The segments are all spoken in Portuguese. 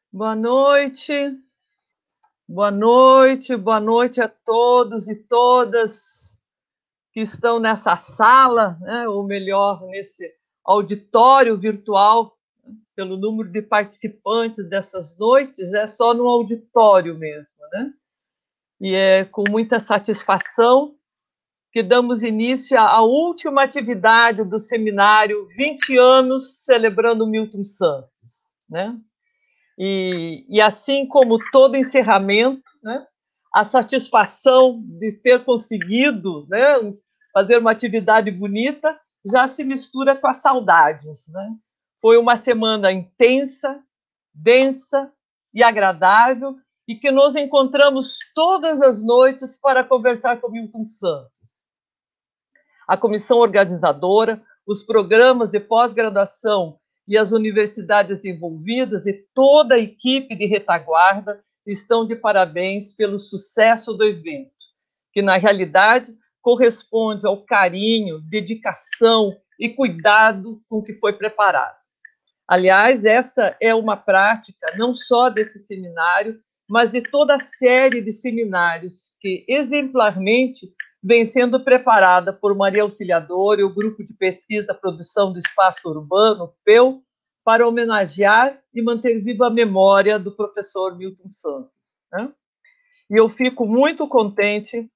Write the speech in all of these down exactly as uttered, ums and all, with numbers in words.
Boa noite, boa noite, boa noite a todos e todas que estão nessa sala, né, ou melhor, nesse auditório virtual, pelo número de participantes dessas noites, é só no auditório mesmo, né? E é com muita satisfação que damos início à última atividade do seminário vinte anos celebrando Milton Santos, né? E, e assim como todo encerramento, né, a satisfação de ter conseguido, né, fazer uma atividade bonita já se mistura com as saudades, né? Foi uma semana intensa, densa e agradável, e que nos encontramos todas as noites para conversar com Milton Santos. A comissão organizadora, os programas de pós-graduação e as universidades envolvidas e toda a equipe de retaguarda estão de parabéns pelo sucesso do evento, que na realidade corresponde ao carinho, dedicação e cuidado com que foi preparado. Aliás, essa é uma prática não só desse seminário, mas de toda a série de seminários que exemplarmente vem sendo preparada por Maria Auxiliadora e o Grupo de Pesquisa Produção do Espaço Urbano, P E U, para homenagear e manter viva a memória do professor Milton Santos, né? E eu fico muito contente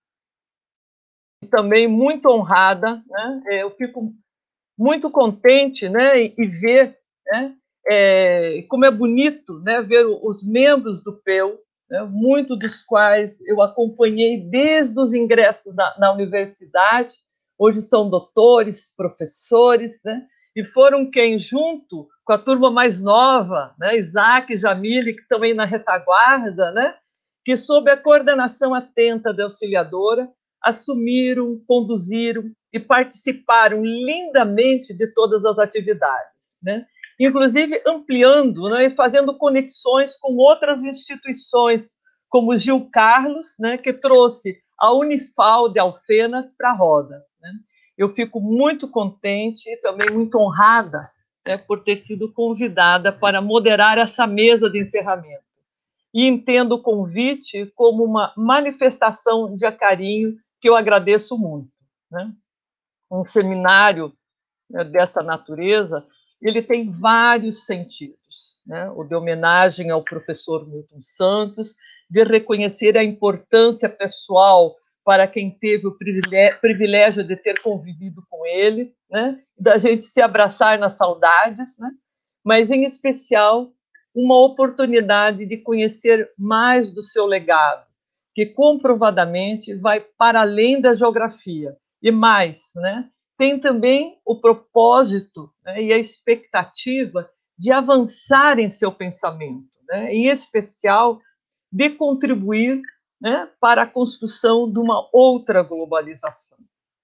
e também muito honrada, né? Eu fico muito contente, né, e ver, né, é, como é bonito, né, ver os membros do P E U, né, muitos dos quais eu acompanhei desde os ingressos na, na universidade, hoje são doutores, professores, né, e foram quem, junto com a turma mais nova, né, Isaac e Jamile, que estão aí na retaguarda, né, que sob a coordenação atenta da auxiliadora, assumiram, conduziram e participaram lindamente de todas as atividades, né? Inclusive ampliando, né, e fazendo conexões com outras instituições, como o Gil Carlos, né, que trouxe a Unifal de Alfenas para a roda, né? Eu fico muito contente e também muito honrada, né, por ter sido convidada para moderar essa mesa de encerramento. E entendo o convite como uma manifestação de carinho que eu agradeço muito, né? Um seminário, né, dessa natureza, ele tem vários sentidos, né? O de homenagem ao professor Milton Santos, de reconhecer a importância pessoal para quem teve o privilégio de ter convivido com ele, né? Da gente se abraçar nas saudades, né? Mas, em especial, uma oportunidade de conhecer mais do seu legado, que comprovadamente vai para além da geografia. E mais, né, tem também o propósito, né, e a expectativa de avançar em seu pensamento, né, em especial de contribuir, né, para a construção de uma outra globalização.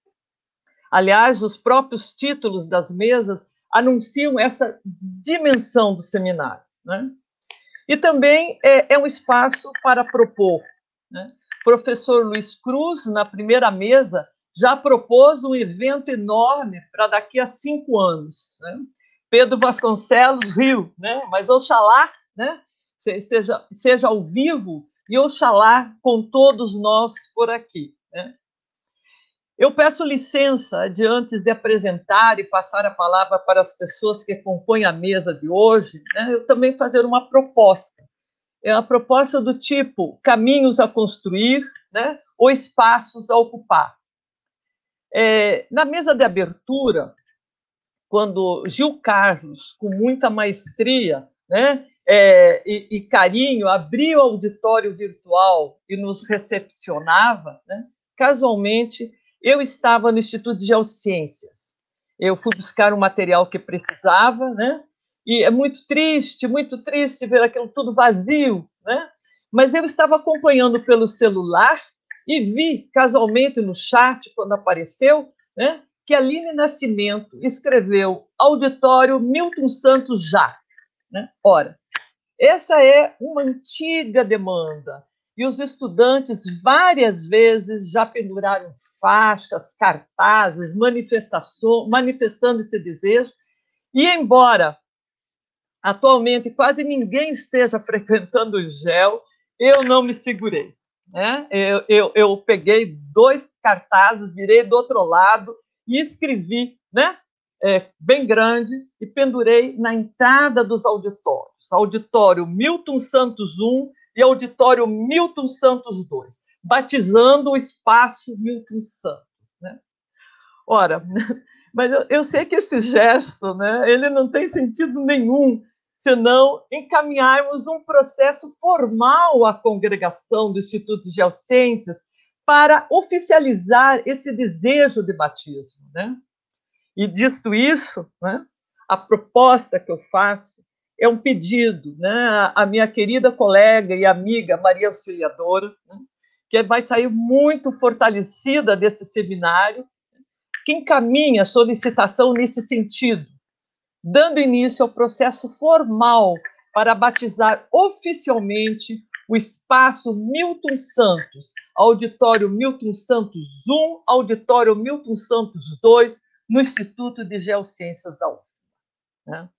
Aliás, os próprios títulos das mesas anunciam essa dimensão do seminário, né? E também é, é um espaço para propor, né? Professor Luiz Cruz, na primeira mesa, já propôs um evento enorme para daqui a cinco anos, né? Pedro Vasconcelos riu, né? Mas oxalá, né, seja, seja ao vivo e oxalá com todos nós por aqui, né? Eu peço licença de, antes de apresentar e passar a palavra para as pessoas que compõem a mesa de hoje, né, eu também fazer uma proposta. É uma proposta do tipo caminhos a construir, né, ou espaços a ocupar. É, na mesa de abertura, quando Gil Carlos, com muita maestria, né, é, e, e carinho, abria o auditório virtual e nos recepcionava, né, casualmente, eu estava no Instituto de Geociências. Eu fui buscar o material que precisava, né, e é muito triste, muito triste ver aquilo tudo vazio, né, mas eu estava acompanhando pelo celular e vi, casualmente, no chat, quando apareceu, né, que Aline Nascimento escreveu Auditório Milton Santos já, né? Ora, essa é uma antiga demanda e os estudantes várias vezes já penduraram faixas, cartazes, manifestações, manifestando esse desejo, e embora atualmente quase ninguém esteja frequentando o G E L, eu não me segurei. Né? Eu, eu, eu peguei dois cartazes, virei do outro lado e escrevi, né? É, bem grande, e pendurei na entrada dos auditórios. Auditório Milton Santos um e Auditório Milton Santos dois, batizando o espaço Milton Santos. Né? Ora, mas eu, eu sei que esse gesto, né, ele não tem sentido nenhum, senão encaminharmos um processo formal à congregação do Instituto de Geociências para oficializar esse desejo de batismo. Né? E, dito isso, né, a proposta que eu faço é um pedido, né, à minha querida colega e amiga Maria Auxiliadora, né, que vai sair muito fortalecida desse seminário, que encaminha a solicitação nesse sentido, dando início ao processo formal para batizar oficialmente o espaço Milton Santos, Auditório Milton Santos um, Auditório Milton Santos dois, no Instituto de Geociências da U F B A. Né?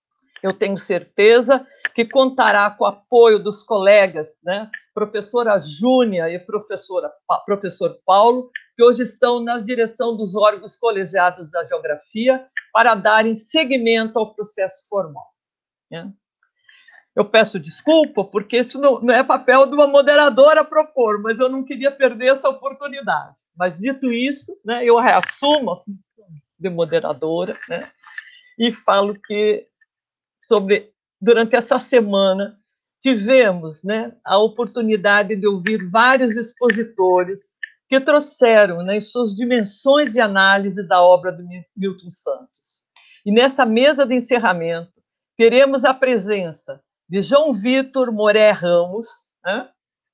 Eu tenho certeza que contará com o apoio dos colegas, né? Professora Júnia e professora, professor Paulo, que hoje estão na direção dos órgãos colegiados da Geografia, para darem seguimento ao processo formal. Né? Eu peço desculpa, porque isso não, não é papel de uma moderadora propor, mas eu não queria perder essa oportunidade. Mas, dito isso, né, eu reassumo a função de moderadora, né, e falo que, sobre, durante essa semana, tivemos, né, a oportunidade de ouvir vários expositores que trouxeram, né, suas dimensões de análise da obra do Milton Santos. E nessa mesa de encerramento, teremos a presença de João Vitor Moré Ramos. Né?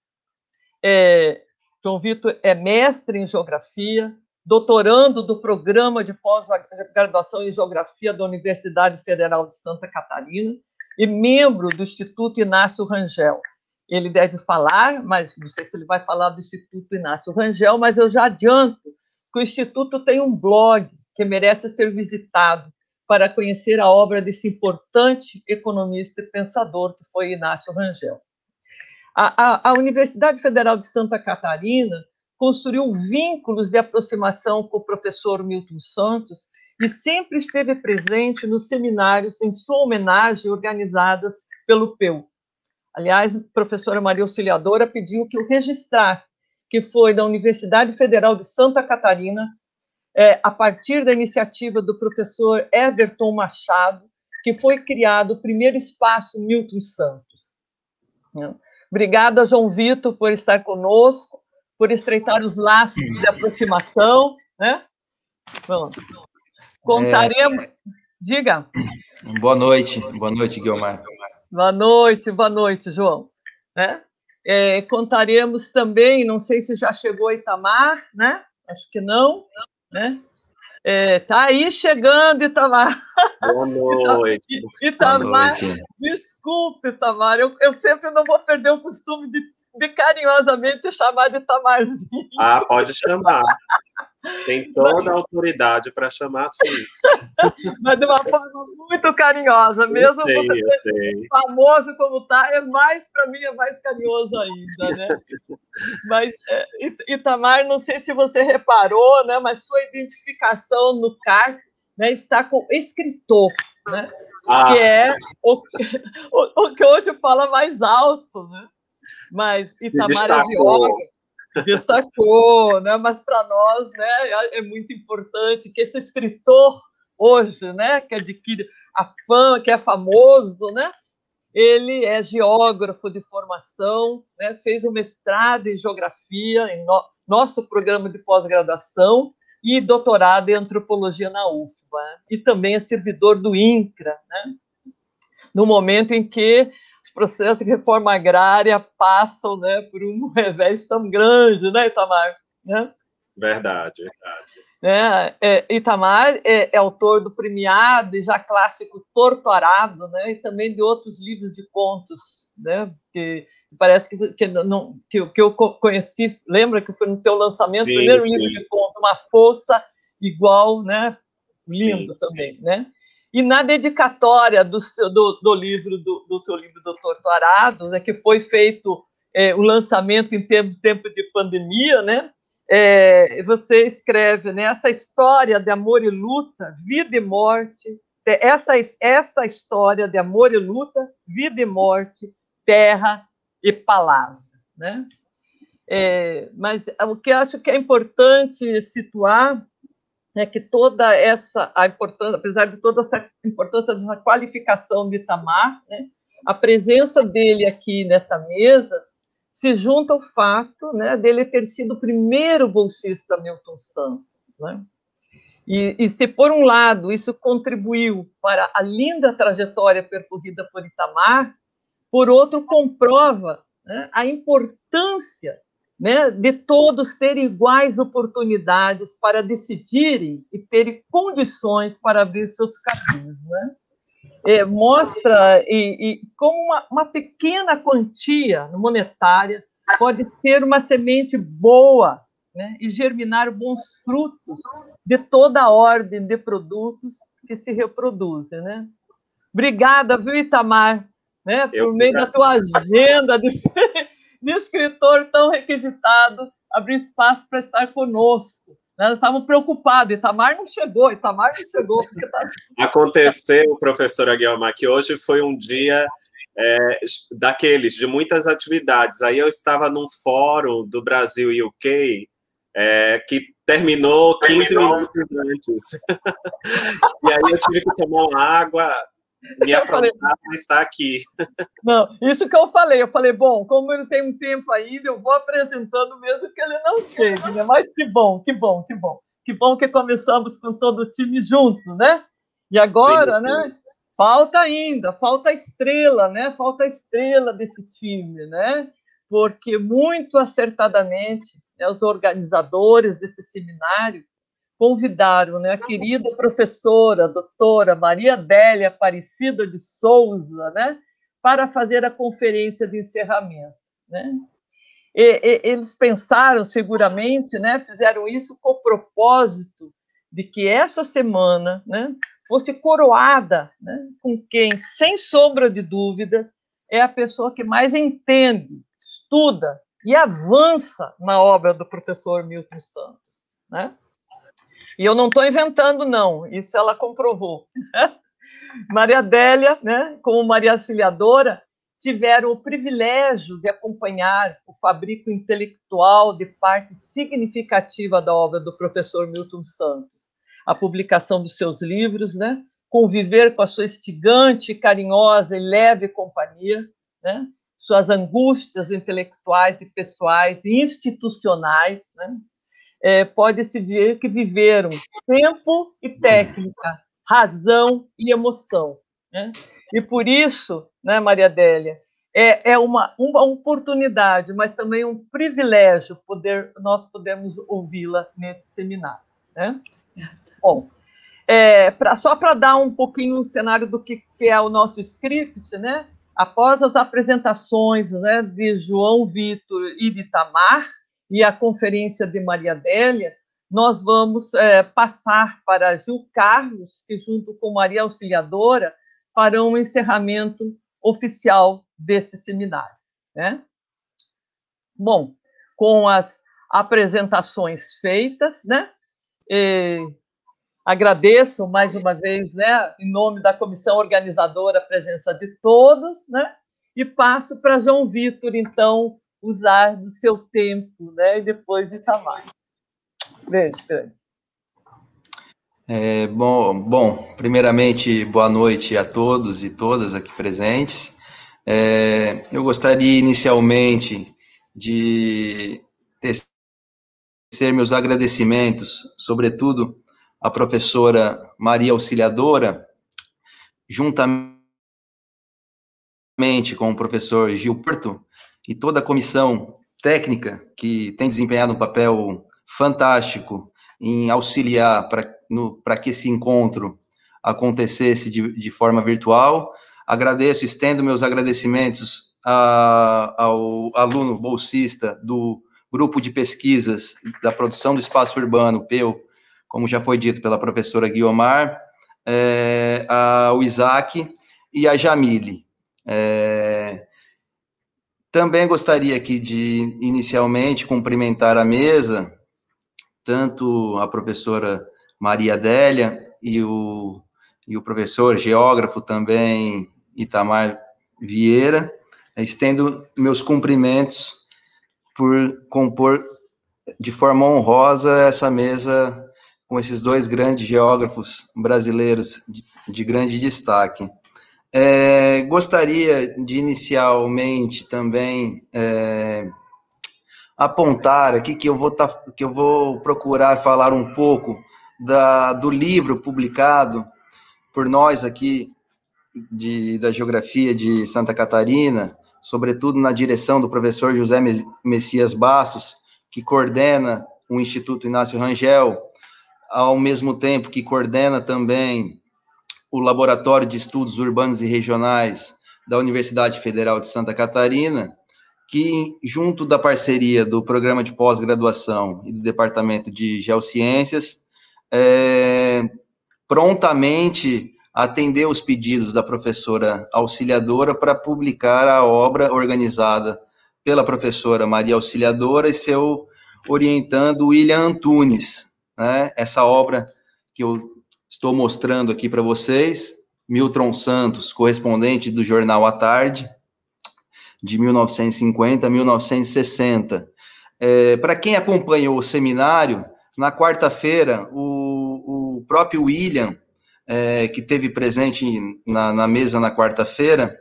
É, João Vitor é mestre em Geografia, doutorando do Programa de Pós-Graduação em Geografia da Universidade Federal de Santa Catarina e membro do Instituto Inácio Rangel. Ele deve falar, mas não sei se ele vai falar do Instituto Inácio Rangel, mas eu já adianto que o Instituto tem um blog que merece ser visitado para conhecer a obra desse importante economista e pensador que foi Inácio Rangel. A, a, a Universidade Federal de Santa Catarina construiu vínculos de aproximação com o professor Milton Santos e sempre esteve presente nos seminários em sua homenagem organizadas pelo P E U. Aliás, a professora Maria Auxiliadora pediu que eu registrasse que foi da Universidade Federal de Santa Catarina, é, a partir da iniciativa do professor Everton Machado, que foi criado o primeiro espaço Milton Santos. Obrigada, João Vitor, por estar conosco, por estreitar os laços de aproximação. Né? Bom, contaremos... É... Diga. Boa noite, boa noite, Guilmar. Boa noite, boa noite, João. Né? É, contaremos também, não sei se já chegou Itamar, né? Acho que não. Né? É, tá aí chegando, Itamar. Boa noite. Itamar, Boa noite. Desculpe, Itamar, eu, eu sempre não vou perder o costume de, de carinhosamente chamar de Itamarzinho. Ah, pode chamar. Tem toda a autoridade para chamar assim. Mas de uma forma muito carinhosa, mesmo eu sei, você eu sei. famoso como tá, é mais, para mim, é mais carinhoso ainda, né? Mas, é, Itamar, não sei se você reparou, né, mas sua identificação no C A R, né, está com escritor, né? Ah. Que é o, o, o que hoje fala mais alto, né? Mas Itamar é geógrafo. Destacou, né? Mas para nós, né, é muito importante que esse escritor hoje, né, que adquire a fama, que é famoso, né, ele é geógrafo de formação, né, fez um mestrado em geografia em no, nosso programa de pós-graduação e doutorado em antropologia na U F B A, né, e também é servidor do INCRA, né, no momento em que os processos de reforma agrária passam, né, por um revés tão grande, né, Itamar? Né? Verdade, verdade. É, é, Itamar é, é autor do premiado e já clássico Torto Arado, né, e também de outros livros de contos, né, que parece que, que, não, que, que eu conheci, lembra que foi no teu lançamento, o primeiro sim. livro de conto, Uma Força Igual, né, lindo sim, também, sim. né? E na dedicatória do, seu, do, do livro, do, do seu livro Doutor Torado, né, que foi feito é, o lançamento em tempo, tempo de pandemia, né, é, você escreve, né, essa história de amor e luta, vida e morte, essa, essa história de amor e luta, vida e morte, terra e palavra, né? É, mas o que eu acho que é importante situar é que toda essa, a importância, apesar de toda essa importância dessa qualificação de Itamar, né, a presença dele aqui nessa mesa se junta ao fato, né, dele ter sido o primeiro bolsista Milton Santos, né? E, e se, por um lado, isso contribuiu para a linda trajetória percorrida por Itamar, por outro, comprova, né, a importância, né, de todos terem iguais oportunidades para decidirem e terem condições para abrir seus caminhos, né? É, mostra e, e como uma, uma pequena quantia monetária pode ter uma semente boa, né, e germinar bons frutos de toda a ordem de produtos que se reproduzem, né? Obrigada, viu, Itamar, né, por Eu meio da tua agenda de, de escritor tão requisitado, abrir espaço para estar conosco. Nós estávamos preocupados, Itamar não chegou, Itamar não chegou. Porque tá... Aconteceu, professora Guiomar, que hoje foi um dia é, daqueles, de muitas atividades. Aí eu estava num fórum do Brasil e U K, é, que terminou quinze minutos antes. E aí eu tive que tomar uma água, me aprontar para estar aqui. Não, isso que eu falei, eu falei, bom, como ele tem um tempo ainda, eu vou apresentando mesmo que ele não chegue, né? Mas que bom, que bom, que bom. Que bom que começamos com todo o time junto, né? E agora, sim, sim. né? Falta ainda, falta a estrela, né? Falta a estrela desse time, né? Porque muito acertadamente, né, os organizadores desse seminário convidaram, né, a querida professora, a doutora Maria Adélia Aparecida de Souza, né, para fazer a conferência de encerramento, né? E, e, eles pensaram seguramente, né, fizeram isso com o propósito de que essa semana, né, fosse coroada, né, com quem, sem sombra de dúvida, é a pessoa que mais entende, estuda e avança na obra do professor Milton Santos, né? E eu não estou inventando, não, isso ela comprovou. Maria Adélia, né, como Maria Auxiliadora, tiveram o privilégio de acompanhar o fabrico intelectual de parte significativa da obra do professor Milton Santos, a publicação dos seus livros, né, conviver com a sua instigante, carinhosa e leve companhia, né, suas angústias intelectuais e pessoais e institucionais, né, É, pode-se dizer que viveram tempo e técnica, razão e emoção, né? E por isso, né, Maria Adélia, é, é uma, uma oportunidade, mas também um privilégio poder, nós podermos ouvi-la nesse seminário, né? Bom, é, pra, só para dar um pouquinho o cenário do que, que é o nosso script, né? Após as apresentações, né, de João Vitor e de Itamar, e a conferência de Maria Adélia, nós vamos é, passar para Gil Carlos, que junto com Maria Auxiliadora farão o encerramento oficial desse seminário, né? Bom, com as apresentações feitas, né? E agradeço mais uma vez, né, em nome da comissão organizadora, a presença de todos, né? E passo para João Vitor, então, usar do seu tempo, né? E depois Itamar. Beijo, grande. É, bom, bom, primeiramente, boa noite a todos e todas aqui presentes. É, eu gostaria inicialmente de tecer meus agradecimentos, sobretudo à professora Maria Auxiliadora, juntamente com o professor Gil Porto e toda a comissão técnica que tem desempenhado um papel fantástico em auxiliar para que esse encontro acontecesse de, de forma virtual. Agradeço, estendo meus agradecimentos a, ao aluno bolsista do Grupo de Pesquisas da Produção do Espaço Urbano, P E U, como já foi dito pela professora Guiomar, é, ao Isaac e a Jamile. É, também gostaria aqui de, inicialmente, cumprimentar a mesa, tanto a professora Maria Adélia e o, e o professor geógrafo também, Itamar Vieira. Estendo meus cumprimentos por compor de forma honrosa essa mesa com esses dois grandes geógrafos brasileiros de, de grande destaque. É, gostaria de inicialmente também é, apontar aqui que eu vou tá, que eu vou procurar falar um pouco da, do livro publicado por nós aqui de, da Geografia de Santa Catarina, sobretudo na direção do professor José Messias Bastos, que coordena o Instituto Inácio Rangel, ao mesmo tempo que coordena também o Laboratório de Estudos Urbanos e Regionais da Universidade Federal de Santa Catarina, que, junto da parceria do Programa de Pós-Graduação e do Departamento de Geociências, é, prontamente atendeu os pedidos da professora auxiliadora para publicar a obra organizada pela professora Maria Auxiliadora e seu orientando William Antunes, né? Essa obra que eu estou mostrando aqui para vocês, Milton Santos, correspondente do jornal à Tarde, de mil novecentos e cinquenta a mil novecentos e sessenta. É, para quem acompanhou o seminário, na quarta-feira, o, o próprio William, é, que teve presente na, na mesa na quarta-feira,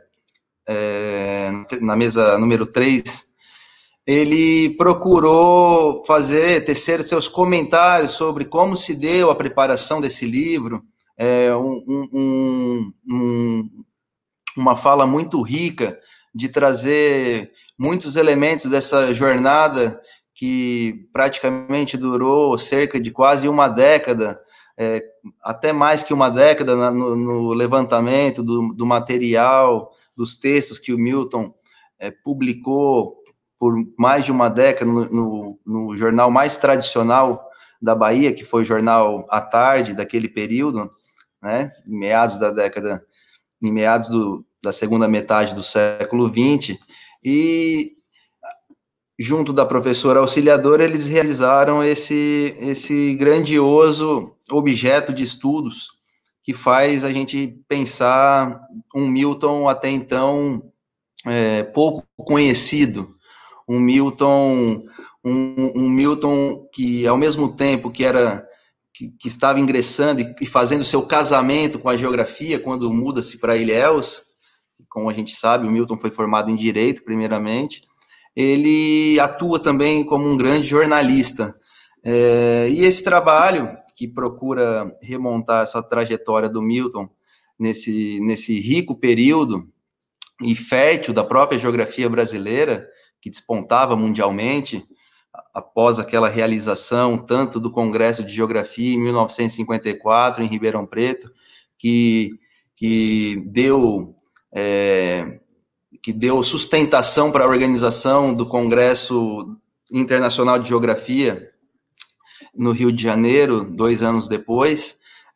é, na mesa número três, ele procurou fazer, tecer seus comentários sobre como se deu a preparação desse livro, é, um, um, um, uma fala muito rica de trazer muitos elementos dessa jornada que praticamente durou cerca de quase uma década, é, até mais que uma década na, no, no levantamento do, do material, dos textos que o Milton é, publicou por mais de uma década no, no, no jornal mais tradicional da Bahia, que foi o jornal À Tarde, daquele período, né, em meados da década, em meados do, da segunda metade do século vinte, e junto da professora auxiliadora, eles realizaram esse, esse grandioso objeto de estudos que faz a gente pensar um Milton até então é, pouco conhecido, um Milton, um, um Milton que, ao mesmo tempo que era que, que estava ingressando e, e fazendo seu casamento com a geografia, quando muda-se para Ilhéus, como a gente sabe, o Milton foi formado em Direito, primeiramente, ele atua também como um grande jornalista. É, e esse trabalho, que procura remontar essa trajetória do Milton nesse, nesse rico período e fértil da própria geografia brasileira, que despontava mundialmente, após aquela realização, tanto do Congresso de Geografia, em mil novecentos e cinquenta e quatro, em Ribeirão Preto, que, que deu... É, que deu sustentação para a organização do Congresso Internacional de Geografia no Rio de Janeiro, dois anos depois,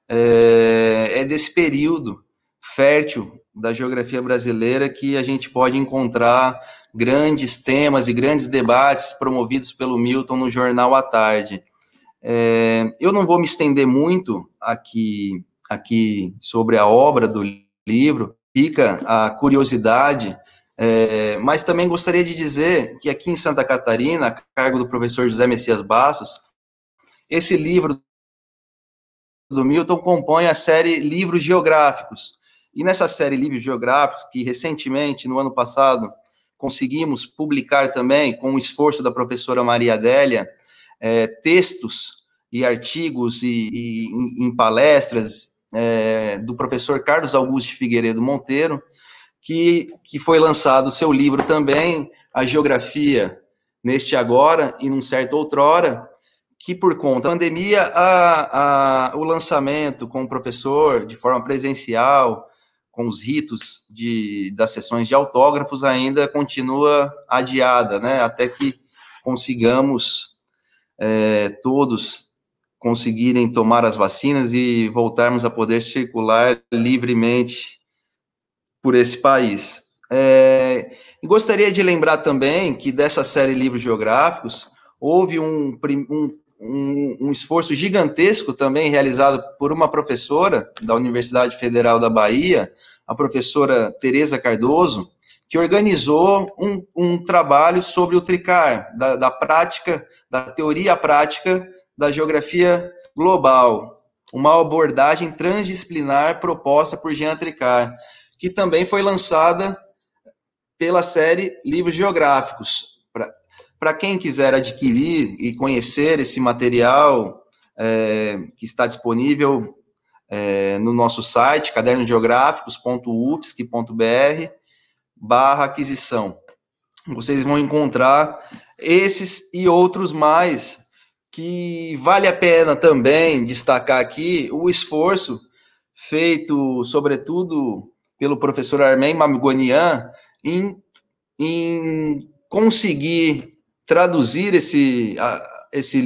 é, é desse período fértil da geografia brasileira que a gente pode encontrar grandes temas e grandes debates promovidos pelo Milton no jornal À Tarde. É, eu não vou me estender muito aqui, aqui sobre a obra do livro, fica a curiosidade, é, mas também gostaria de dizer que aqui em Santa Catarina, a cargo do professor José Messias Bastos, esse livro do Milton compõe a série Livros Geográficos. E nessa série Livros Geográficos, que recentemente, no ano passado, conseguimos publicar também, com o esforço da professora Maria Adélia, é, textos e artigos e, e em, em palestras é, do professor Carlos Augusto de Figueiredo Monteiro, que, que foi lançado o seu livro também, A Geografia neste Agora e num certo outrora, que por conta da pandemia, a, a, o lançamento com o professor, de forma presencial, com os ritos de, das sessões de autógrafos, ainda continua adiada, né, até que consigamos é, todos conseguirem tomar as vacinas e voltarmos a poder circular livremente por esse país. É, e gostaria de lembrar também que dessa série Livros Geográficos, houve um, um, um, um esforço gigantesco também realizado por uma professora da Universidade Federal da Bahia, a professora Tereza Cardoso, que organizou um, um trabalho sobre o tricar, da, da prática, da teoria prática da geografia global, uma abordagem transdisciplinar proposta por Jean Tricart, que também foi lançada pela série Livros Geográficos. Para quem quiser adquirir e conhecer esse material, é, que está disponível é, no nosso site, cadernosgeográficos ponto u f s c ponto b r barra aquisição. Vocês vão encontrar esses e outros mais, que vale a pena também destacar aqui o esforço feito, sobretudo, pelo professor Armen Mamigonian em, em conseguir traduzir esse, esse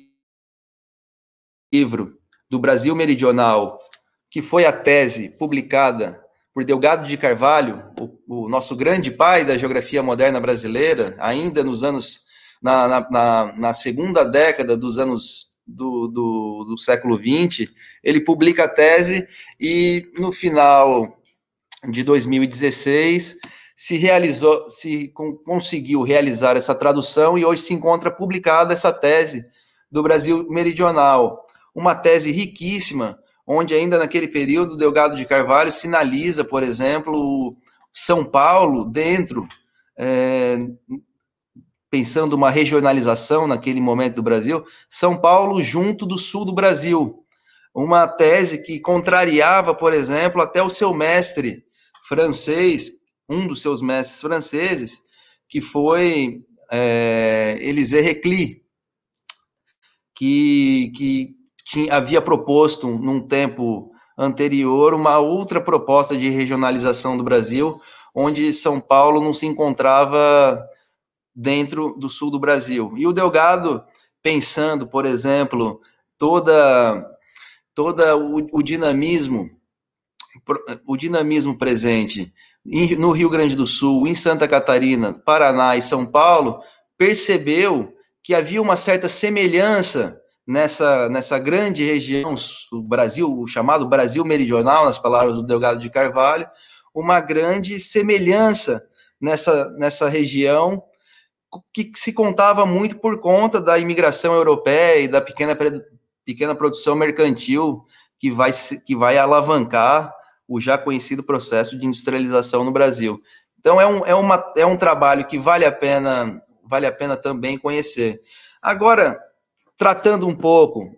livro do Brasil Meridional, que foi a tese publicada por Delgado de Carvalho, o, o nosso grande pai da geografia moderna brasileira, ainda nos anos, na, na, na, na segunda década dos anos do, do, do século vinte, ele publica a tese e no final de dois mil e dezesseis se realizou, se conseguiu realizar essa tradução e hoje se encontra publicada essa tese do Brasil Meridional, uma tese riquíssima, onde ainda naquele período Delgado de Carvalho sinaliza, por exemplo, São Paulo dentro, é, pensando uma regionalização naquele momento do Brasil, São Paulo junto do sul do Brasil, uma tese que contrariava, por exemplo, até o seu mestre francês, um dos seus mestres franceses, que foi é, Élisée Reclus, que, que tinha, havia proposto, num tempo anterior, uma outra proposta de regionalização do Brasil, onde São Paulo não se encontrava dentro do sul do Brasil. E o Delgado, pensando, por exemplo, toda, toda o, o dinamismo, o dinamismo presente no Rio Grande do Sul, em Santa Catarina, Paraná e São Paulo, percebeu que havia uma certa semelhança nessa, nessa grande região, o Brasil, o chamado Brasil Meridional, nas palavras do Delgado de Carvalho, uma grande semelhança nessa, nessa região que se contava muito por conta da imigração europeia e da pequena, pequena produção mercantil que vai, que vai alavancar o já conhecido processo de industrialização no Brasil. Então, é um, é uma, é um trabalho que vale a pena, vale a pena também conhecer. Agora, tratando um pouco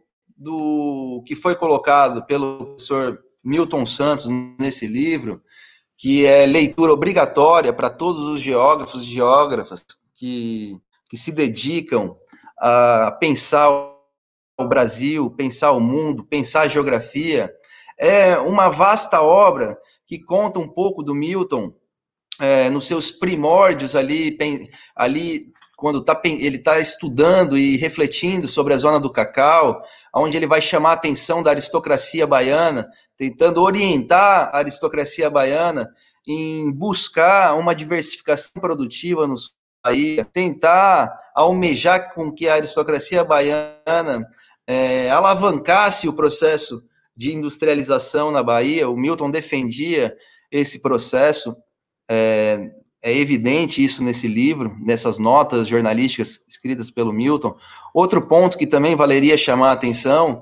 do que foi colocado pelo professor Milton Santos nesse livro, que é leitura obrigatória para todos os geógrafos e geógrafas que, que se dedicam a pensar o Brasil, pensar o mundo, pensar a geografia. É uma vasta obra que conta um pouco do Milton, é, nos seus primórdios ali, ali quando tá, ele está estudando e refletindo sobre a zona do cacau, onde ele vai chamar a atenção da aristocracia baiana, tentando orientar a aristocracia baiana em buscar uma diversificação produtiva no Bahia, tentar almejar com que a aristocracia baiana é, alavancasse o processo de industrialização na Bahia. O Milton defendia esse processo, é, é evidente isso nesse livro, nessas notas jornalísticas escritas pelo Milton. Outro ponto que também valeria chamar a atenção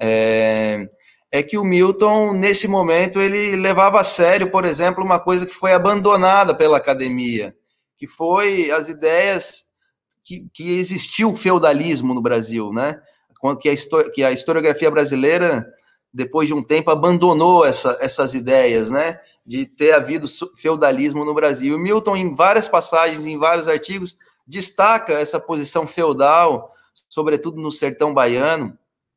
é, é que o Milton, nesse momento, ele levava a sério, por exemplo, uma coisa que foi abandonada pela academia, que foi as ideias que, que existiu o feudalismo no Brasil, né? Que a, que a historiografia brasileira, depois de um tempo, abandonou essa, essas ideias, né, de ter havido feudalismo no Brasil. O Milton, em várias passagens, em vários artigos, destaca essa posição feudal, sobretudo no sertão baiano,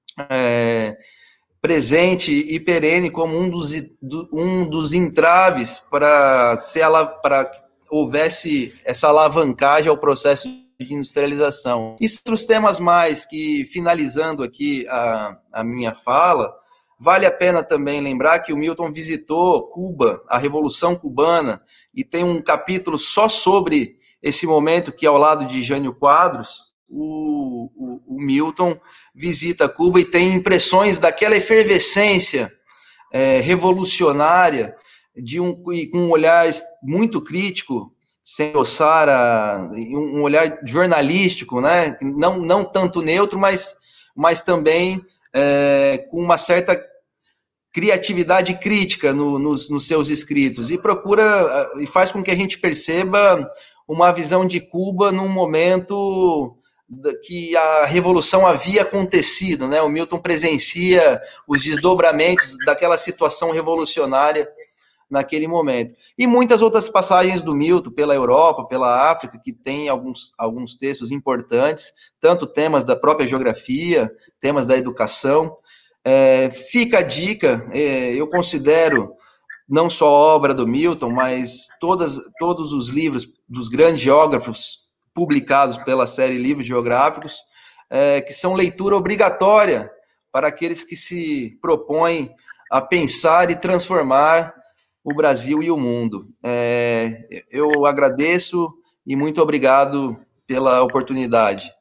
é, presente e perene como um dos, um dos entraves para se para que houvesse essa alavancagem ao processo de industrialização. E outros temas mais que, finalizando aqui a, a minha fala, vale a pena também lembrar que o Milton visitou Cuba, a Revolução Cubana, e tem um capítulo só sobre esse momento que, ao lado de Jânio Quadros, o, o, o Milton visita Cuba e tem impressões daquela efervescência é, revolucionária, de um, com um olhar muito crítico, sem ossar a, um olhar jornalístico, né? não, não tanto neutro, mas, mas também é, com uma certa criatividade crítica no, nos, nos seus escritos, e procura, e faz com que a gente perceba uma visão de Cuba num momento que a revolução havia acontecido, né? O Milton presencia os desdobramentos daquela situação revolucionária naquele momento. E muitas outras passagens do Milton pela Europa, pela África, que tem alguns, alguns textos importantes, tanto temas da própria geografia, temas da educação. É, fica a dica, é, eu considero não só a obra do Milton, mas todas, todos os livros dos grandes geógrafos publicados pela série Livros Geográficos, é, que são leitura obrigatória para aqueles que se propõem a pensar e transformar o Brasil e o mundo. É, eu agradeço e muito obrigado pela oportunidade.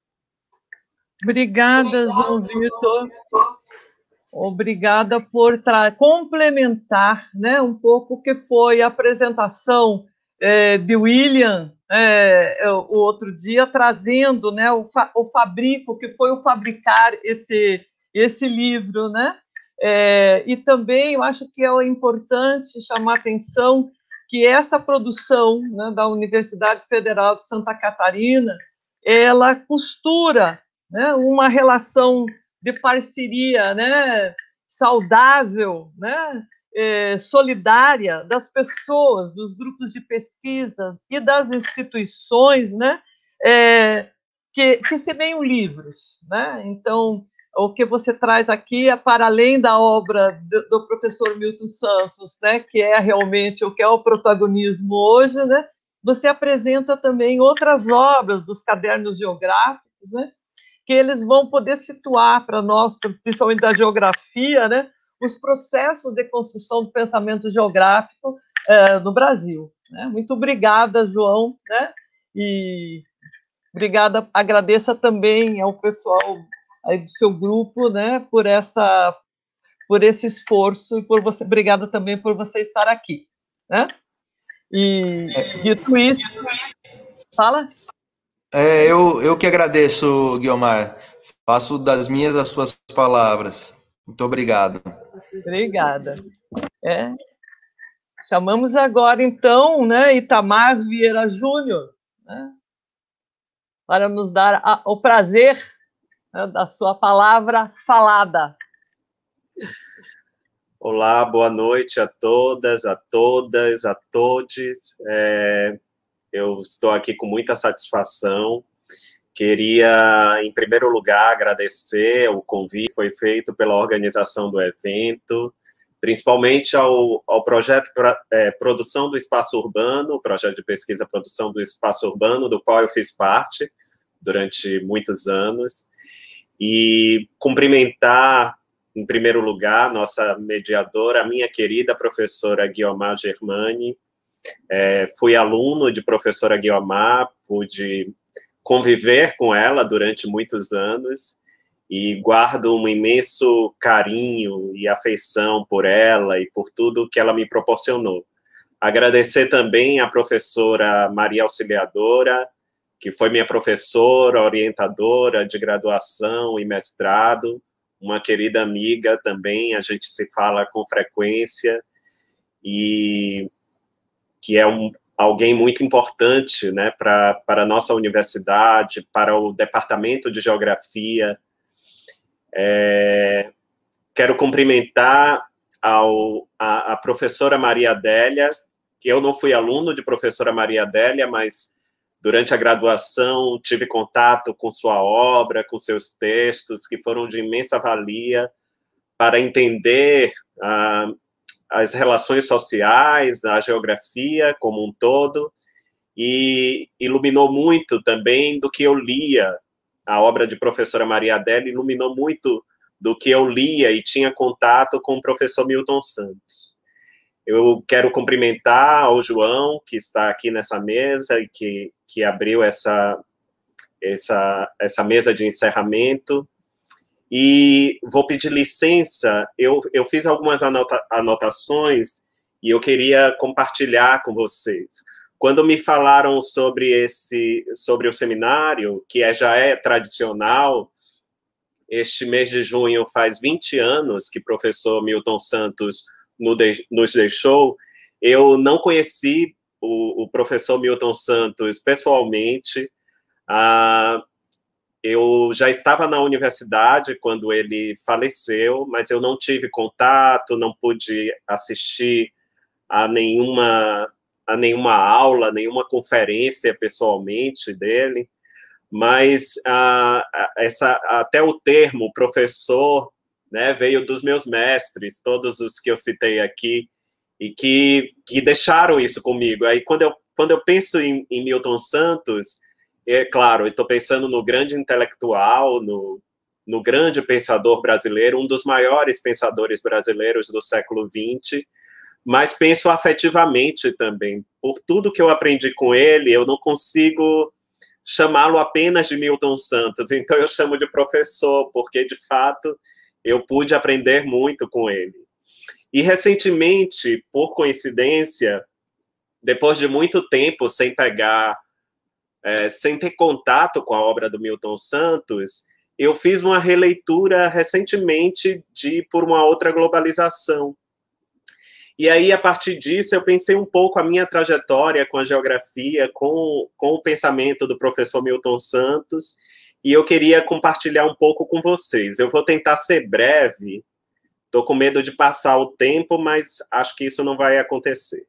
Obrigada, João Vitor. Obrigada por complementar, né, um pouco o que foi a apresentação é, de William é, o outro dia, trazendo, né, o, fa o fabrico, que foi o fabricar esse, esse livro, né? É, e também eu acho que é importante chamar a atenção que essa produção, né, da Universidade Federal de Santa Catarina, ela costura, né, uma relação de parceria, né, saudável, né, é, solidária das pessoas, dos grupos de pesquisa e das instituições, né, é, que, que semeiam livros, né? Então, o que você traz aqui é para além da obra do, do professor Milton Santos, né, que é realmente o que é o protagonismo hoje, né? Você apresenta também outras obras dos cadernos geográficos, né, que eles vão poder situar para nós, principalmente da geografia, né, os processos de construção do pensamento geográfico é, no Brasil. Né? Muito obrigada, João, né? E obrigada, agradeça também ao pessoal aí do seu grupo, né, por essa, por esse esforço, e por você, obrigada também por você estar aqui, né? E dito isso, fala. É, eu, eu que agradeço, Guiomar. Faço das minhas as suas palavras. Muito obrigado. Obrigada. É. Chamamos agora, então, né, Itamar Vieira Júnior, né, para nos dar a, o prazer, né, da sua palavra falada. Olá, boa noite a todas, a todas, a todes. É, eu estou aqui com muita satisfação. Queria, em primeiro lugar, agradecer o convite que foi feito pela organização do evento, principalmente ao, ao projeto pra, é, Produção do Espaço Urbano, o projeto de pesquisa Produção do Espaço Urbano, do qual eu fiz parte durante muitos anos, e cumprimentar, em primeiro lugar, nossa mediadora, a minha querida professora Guiomar Germani. É, fui aluno de professora Guiomar, pude conviver com ela durante muitos anos, e guardo um imenso carinho e afeição por ela e por tudo que ela me proporcionou. Agradecer também à professora Maria Auxiliadora, que foi minha professora, orientadora de graduação e mestrado, uma querida amiga também, a gente se fala com frequência, e que é um, alguém muito importante, né, para a nossa universidade, para o Departamento de Geografia. É, quero cumprimentar ao, a, a professora Maria Adélia, que eu não fui aluno de professora Maria Adélia, mas durante a graduação tive contato com sua obra, com seus textos, que foram de imensa valia para entender ah, as relações sociais, a geografia como um todo, e iluminou muito também do que eu lia. A obra de professora Maria Adélia iluminou muito do que eu lia e tinha contato com o professor Milton Santos. Eu quero cumprimentar ao João, que está aqui nessa mesa e que, que abriu essa, essa, essa mesa de encerramento. E vou pedir licença, eu, eu fiz algumas anota, anotações e eu queria compartilhar com vocês. Quando me falaram sobre, esse, sobre o seminário, que é, já é tradicional, este mês de junho faz vinte anos que o professor Milton Santos nos deixou, eu não conheci o, o professor Milton Santos pessoalmente. Ah, eu já estava na universidade quando ele faleceu, mas eu não tive contato, não pude assistir a nenhuma, a nenhuma aula, nenhuma conferência pessoalmente dele, mas ah, essa, até o termo professor, né, veio dos meus mestres, todos os que eu citei aqui, e que, que deixaram isso comigo. Aí, quando eu, quando eu penso em, em Milton Santos, é claro, eu estou pensando no grande intelectual, no, no grande pensador brasileiro, um dos maiores pensadores brasileiros do século vinte, mas penso afetivamente também. Por tudo que eu aprendi com ele, eu não consigo chamá-lo apenas de Milton Santos, então eu chamo de professor, porque, de fato, eu pude aprender muito com ele. E, recentemente, por coincidência, depois de muito tempo sem pegar, é, sem ter contato com a obra do Milton Santos, eu fiz uma releitura recentemente de Por uma Outra Globalização. E aí, a partir disso, eu pensei um pouco a minha trajetória com a geografia, com, com o pensamento do professor Milton Santos, e eu queria compartilhar um pouco com vocês. Eu vou tentar ser breve, estou com medo de passar o tempo, mas acho que isso não vai acontecer.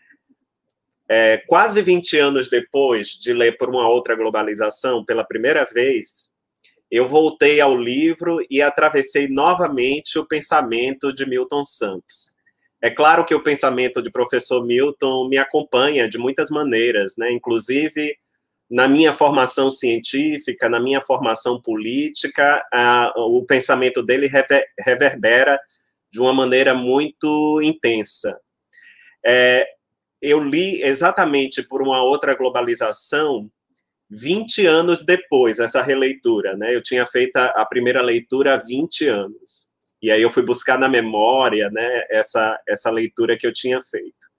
É, quase vinte anos depois de ler Por uma Outra Globalização, pela primeira vez, eu voltei ao livro e atravessei novamente o pensamento de Milton Santos. É claro que o pensamento de professor Milton me acompanha de muitas maneiras, né? Inclusive na minha formação científica, na minha formação política, ah, o pensamento dele rever, reverbera de uma maneira muito intensa. É, eu li exatamente Por uma Outra Globalização vinte anos depois, essa releitura, né? Eu tinha feito a, a primeira leitura há vinte anos. E aí eu fui buscar na memória, né, essa, essa leitura que eu tinha feito.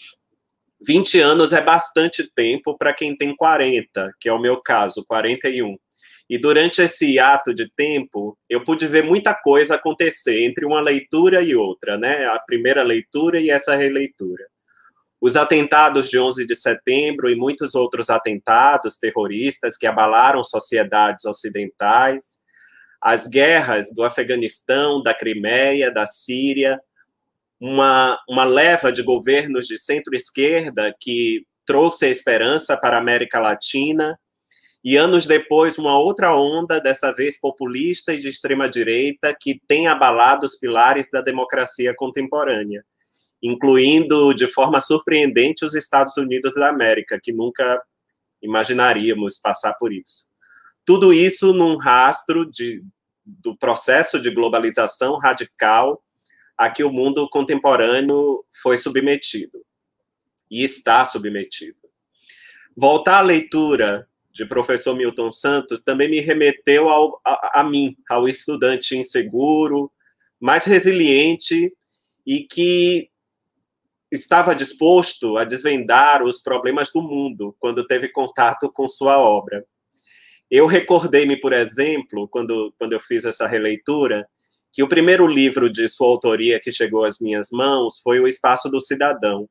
vinte anos é bastante tempo para quem tem quarenta, que é o meu caso, quarenta e um. E durante esse ato de tempo, eu pude ver muita coisa acontecer entre uma leitura e outra, né? A primeira leitura e essa releitura. Os atentados de onze de setembro e muitos outros atentados terroristas que abalaram sociedades ocidentais, as guerras do Afeganistão, da Crimeia, da Síria, uma, uma leva de governos de centro-esquerda que trouxe a esperança para a América Latina, e anos depois uma outra onda, dessa vez populista e de extrema-direita, que tem abalado os pilares da democracia contemporânea, incluindo de forma surpreendente os Estados Unidos da América, que nunca imaginaríamos passar por isso. Tudo isso num rastro de, do processo de globalização radical a que o mundo contemporâneo foi submetido e está submetido. Voltar à leitura de professor Milton Santos também me remeteu ao, a, a mim, ao estudante inseguro, mais resiliente e que estava disposto a desvendar os problemas do mundo quando teve contato com sua obra. Eu recordei-me, por exemplo, quando, quando eu fiz essa releitura, que o primeiro livro de sua autoria que chegou às minhas mãos foi O Espaço do Cidadão.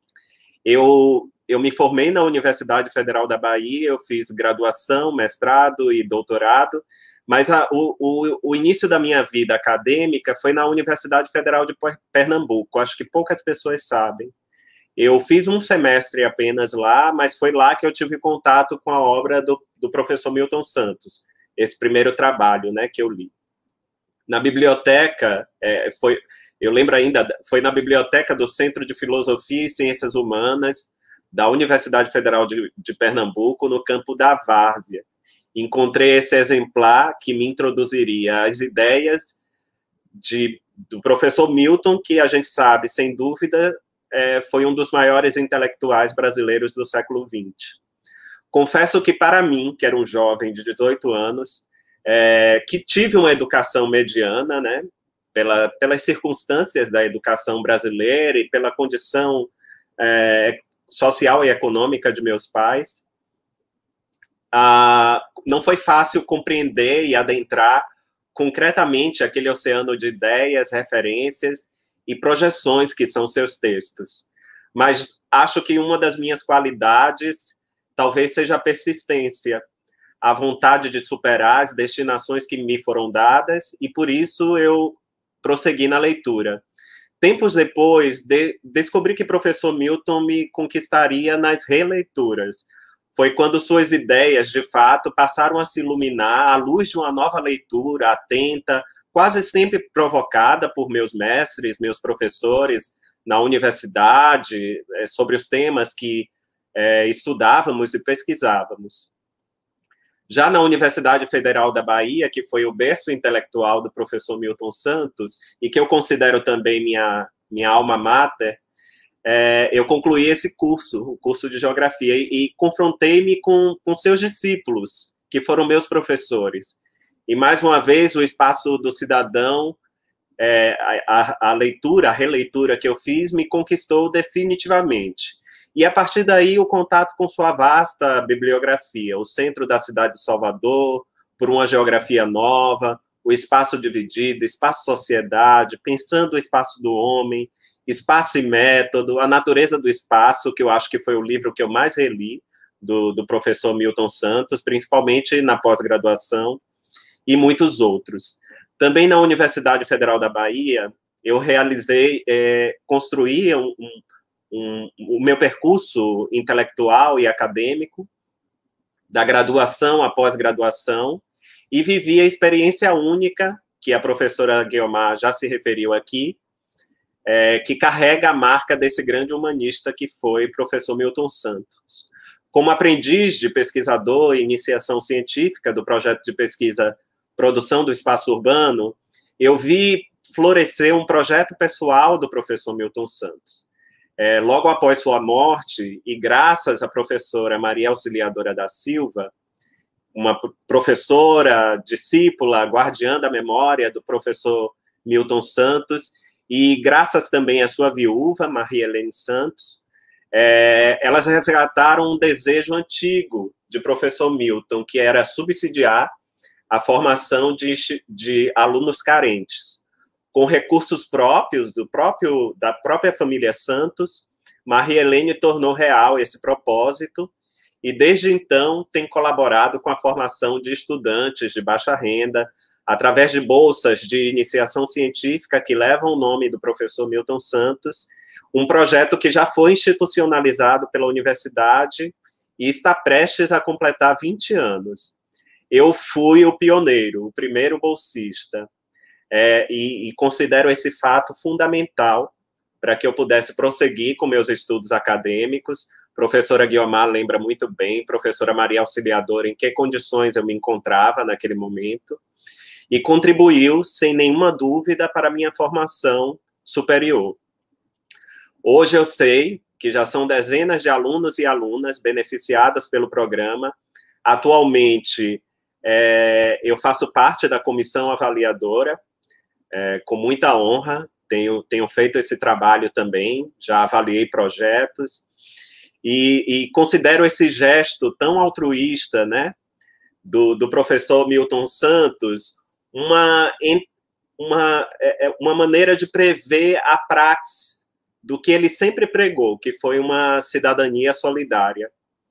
Eu, eu me formei na Universidade Federal da Bahia, eu fiz graduação, mestrado e doutorado, mas a, o, o, o início da minha vida acadêmica foi na Universidade Federal de Pernambuco, acho que poucas pessoas sabem. Eu fiz um semestre apenas lá, mas foi lá que eu tive contato com a obra do, do professor Milton Santos, esse primeiro trabalho, né, que eu li. Na biblioteca, é, foi, eu lembro ainda, foi na biblioteca do Centro de Filosofia e Ciências Humanas da Universidade Federal de, de Pernambuco, no campo da várzea. Encontrei esse exemplar que me introduziria às ideias de, do professor Milton, que a gente sabe, sem dúvida, é, foi um dos maiores intelectuais brasileiros do século vinte. Confesso que, para mim, que era um jovem de dezoito anos, é, que tive uma educação mediana, né, pela, pelas circunstâncias da educação brasileira e pela condição é, social e econômica de meus pais, ah, não foi fácil compreender e adentrar concretamente aquele oceano de ideias, referências e projeções que são seus textos. Mas acho que uma das minhas qualidades talvez seja a persistência, a vontade de superar as destinações que me foram dadas, e por isso eu prossegui na leitura. Tempos depois, de, descobri que o professor Milton me conquistaria nas releituras. Foi quando suas ideias, de fato, passaram a se iluminar à luz de uma nova leitura atenta, quase sempre provocada por meus mestres, meus professores na universidade, sobre os temas que é, estudávamos e pesquisávamos. Já na Universidade Federal da Bahia, que foi o berço intelectual do professor Milton Santos, e que eu considero também minha, minha alma mater, é, eu concluí esse curso, o curso de Geografia, e, e confrontei-me com, com seus discípulos, que foram meus professores. E, mais uma vez, o espaço do cidadão, é, a, a leitura, a releitura que eu fiz, me conquistou definitivamente. E, a partir daí, o contato com sua vasta bibliografia, o centro da cidade de Salvador, por uma geografia nova, o espaço dividido, espaço-sociedade, pensando o espaço do homem, espaço e método, a natureza do espaço, que eu acho que foi o livro que eu mais reli, do, do professor Milton Santos, principalmente na pós-graduação, e muitos outros. Também na Universidade Federal da Bahia, eu realizei, é, construí um, um Um, o meu percurso intelectual e acadêmico, da graduação à pós-graduação, e vivi a experiência única, que a professora Guiomar já se referiu aqui, é, que carrega a marca desse grande humanista que foi o professor Milton Santos. Como aprendiz de pesquisador e iniciação científica do projeto de pesquisa Produção do Espaço Urbano, eu vi florescer um projeto pessoal do professor Milton Santos. É, logo após sua morte, e graças à professora Maria Auxiliadora da Silva, uma professora, discípula, guardiã da memória do professor Milton Santos, e graças também à sua viúva, Maria Helene Santos, é, elas resgataram um desejo antigo de professor Milton, que era subsidiar a formação de, de alunos carentes. Com recursos próprios, do próprio, da própria família Santos, Maria Helene tornou real esse propósito e, desde então, tem colaborado com a formação de estudantes de baixa renda, através de bolsas de iniciação científica que levam o nome do professor Milton Santos, um projeto que já foi institucionalizado pela universidade e está prestes a completar vinte anos. Eu fui o pioneiro, o primeiro bolsista. É, e, e considero esse fato fundamental para que eu pudesse prosseguir com meus estudos acadêmicos. Professora Guiomar lembra muito bem, professora Maria Auxiliadora, em que condições eu me encontrava naquele momento, e contribuiu, sem nenhuma dúvida, para a minha formação superior. Hoje eu sei que já são dezenas de alunos e alunas beneficiadas pelo programa. Atualmente, é, eu faço parte da comissão avaliadora, É, com muita honra, tenho, tenho feito esse trabalho também, já avaliei projetos, e, e considero esse gesto tão altruísta, né, do, do professor Milton Santos, uma, uma, uma maneira de prever a praxis do que ele sempre pregou, que foi uma cidadania solidária.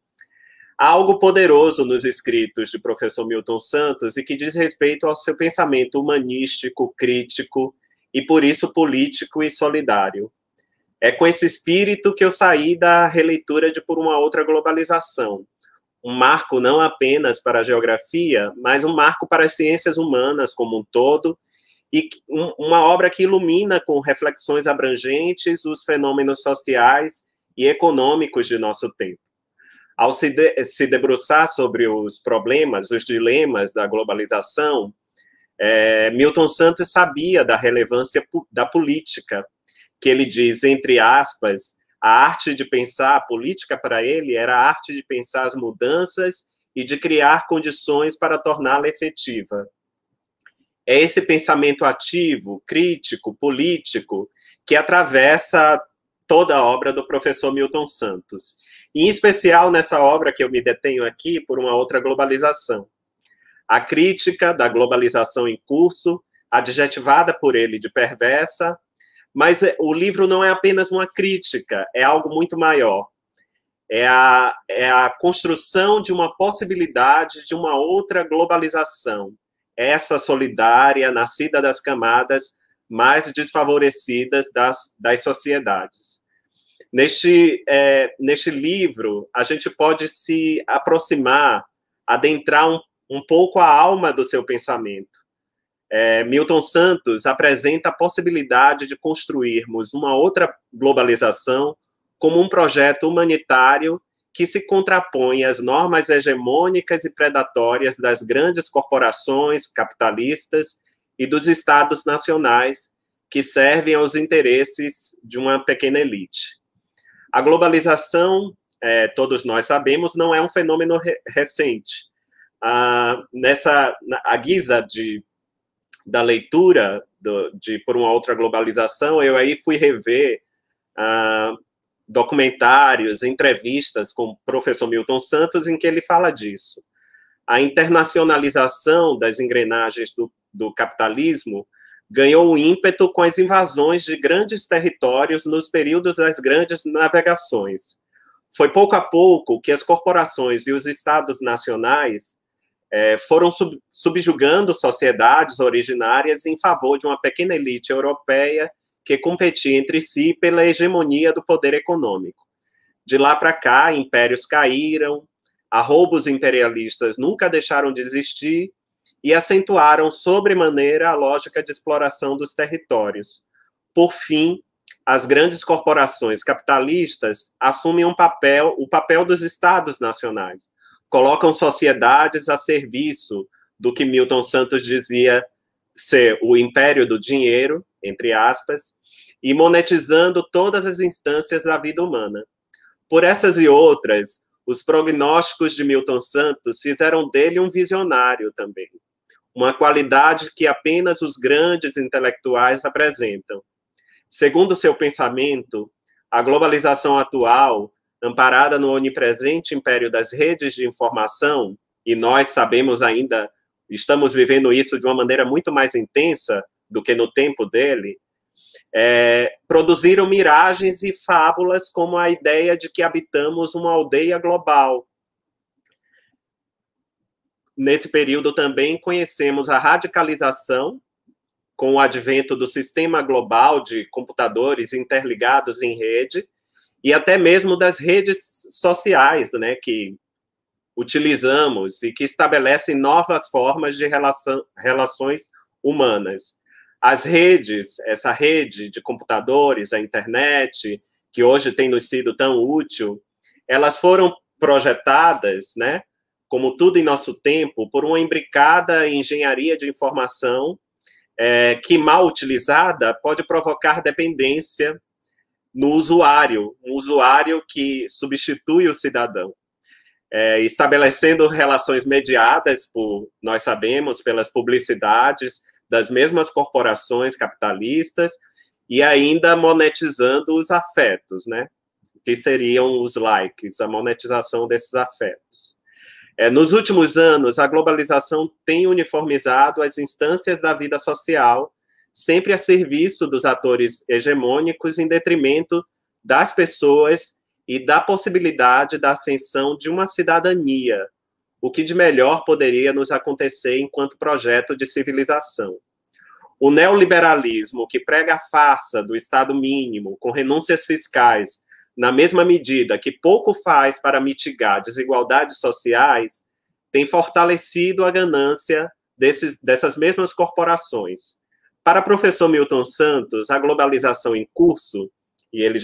Há algo poderoso nos escritos de professor Milton Santos e que diz respeito ao seu pensamento humanístico, crítico e, por isso, político e solidário. É com esse espírito que eu saí da releitura de Por uma Outra Globalização, um marco não apenas para a geografia, mas um marco para as ciências humanas como um todo, e uma obra que ilumina com reflexões abrangentes os fenômenos sociais e econômicos de nosso tempo. Ao se, de, se debruçar sobre os problemas, os dilemas da globalização, é, Milton Santos sabia da relevância da política, que ele diz, entre aspas, a arte de pensar, a política para ele era a arte de pensar as mudanças e de criar condições para torná-la efetiva. É esse pensamento ativo, crítico, político, que atravessa toda a obra do professor Milton Santos. Em especial nessa obra que eu me detenho aqui, por uma outra globalização. A crítica da globalização em curso, adjetivada por ele de perversa, mas o livro não é apenas uma crítica, é algo muito maior. É a, é a construção de uma possibilidade de uma outra globalização, essa solidária, nascida das camadas mais desfavorecidas das, das sociedades. Neste, é, neste livro, a gente pode se aproximar, adentrar um, um pouco a alma do seu pensamento. É, Milton Santos apresenta a possibilidade de construirmos uma outra globalização como um projeto humanitário que se contrapõe às normas hegemônicas e predatórias das grandes corporações capitalistas e dos estados nacionais que servem aos interesses de uma pequena elite. A globalização, é, todos nós sabemos, não é um fenômeno re recente. Ah, nessa, na, a guisa de, da leitura do, de Por uma Outra Globalização, eu aí fui rever ah, documentários, entrevistas com o professor Milton Santos, em que ele fala disso. A internacionalização das engrenagens do, do capitalismo ganhou ímpeto com as invasões de grandes territórios nos períodos das grandes navegações. Foi pouco a pouco que as corporações e os estados nacionais eh, foram sub, subjugando sociedades originárias em favor de uma pequena elite europeia que competia entre si pela hegemonia do poder econômico. De lá para cá, impérios caíram, arroubos imperialistas nunca deixaram de existir e acentuaram sobremaneira a lógica de exploração dos territórios. Por fim, as grandes corporações capitalistas assumem um papel, o papel dos estados nacionais, colocam sociedades a serviço do que Milton Santos dizia ser o império do dinheiro, entre aspas, e monetizando todas as instâncias da vida humana. Por essas e outras, os prognósticos de Milton Santos fizeram dele um visionário também, uma qualidade que apenas os grandes intelectuais apresentam. Segundo seu pensamento, a globalização atual, amparada no onipresente império das redes de informação, e nós sabemos ainda, estamos vivendo isso de uma maneira muito mais intensa do que no tempo dele, é, produziram miragens e fábulas como a ideia de que habitamos uma aldeia global. Nesse período também conhecemos a radicalização, com o advento do sistema global de computadores interligados em rede, e até mesmo das redes sociais, né, que utilizamos e que estabelecem novas formas de relação, relações humanas. As redes, essa rede de computadores, a internet, que hoje tem nos sido tão útil, elas foram projetadas, né, como tudo em nosso tempo, por uma imbricada engenharia de informação é, que, mal utilizada, pode provocar dependência no usuário, um usuário que substitui o cidadão, é, estabelecendo relações mediadas, por, nós sabemos, pelas publicidades das mesmas corporações capitalistas e ainda monetizando os afetos, né, que seriam os likes, a monetização desses afetos. É, nos últimos anos, a globalização tem uniformizado as instâncias da vida social, sempre a serviço dos atores hegemônicos, em detrimento das pessoas e da possibilidade da ascensão de uma cidadania, o que de melhor poderia nos acontecer enquanto projeto de civilização. O neoliberalismo, que prega a farsa do Estado mínimo, com renúncias fiscais, na mesma medida que pouco faz para mitigar desigualdades sociais, tem fortalecido a ganância desses, dessas mesmas corporações. Para o professor Milton Santos, a globalização em curso, e ele já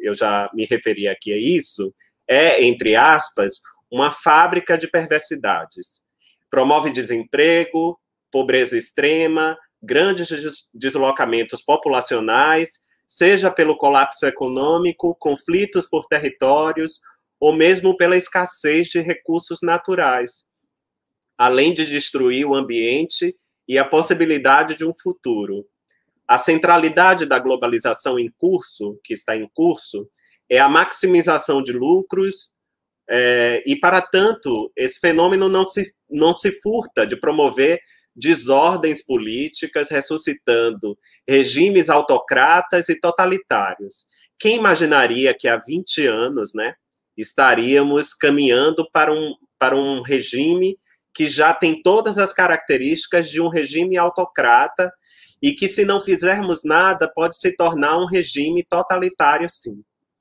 eu já me referi aqui a isso, é, entre aspas, uma fábrica de perversidades. Promove desemprego, pobreza extrema, grandes deslocamentos populacionais, seja pelo colapso econômico, conflitos por territórios, ou mesmo pela escassez de recursos naturais, além de destruir o ambiente e a possibilidade de um futuro. A centralidade da globalização em curso, que está em curso, é a maximização de lucros, é, e, para tanto, esse fenômeno não se, não se furta de promover desordens políticas, ressuscitando regimes autocratas e totalitários. Quem imaginaria que há vinte anos, né, estaríamos caminhando para um, para um regime que já tem todas as características de um regime autocrata e que, se não fizermos nada, pode se tornar um regime totalitário, sim.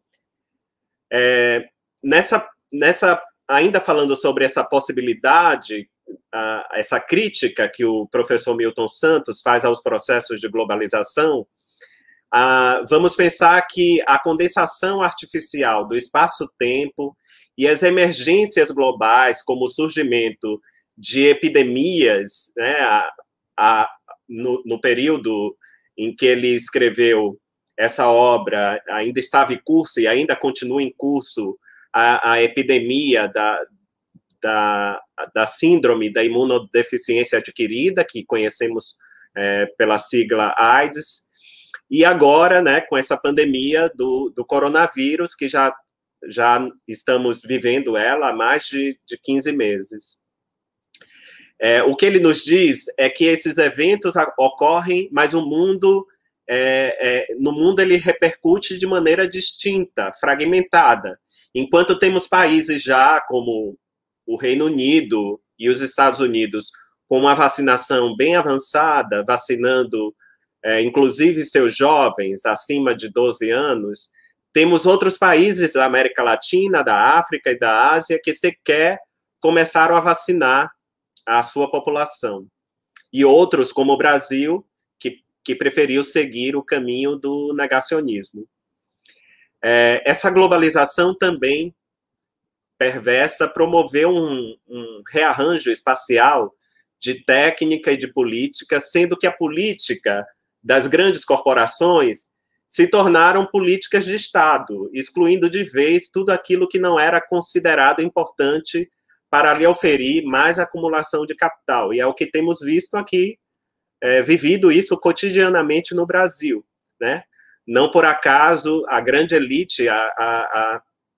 É, nessa, nessa, ainda falando sobre essa possibilidade, uh, essa crítica que o professor Milton Santos faz aos processos de globalização, uh, vamos pensar que a condensação artificial do espaço-tempo e as emergências globais, como o surgimento de epidemias, né, a, a, no, no período em que ele escreveu essa obra, ainda estava em curso e ainda continua em curso a, a epidemia da, da, da síndrome da imunodeficiência adquirida, que conhecemos é, pela sigla AIDS, e agora, né, com essa pandemia do, do coronavírus, que já, já estamos vivendo ela há mais de, de quinze meses. É, o que ele nos diz é que esses eventos ocorrem, mas o mundo, é, é, no mundo ele repercute de maneira distinta, fragmentada. Enquanto temos países já, como o Reino Unido e os Estados Unidos, com uma vacinação bem avançada, vacinando, é, inclusive, seus jovens acima de doze anos, temos outros países da América Latina, da África e da Ásia que sequer começaram a vacinar a sua população. E outros, como o Brasil, que, que preferiu seguir o caminho do negacionismo. É, essa globalização também perversa promoveu um, um rearranjo espacial de técnica e de política, sendo que a política das grandes corporações se tornaram políticas de Estado, excluindo de vez tudo aquilo que não era considerado importante para lhe oferir mais acumulação de capital. E é o que temos visto aqui, é, vivido isso cotidianamente no Brasil, né? Não por acaso a grande elite, a, a,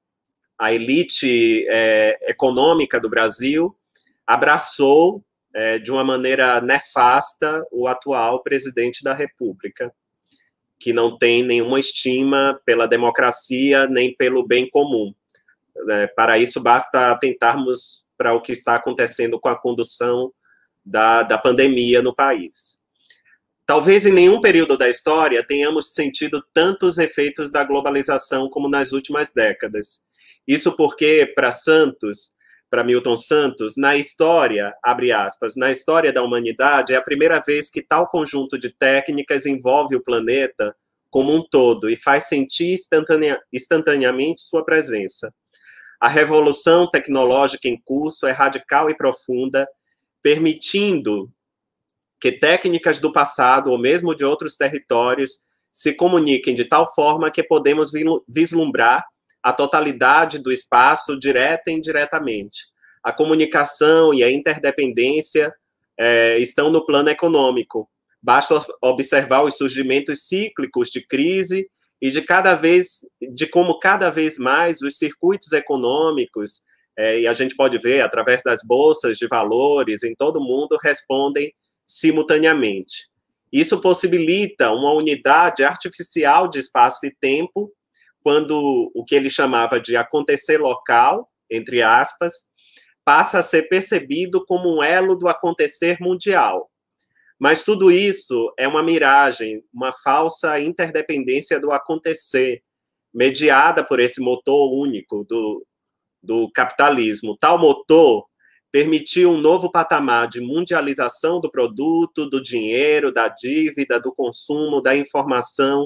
a elite é, econômica do Brasil abraçou é, de uma maneira nefasta o atual presidente da República, que não tem nenhuma estima pela democracia nem pelo bem comum. É, para isso, basta atentarmos para o que está acontecendo com a condução da, da pandemia no país. Talvez em nenhum período da história tenhamos sentido tantos efeitos da globalização como nas últimas décadas. Isso porque, para Santos, para Milton Santos, na história, abre aspas, na história da humanidade, é a primeira vez que tal conjunto de técnicas envolve o planeta como um todo e faz sentir instantanea, instantaneamente sua presença. A revolução tecnológica em curso é radical e profunda, permitindo que técnicas do passado, ou mesmo de outros territórios, se comuniquem de tal forma que podemos vislumbrar a totalidade do espaço, direta e indiretamente. A comunicação e a interdependência é, estão no plano econômico. Basta observar os surgimentos cíclicos de crise e de cada vez, de como cada vez mais os circuitos econômicos, é, e a gente pode ver através das bolsas de valores em todo o mundo, respondem simultaneamente. Isso possibilita uma unidade artificial de espaço e tempo, quando o que ele chamava de acontecer local, entre aspas, passa a ser percebido como um elo do acontecer mundial. Mas tudo isso é uma miragem, uma falsa interdependência do acontecer, mediada por esse motor único do, do capitalismo. Tal motor permitiu um novo patamar de mundialização do produto, do dinheiro, da dívida, do consumo, da informação,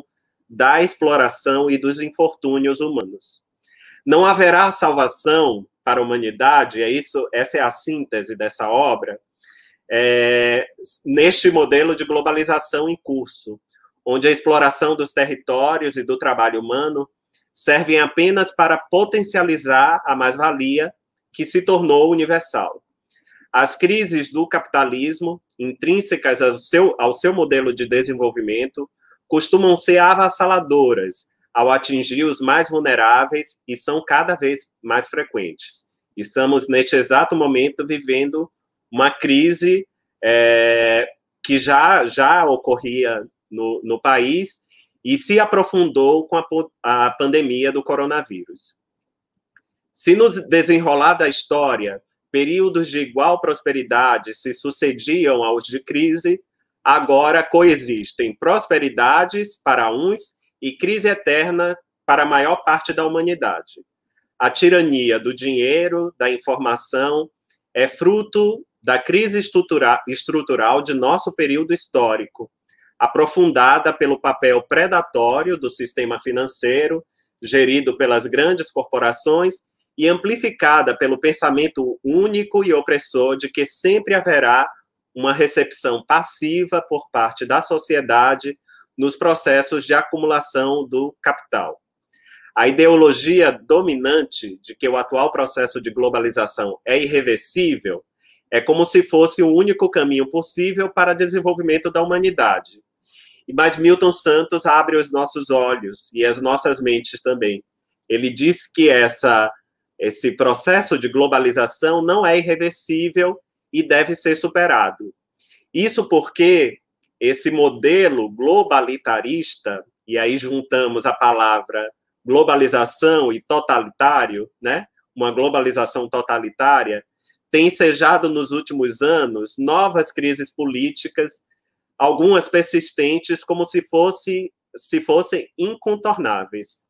da exploração e dos infortúnios humanos. Não haverá salvação para a humanidade, é isso, essa é a síntese dessa obra, é, neste modelo de globalização em curso, onde a exploração dos territórios e do trabalho humano servem apenas para potencializar a mais-valia que se tornou universal. As crises do capitalismo, intrínsecas ao seu, ao seu modelo de desenvolvimento, costumam ser avassaladoras ao atingir os mais vulneráveis e são cada vez mais frequentes. Estamos, neste exato momento, vivendo uma crise é, que já, já ocorria no, no país e se aprofundou com a, a pandemia do coronavírus. Se no desenrolar da história, períodos de igual prosperidade se sucediam aos de crise, agora coexistem prosperidades para uns e crise eterna para a maior parte da humanidade. A tirania do dinheiro, da informação, é fruto da crise estrutura, estrutural de nosso período histórico, aprofundada pelo papel predatório do sistema financeiro, gerido pelas grandes corporações, e amplificada pelo pensamento único e opressor de que sempre haverá uma recepção passiva por parte da sociedade nos processos de acumulação do capital. A ideologia dominante de que o atual processo de globalização é irreversível é como se fosse o único caminho possível para o desenvolvimento da humanidade. Mas Milton Santos abre os nossos olhos e as nossas mentes também. Ele diz que essa, esse processo de globalização não é irreversível e deve ser superado. Isso porque esse modelo globalitarista, e aí juntamos a palavra globalização e totalitário, né? Uma globalização totalitária, tem ensejado nos últimos anos novas crises políticas, algumas persistentes, como se, fosse, se fossem incontornáveis.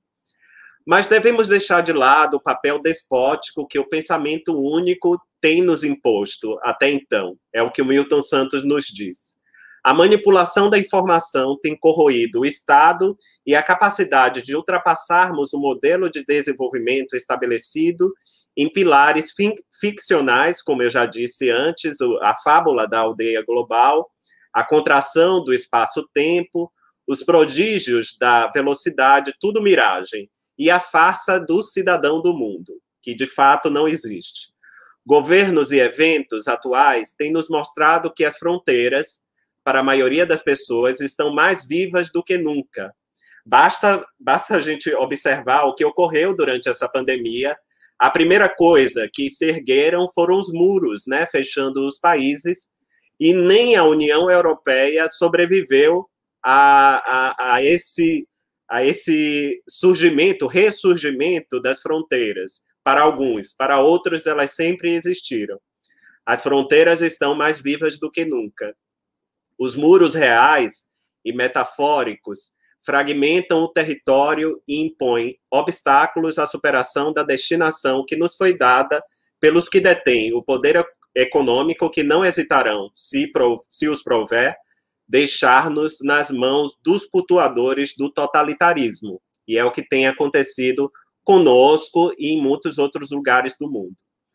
Mas devemos deixar de lado o papel despótico que o pensamento único tem nos imposto até então. É o que o Milton Santos nos diz. A manipulação da informação tem corroído o Estado e a capacidade de ultrapassarmos o modelo de desenvolvimento estabelecido em pilares ficcionais, como eu já disse antes, a fábula da aldeia global, a contração do espaço-tempo, os prodígios da velocidade, tudo miragem, e a farsa do cidadão do mundo, que de fato não existe. Governos e eventos atuais têm nos mostrado que as fronteiras, para a maioria das pessoas, estão mais vivas do que nunca. Basta, basta a gente observar o que ocorreu durante essa pandemia. A primeira coisa que se ergueram foram os muros, né, fechando os países, e nem a União Europeia sobreviveu a, a, a, esse, a esse surgimento, ressurgimento das fronteiras. Para alguns, para outros, elas sempre existiram. As fronteiras estão mais vivas do que nunca. Os muros reais e metafóricos fragmentam o território e impõem obstáculos à superação da destinação que nos foi dada pelos que detêm o poder econômico, que não hesitarão, se, se os prover, deixar-nos nas mãos dos cultuadores do totalitarismo. E é o que tem acontecido conosco e em muitos outros lugares do mundo.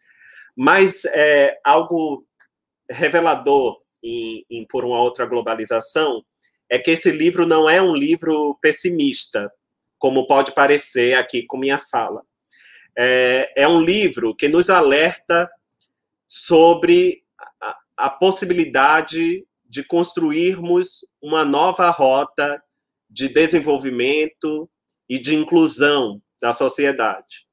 Mas é, algo revelador em, em Por uma Outra Globalização é que esse livro não é um livro pessimista, como pode parecer aqui com minha fala. É, é um livro que nos alerta sobre a, a possibilidade de construirmos uma nova rota de desenvolvimento e de inclusão da sociedade.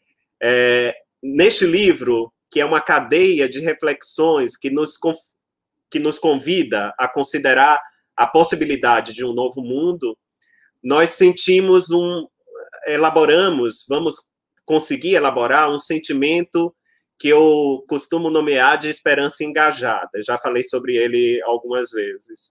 É, neste livro, que é uma cadeia de reflexões que nos, que nos convida a considerar a possibilidade de um novo mundo, nós sentimos um, elaboramos, vamos conseguir elaborar um sentimento que eu costumo nomear de esperança engajada. Já falei sobre ele algumas vezes.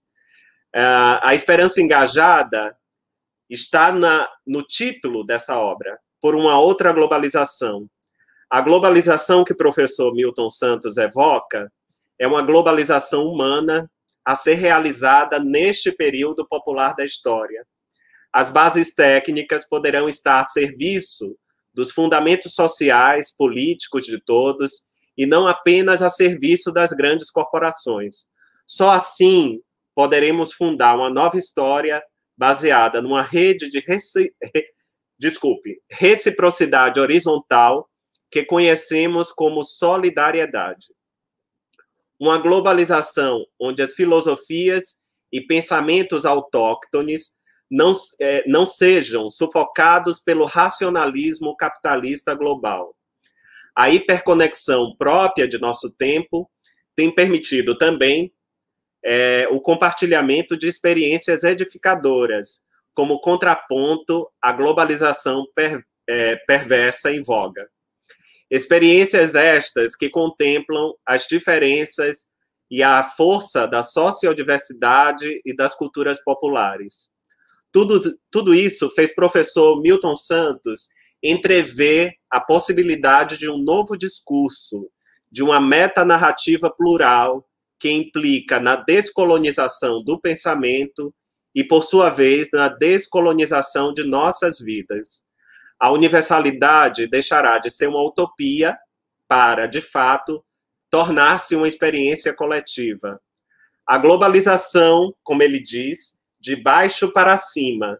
Uh, a esperança engajada está na, no título dessa obra, Por uma Outra Globalização. A globalização que o professor Milton Santos evoca é uma globalização humana a ser realizada neste período popular da história. as bases técnicas poderão estar a serviço dos fundamentos sociais, políticos de todos, e não apenas a serviço das grandes corporações. Só assim poderemos fundar uma nova história baseada numa rede de reci... Desculpe, reciprocidade horizontal que conhecemos como solidariedade. Uma globalização onde as filosofias e pensamentos autóctones não, é, não sejam sufocados pelo racionalismo capitalista global. A hiperconexão própria de nosso tempo tem permitido também é, o compartilhamento de experiências edificadoras, como contraponto à globalização per, é, perversa em voga. Experiências estas que contemplam as diferenças e a força da sociodiversidade e das culturas populares. Tudo, tudo isso fez professor Milton Santos entrever a possibilidade de um novo discurso, de uma metanarrativa plural que implica na descolonização do pensamento e, por sua vez, na descolonização de nossas vidas. A universalidade deixará de ser uma utopia para, de fato, tornar-se uma experiência coletiva. A globalização, como ele diz, de baixo para cima,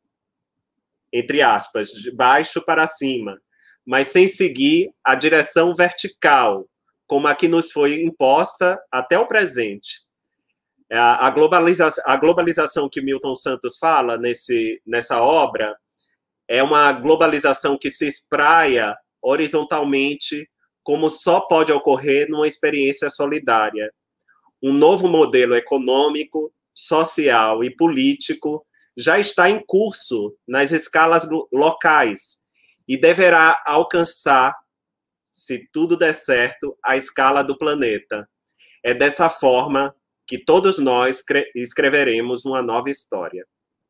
entre aspas, de baixo para cima, mas sem seguir a direção vertical, como a que nos foi imposta até o presente. A, a, globaliza a globalização que Milton Santos fala nesse, nessa obra é uma globalização que se espraia horizontalmente, como só pode ocorrer numa experiência solidária. Um novo modelo econômico, social e político já está em curso nas escalas locais e deverá alcançar, se tudo der certo, a escala do planeta. É dessa forma que todos nós escreveremos uma nova história.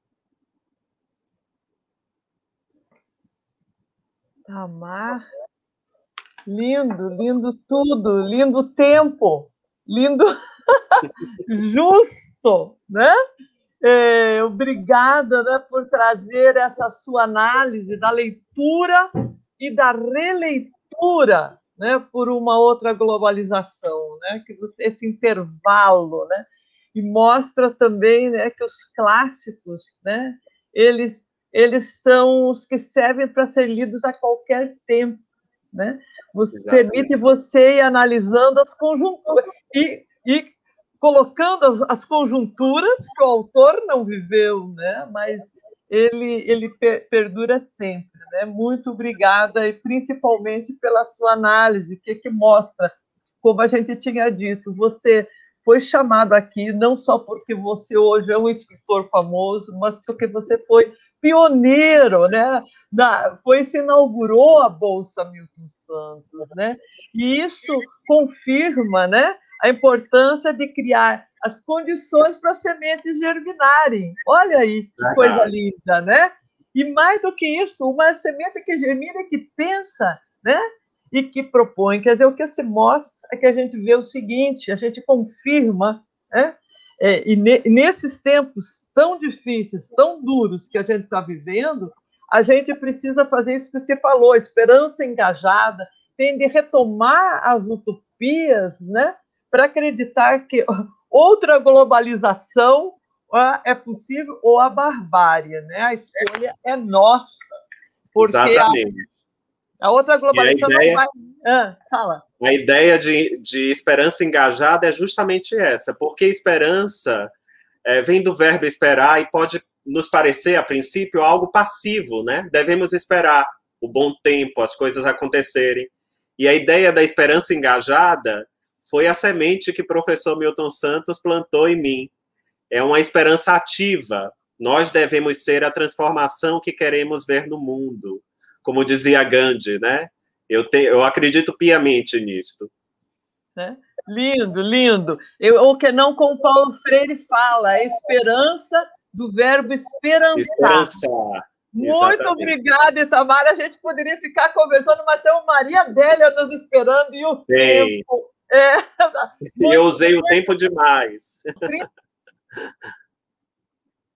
Tamar, lindo, lindo tudo, lindo tempo, lindo, justo, né? É, obrigada, né, por trazer essa sua análise da leitura e da releitura, né, por uma outra globalização, né, que você, esse intervalo, né, e mostra também, né, que os clássicos, né, eles eles são os que servem para ser lidos a qualquer tempo, né? Você permite você ir analisando as conjunturas e, e colocando as, as conjunturas que o autor não viveu, né? Mas ele, ele per, perdura sempre, né? Muito obrigada, e principalmente pela sua análise, que, que mostra, como a gente tinha dito, você foi chamado aqui não só porque você hoje é um escritor famoso, mas porque você foi pioneiro, né? Na, foi se inaugurou a Bolsa Milton Santos, né? E isso confirma, né, a importância de criar as condições para as sementes germinarem. Olha aí, que coisa linda, né? E mais do que isso, uma semente que germina e que pensa, né? E que propõe. Quer dizer, o que se mostra é que a gente vê o seguinte, a gente confirma, né? É, e ne, nesses tempos tão difíceis, tão duros que a gente está vivendo, a gente precisa fazer isso que você falou, esperança engajada, tem de retomar as utopias, né, para acreditar que outra globalização é possível, ou a barbárie, né? A escolha é nossa. Porque Exatamente. A, a outra globalização a ideia... não vai... Ah, fala. A ideia de, de esperança engajada é justamente essa, porque esperança é, vem do verbo esperar e pode nos parecer, a princípio, algo passivo, né? Devemos esperar o bom tempo, as coisas acontecerem. E a ideia da esperança engajada foi a semente que o professor Milton Santos plantou em mim. É uma esperança ativa. Nós devemos ser a transformação que queremos ver no mundo. Como dizia Gandhi, né? Eu, te, eu acredito piamente nisto. Né? Lindo, lindo. Eu, o que não com Paulo Freire fala, a esperança do verbo esperançar. Esperançar. Muito Exatamente. Obrigada, Itamar. A gente poderia ficar conversando, mas tem uma Maria Adélia nos esperando e o Tem. tempo. É, eu usei muito, o tempo demais.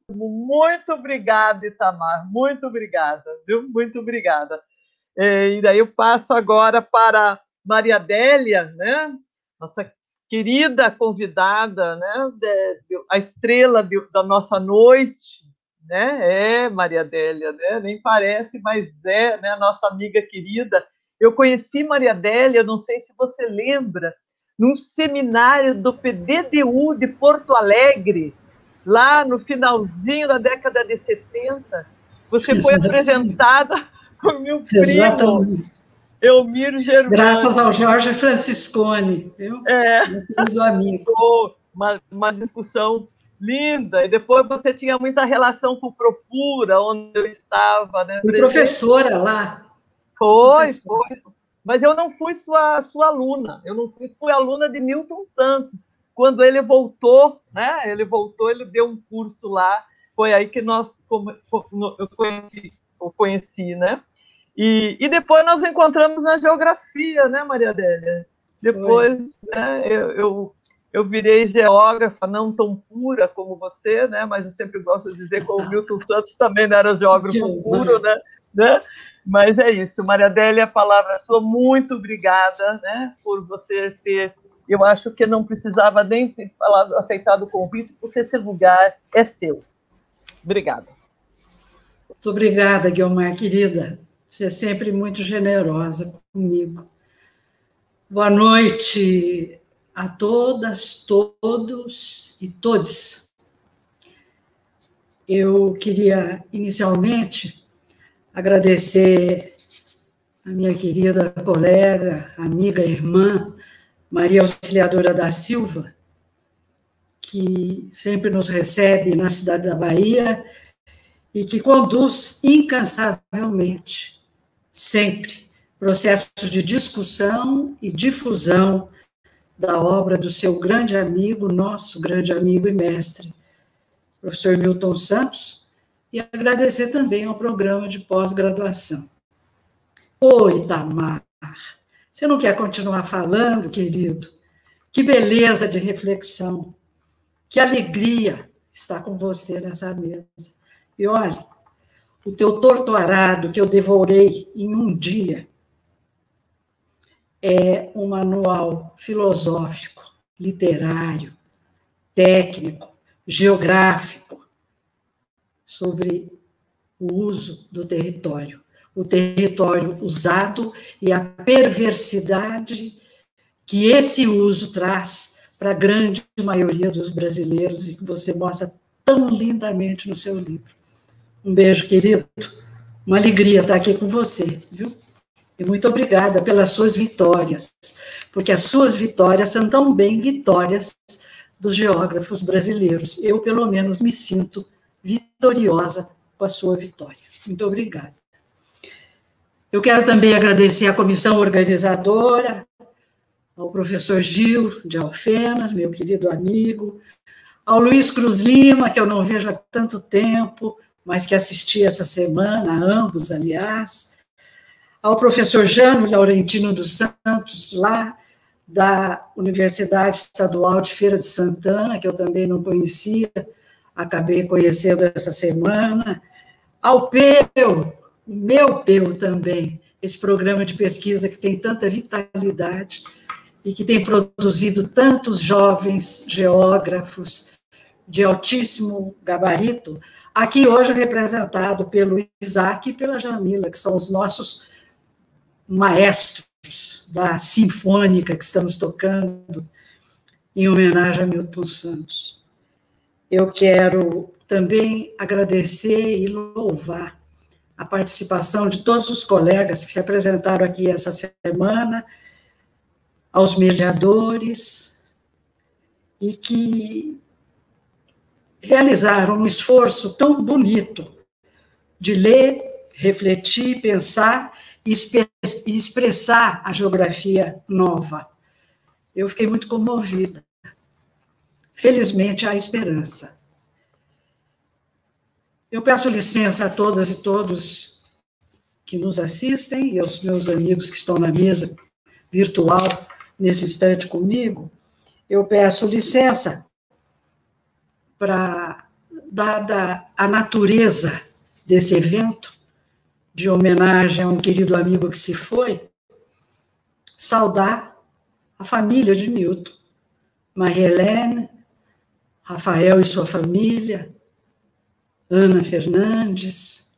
Muito obrigada, Itamar, muito obrigada, viu? Muito obrigada. E daí eu passo agora para Maria Adélia, né? Nossa querida convidada, né? De, de, a estrela de, da nossa noite, né? É Maria Adélia, né? Nem parece, mas é, né? Nossa amiga querida. Eu conheci Maria Adélia, não sei se você lembra, num seminário do P D D U de Porto Alegre, lá no finalzinho da década de setenta. Você Exatamente. Foi apresentada por meu primo, Exatamente. Elmir Germano. Graças ao Jorge Franciscone, viu? É. Meu querido amigo. Uma, uma discussão linda. E depois você tinha muita relação com o Propura, onde eu estava. Né, Fui professora lá. Foi, professora. foi. Mas eu não fui sua, sua aluna. Eu não fui, fui aluna de Milton Santos. Quando ele voltou, né? Ele voltou, ele deu um curso lá. Foi aí que nós eu conheci, eu conheci, né? E, e depois nós encontramos na geografia, né, Maria Adélia? Depois, né, eu, eu, eu virei geógrafa, não tão pura como você, né? Mas eu sempre gosto de dizer que o Milton Santos também não era geógrafo puro, né? né? Mas é isso, Maria Adélia, a palavra é sua. Muito obrigada, né, por você ter... Eu acho que não precisava nem ter falado, aceitado o convite, porque esse lugar é seu. Obrigada. Muito obrigada, Guiomar, querida. Você é sempre muito generosa comigo. Boa noite a todas, todos e todes. Eu queria, inicialmente, agradecer a minha querida colega, amiga, irmã, Maria Auxiliadora da Silva, que sempre nos recebe na cidade da Bahia e que conduz incansavelmente, sempre, processos de discussão e difusão da obra do seu grande amigo, nosso grande amigo e mestre, professor Milton Santos, e agradecer também ao programa de pós-graduação. Oi, Itamar, você não quer continuar falando, querido? Que beleza de reflexão, que alegria estar com você nessa mesa. E olha, o teu torto arado que eu devorei em um dia é um manual filosófico, literário, técnico, geográfico, sobre o uso do território. O território usado e a perversidade que esse uso traz para a grande maioria dos brasileiros e que você mostra tão lindamente no seu livro. Um beijo, querido. Uma alegria estar aqui com você, viu? E muito obrigada pelas suas vitórias, porque as suas vitórias são também vitórias dos geógrafos brasileiros. Eu, pelo menos, me sinto vitoriosa com a sua vitória. Muito obrigada. Eu quero também agradecer à comissão organizadora, ao professor Gil de Alfenas, meu querido amigo, ao Luiz Cruz Lima, que eu não vejo há tanto tempo, mas que assisti essa semana, a ambos, aliás, ao professor Jânio Laurentino dos Santos, lá da Universidade Estadual de Feira de Santana, que eu também não conhecia, acabei conhecendo essa semana, ao Peu, o meu Peu também, esse programa de pesquisa que tem tanta vitalidade e que tem produzido tantos jovens geógrafos de altíssimo gabarito, aqui hoje representado pelo Isaac e pela Jamila, que são os nossos maestros da sinfônica que estamos tocando em homenagem a Milton Santos. Eu quero também agradecer e louvar a participação de todos os colegas que se apresentaram aqui essa semana, aos mediadores, e que realizaram um esforço tão bonito de ler, refletir, pensar e expressar a geografia nova. Eu fiquei muito comovida. Felizmente, há esperança. Eu peço licença a todas e todos que nos assistem e aos meus amigos que estão na mesa virtual nesse instante comigo. Eu peço licença para dada a natureza desse evento, de homenagem a um querido amigo que se foi, saudar a família de Milton, Maria Helene, Rafael e sua família, Ana Fernandes,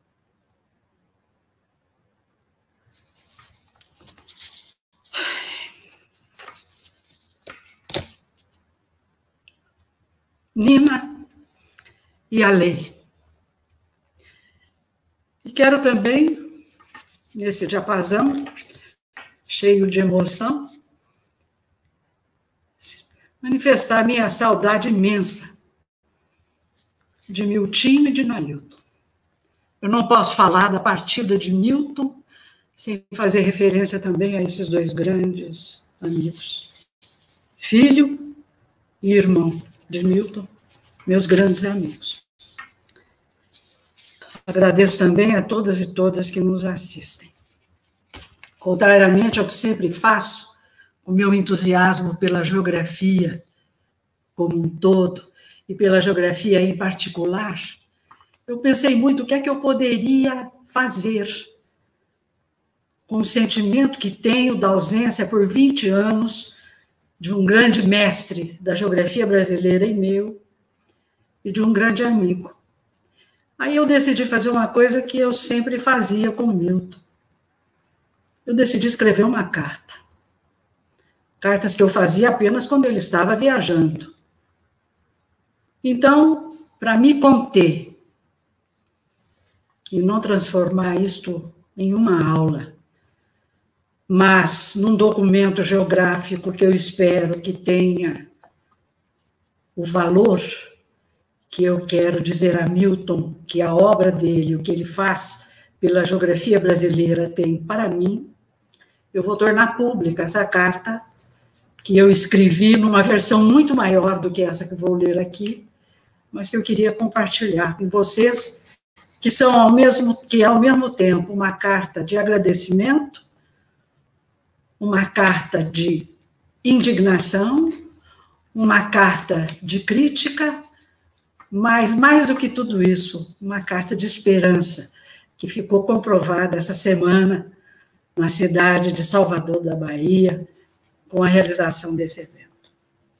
Nina e a Lei. E quero também, nesse diapasão, cheio de emoção, manifestar minha saudade imensa de Miltinho e de Nailton. Eu não posso falar da partida de Milton sem fazer referência também a esses dois grandes amigos. Filho e irmão de Milton, meus grandes amigos. Agradeço também a todas e todas que nos assistem. Contrariamente ao que sempre faço, o meu entusiasmo pela geografia como um todo e pela geografia em particular, eu pensei muito o que é que eu poderia fazer com o sentimento que tenho da ausência por vinte anos de um grande mestre da geografia brasileira e meu, e de um grande amigo. Aí eu decidi fazer uma coisa que eu sempre fazia com Milton. Eu decidi escrever uma carta. Cartas que eu fazia apenas quando ele estava viajando. Então, para me conter e não transformar isto em uma aula, mas num documento geográfico que eu espero que tenha o valor que eu quero dizer a Milton, que a obra dele, o que ele faz pela geografia brasileira tem para mim, eu vou tornar pública essa carta que eu escrevi numa versão muito maior do que essa que vou ler aqui, mas que eu queria compartilhar com vocês, que são ao mesmo, que é ao mesmo tempo uma carta de agradecimento, uma carta de indignação, uma carta de crítica, mas, mais do que tudo isso, uma carta de esperança, que ficou comprovada essa semana na cidade de Salvador da Bahia, com a realização desse evento.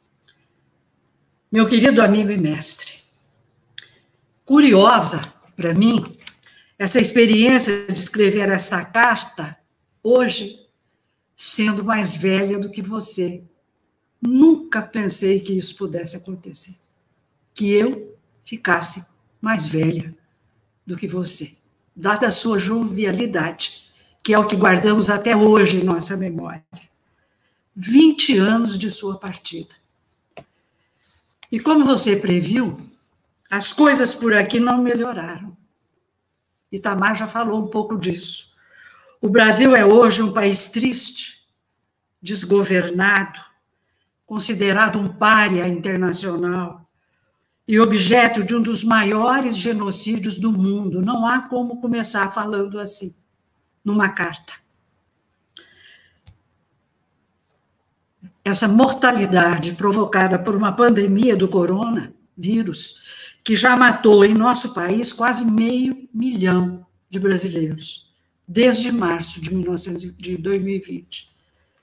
Meu querido amigo e mestre, curiosa para mim, essa experiência de escrever essa carta, hoje, sendo mais velha do que você. Nunca pensei que isso pudesse acontecer. Que eu ficasse mais velha do que você, dada a sua jovialidade, que é o que guardamos até hoje em nossa memória. vinte anos de sua partida. E como você previu, as coisas por aqui não melhoraram. Itamar já falou um pouco disso. O Brasil é hoje um país triste, desgovernado, considerado um pária internacional e objeto de um dos maiores genocídios do mundo. Não há como começar falando assim, numa carta. Essa mortalidade provocada por uma pandemia do coronavírus, que já matou em nosso país quase meio milhão de brasileiros, desde março de dois mil e vinte.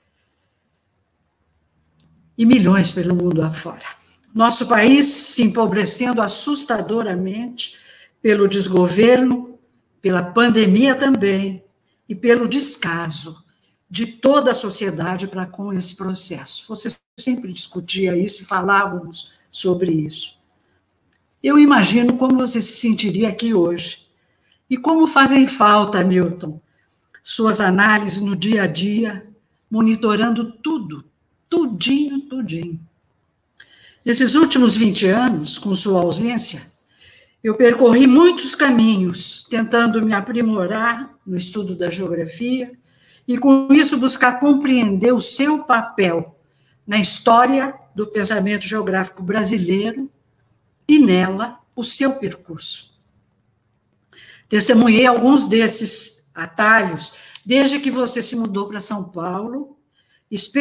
E milhões pelo mundo afora. Nosso país se empobrecendo assustadoramente pelo desgoverno, pela pandemia também, e pelo descaso de toda a sociedade para com esse processo. Você sempre discutia isso e falávamos sobre isso. Eu imagino como você se sentiria aqui hoje. E como fazem falta, Milton, suas análises no dia a dia, monitorando tudo, tudinho, tudinho. Nesses últimos vinte anos, com sua ausência, eu percorri muitos caminhos, tentando me aprimorar no estudo da geografia e, com isso, buscar compreender o seu papel na história do pensamento geográfico brasileiro e, nela, o seu percurso. Testemunhei alguns desses atalhos desde que você se mudou para São Paulo,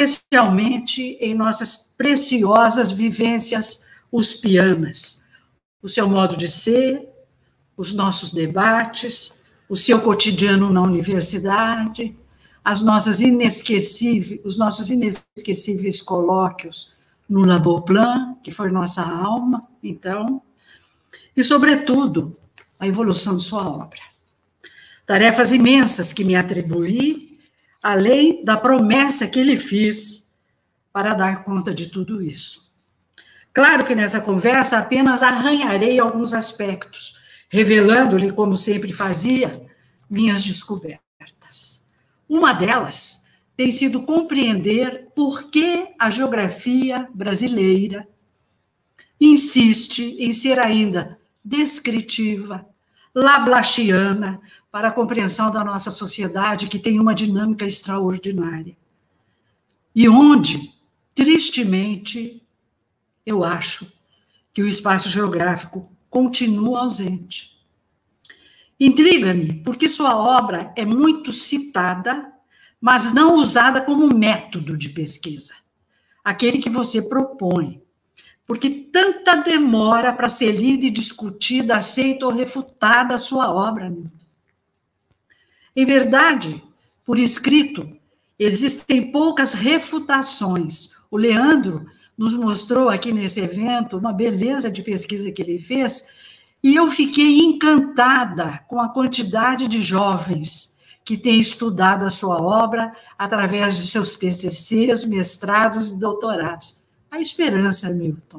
especialmente em nossas preciosas vivências uspianas, o seu modo de ser, os nossos debates, o seu cotidiano na universidade, as nossas inesquecíveis, os nossos inesquecíveis colóquios no Laboplan, que foi nossa alma, então, e, sobretudo, a evolução de sua obra. Tarefas imensas que me atribuí, além da promessa que lhe fiz para dar conta de tudo isso. Claro que nessa conversa apenas arranharei alguns aspectos, revelando-lhe, como sempre fazia, minhas descobertas. Uma delas tem sido compreender por que a geografia brasileira insiste em ser ainda descritiva, lablachiana, para a compreensão da nossa sociedade, que tem uma dinâmica extraordinária. E onde, tristemente, eu acho que o espaço geográfico continua ausente. Intriga-me, porque sua obra é muito citada, mas não usada como método de pesquisa, aquele que você propõe. Porque tanta demora para ser lida e discutida, aceita ou refutada a sua obra. Em verdade, por escrito, existem poucas refutações. O Leandro nos mostrou aqui nesse evento uma beleza de pesquisa que ele fez, e eu fiquei encantada com a quantidade de jovens que têm estudado a sua obra através de seus T C Cs, mestrados e doutorados. A esperança, Milton.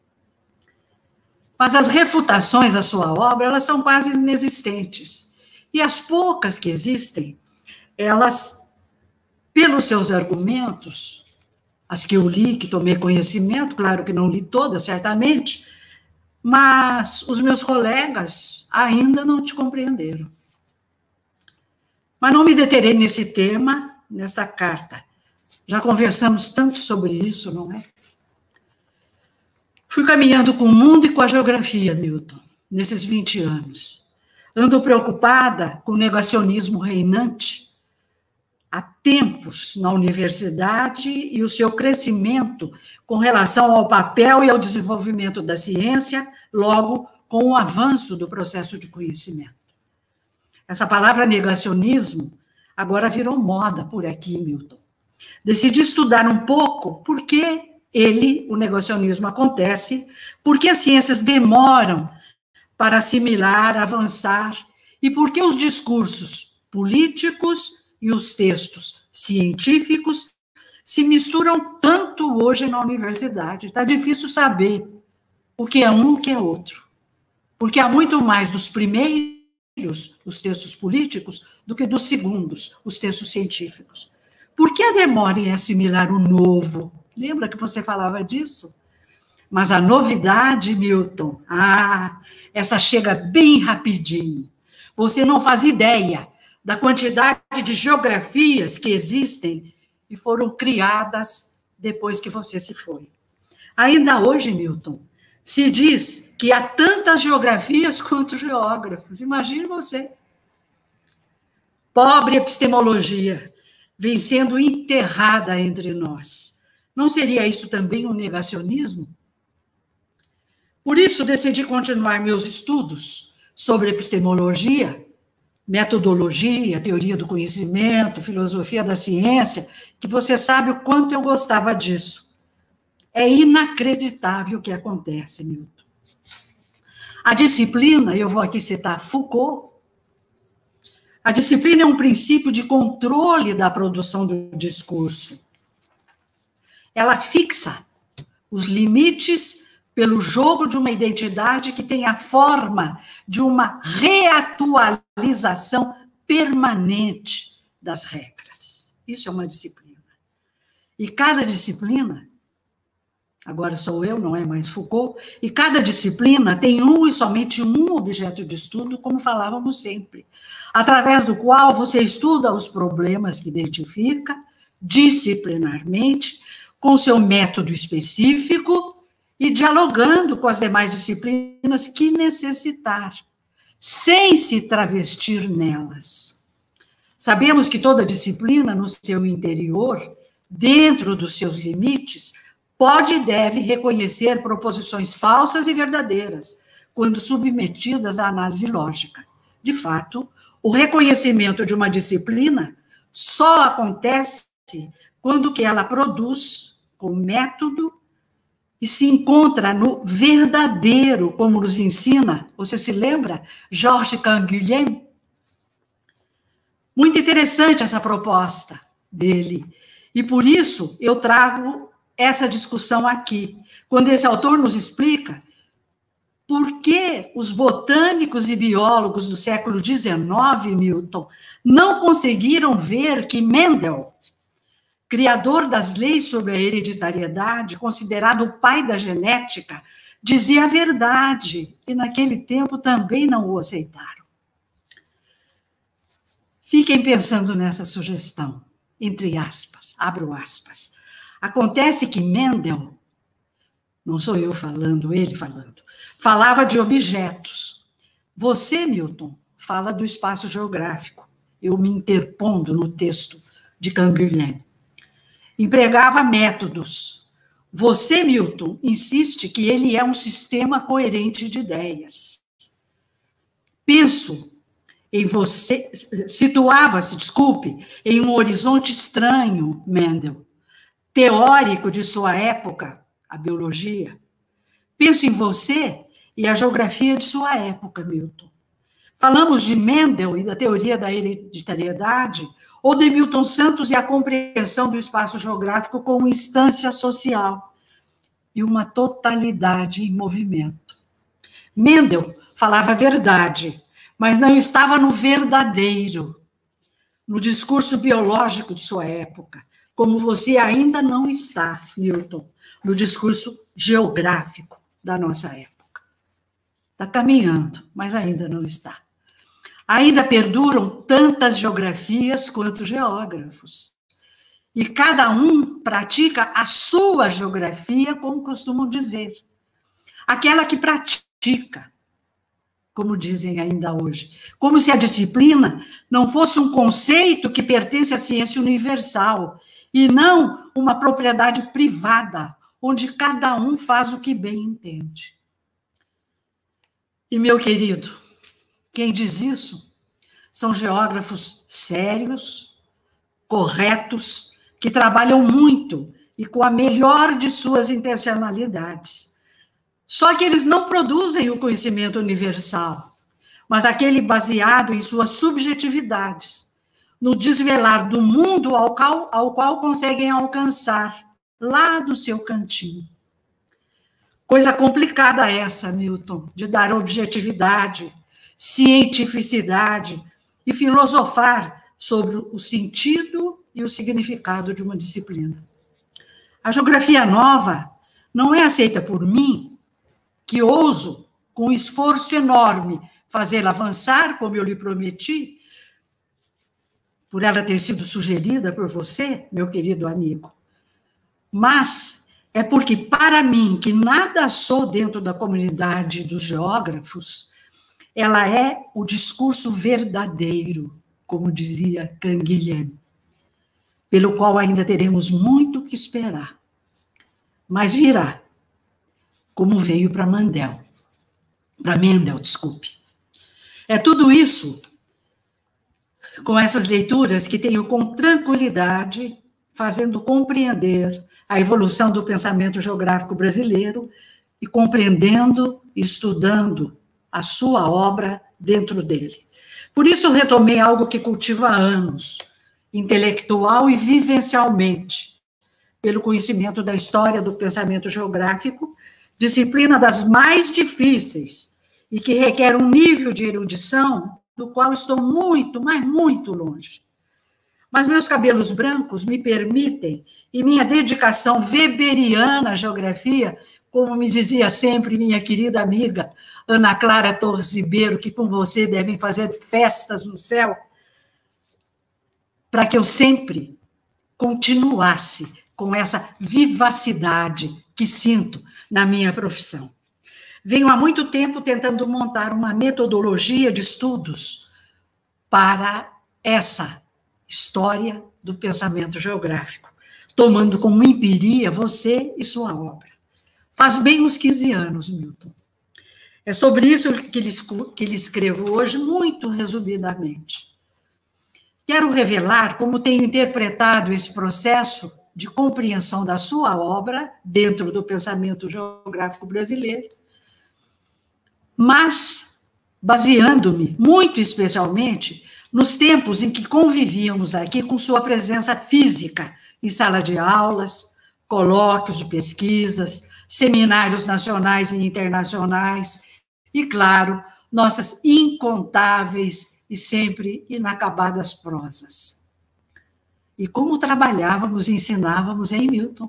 Mas as refutações à sua obra, elas são quase inexistentes. E as poucas que existem, elas, pelos seus argumentos, as que eu li, que tomei conhecimento, claro que não li todas, certamente, mas os meus colegas ainda não te compreenderam. Mas não me deterei nesse tema, nesta carta. Já conversamos tanto sobre isso, não é? Fui caminhando com o mundo e com a geografia, Milton, nesses vinte anos. Ando preocupada com o negacionismo reinante há tempos na universidade e o seu crescimento com relação ao papel e ao desenvolvimento da ciência, logo com o avanço do processo de conhecimento. Essa palavra negacionismo agora virou moda por aqui, Milton. Decidi estudar um pouco por que ele, o negacionismo, acontece, por que as ciências demoram para assimilar, avançar, e por que os discursos políticos e os textos científicos se misturam tanto hoje na universidade. Está difícil saber o que é um e o que é outro, porque há muito mais dos primeiros, os textos políticos, do que dos segundos, os textos científicos. Por que a demora em assimilar o novo? Lembra que você falava disso? Mas a novidade, Milton, ah, essa chega bem rapidinho. Você não faz ideia da quantidade de geografias que existem e foram criadas depois que você se foi. Ainda hoje, Milton, se diz que há tantas geografias quanto geógrafos. Imagine você. Pobre epistemologia, vem sendo enterrada entre nós. Não seria isso também um negacionismo? Por isso, decidi continuar meus estudos sobre epistemologia, metodologia, teoria do conhecimento, filosofia da ciência, que você sabe o quanto eu gostava disso. É inacreditável o que acontece, Milton. A disciplina, eu vou aqui citar Foucault, a disciplina é um princípio de controle da produção do discurso. Ela fixa os limites pelo jogo de uma identidade que tem a forma de uma reatualização permanente das regras. Isso é uma disciplina. E cada disciplina, agora sou eu, não é mais Foucault, e cada disciplina tem um e somente um objeto de estudo, como falávamos sempre, através do qual você estuda os problemas que identifica, disciplinarmente, com seu método específico e dialogando com as demais disciplinas que necessitar, sem se travestir nelas. Sabemos que toda disciplina, no seu interior, dentro dos seus limites, pode e deve reconhecer proposições falsas e verdadeiras, quando submetidas à análise lógica. De fato, o reconhecimento de uma disciplina só acontece quando que ela produz com método e se encontra no verdadeiro, como nos ensina, você se lembra? Georges Canguilhem? Muito interessante essa proposta dele. E por isso eu trago essa discussão aqui, quando esse autor nos explica por que os botânicos e biólogos do século dezenove, Milton, não conseguiram ver que Mendel, criador das leis sobre a hereditariedade, considerado o pai da genética, dizia a verdade, e naquele tempo também não o aceitaram. Fiquem pensando nessa sugestão, entre aspas, abro aspas. Acontece que Mendel, não sou eu falando, ele falando, falava de objetos. Você, Milton, fala do espaço geográfico, eu me interpondo no texto de Canguilhem. Empregava métodos. Você, Milton, insiste que ele é um sistema coerente de ideias. Penso em você, situava-se, desculpe, em um horizonte estranho, Mendel, teórico de sua época, a biologia. Penso em você e a geografia de sua época, Milton. Falamos de Mendel e da teoria da hereditariedade, ou de Milton Santos e a compreensão do espaço geográfico como instância social e uma totalidade em movimento. Mendel falava a verdade, mas não estava no verdadeiro, no discurso biológico de sua época, como você ainda não está, Milton, no discurso geográfico da nossa época. Está caminhando, mas ainda não está. Ainda perduram tantas geografias quanto geógrafos. E cada um pratica a sua geografia, como costumam dizer. Aquela que pratica, como dizem ainda hoje. Como se a disciplina não fosse um conceito que pertence à ciência universal, e não uma propriedade privada, onde cada um faz o que bem entende. E, meu querido, quem diz isso são geógrafos sérios, corretos, que trabalham muito e com a melhor de suas intencionalidades. Só que eles não produzem o conhecimento universal, mas aquele baseado em suas subjetividades, no desvelar do mundo ao qual, ao qual conseguem alcançar, lá do seu cantinho. Coisa complicada essa, Milton, de dar objetividade, cientificidade e filosofar sobre o sentido e o significado de uma disciplina. A geografia nova não é aceita por mim, que ouso, com esforço enorme, fazê-la avançar, como eu lhe prometi, por ela ter sido sugerida por você, meu querido amigo. Mas é porque, para mim, que nada sou dentro da comunidade dos geógrafos, ela é o discurso verdadeiro, como dizia Canguilhem, pelo qual ainda teremos muito que esperar. Mas virá, como veio para Mendel, para Mendel, desculpe. É tudo isso, com essas leituras, que tenho com tranquilidade, fazendo compreender a evolução do pensamento geográfico brasileiro e compreendendo e estudando a sua obra dentro dele. Por isso, retomei algo que cultivo há anos, intelectual e vivencialmente, pelo conhecimento da história do pensamento geográfico, disciplina das mais difíceis e que requer um nível de erudição do qual estou muito, mas muito longe. Mas meus cabelos brancos me permitem, e minha dedicação weberiana à geografia, como me dizia sempre minha querida amiga Ana Clara Torres Ribeiro, que com você devem fazer festas no céu, para que eu sempre continuasse com essa vivacidade que sinto na minha profissão. Venho há muito tempo tentando montar uma metodologia de estudos para essa história do pensamento geográfico, tomando como empiria você e sua obra. Faz bem uns quinze anos, Milton. É sobre isso que lhe, que lhe escrevo hoje, muito resumidamente. Quero revelar como tenho interpretado esse processo de compreensão da sua obra dentro do pensamento geográfico brasileiro, mas baseando-me muito especialmente nos tempos em que convivíamos aqui com sua presença física em sala de aulas, colóquios de pesquisas, seminários nacionais e internacionais e, claro, nossas incontáveis e sempre inacabadas prosas. E como trabalhávamos e ensinávamos em Milton.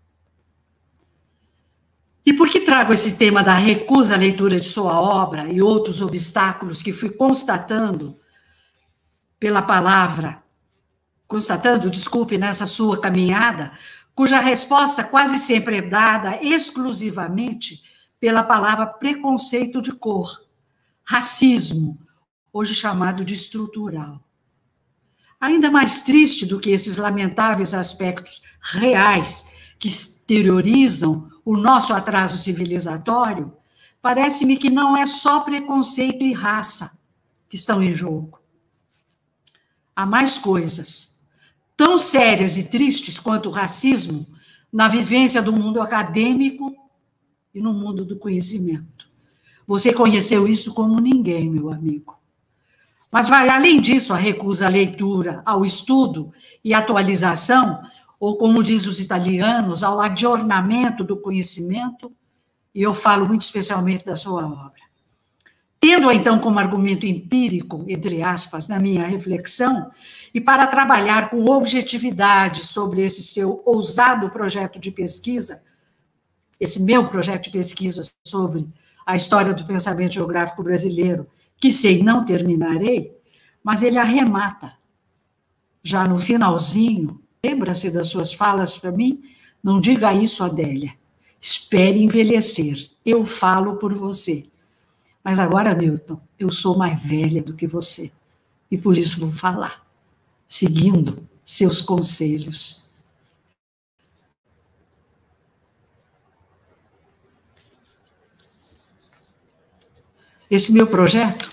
E por que trago esse tema da recusa à leitura de sua obra e outros obstáculos que fui constatando pela palavra, constatando, desculpe, nessa sua caminhada, cuja resposta quase sempre é dada exclusivamente pela palavra preconceito de cor, racismo, hoje chamado de estrutural. Ainda mais triste do que esses lamentáveis aspectos reais que exteriorizam o nosso atraso civilizatório, parece-me que não é só preconceito e raça que estão em jogo. Há mais coisas, tão sérias e tristes quanto o racismo, na vivência do mundo acadêmico e no mundo do conhecimento. Você conheceu isso como ninguém, meu amigo. Mas vai além disso a recusa à leitura, ao estudo e atualização, ou como diz os italianos, ao aggiornamento do conhecimento, e eu falo muito especialmente da sua obra. Tendo-a, então, como argumento empírico, entre aspas, na minha reflexão, e para trabalhar com objetividade sobre esse seu ousado projeto de pesquisa, esse meu projeto de pesquisa sobre a história do pensamento geográfico brasileiro, que sei não terminarei, mas ele arremata, já no finalzinho, lembra-se das suas falas para mim? Não diga isso, Adélia. Espere envelhecer. Eu falo por você. Mas agora, Milton, eu sou mais velha do que você. E por isso vou falar, seguindo seus conselhos. Esse meu projeto,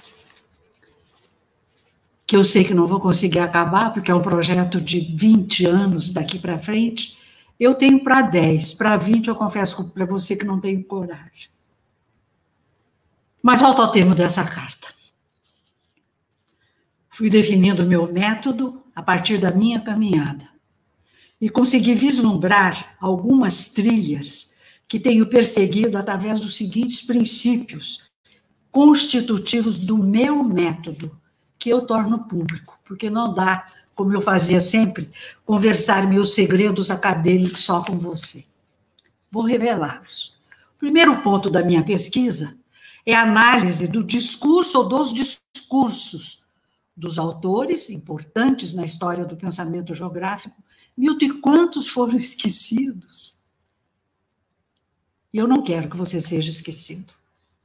que eu sei que não vou conseguir acabar, porque é um projeto de vinte anos daqui para frente, eu tenho para dez, para vinte eu confesso para você que não tenho coragem. Mas volto ao termo dessa carta. Fui definindo o meu método a partir da minha caminhada e consegui vislumbrar algumas trilhas que tenho perseguido através dos seguintes princípios constitutivos do meu método, que eu torno público, porque não dá, como eu fazia sempre, conversar meus segredos acadêmicos só com você. Vou revelá-los. O primeiro ponto da minha pesquisa é a análise do discurso ou dos discursos dos autores importantes na história do pensamento geográfico. Milton, e quantos foram esquecidos? E eu não quero que você seja esquecido.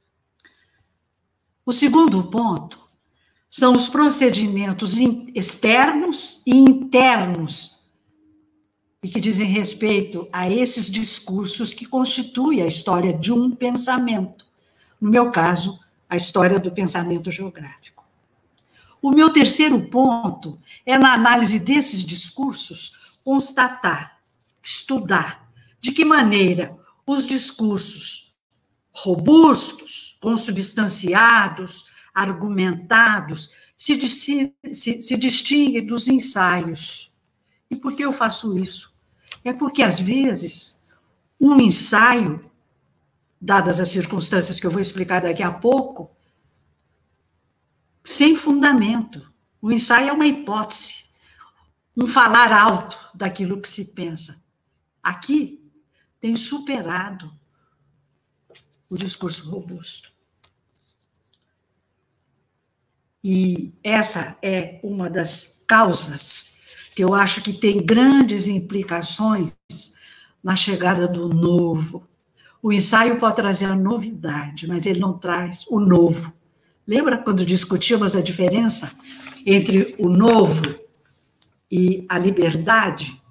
O segundo ponto são os procedimentos externos e internos e que dizem respeito a esses discursos que constituem a história de um pensamento. No meu caso, a história do pensamento geográfico. O meu terceiro ponto é, na análise desses discursos, constatar, estudar de que maneira os discursos robustos, consubstanciados, argumentados, se, se, se, se distinguem dos ensaios. E por que eu faço isso? É porque, às vezes, um ensaio, dadas as circunstâncias que eu vou explicar daqui a pouco, sem fundamento. O ensaio é uma hipótese, um falar alto daquilo que se pensa. Aqui tem superado o discurso robusto. E essa é uma das causas que eu acho que tem grandes implicações na chegada do novo. O ensaio pode trazer a novidade, mas ele não traz o novo. Lembra quando discutíamos a diferença entre o novo e a liberdade?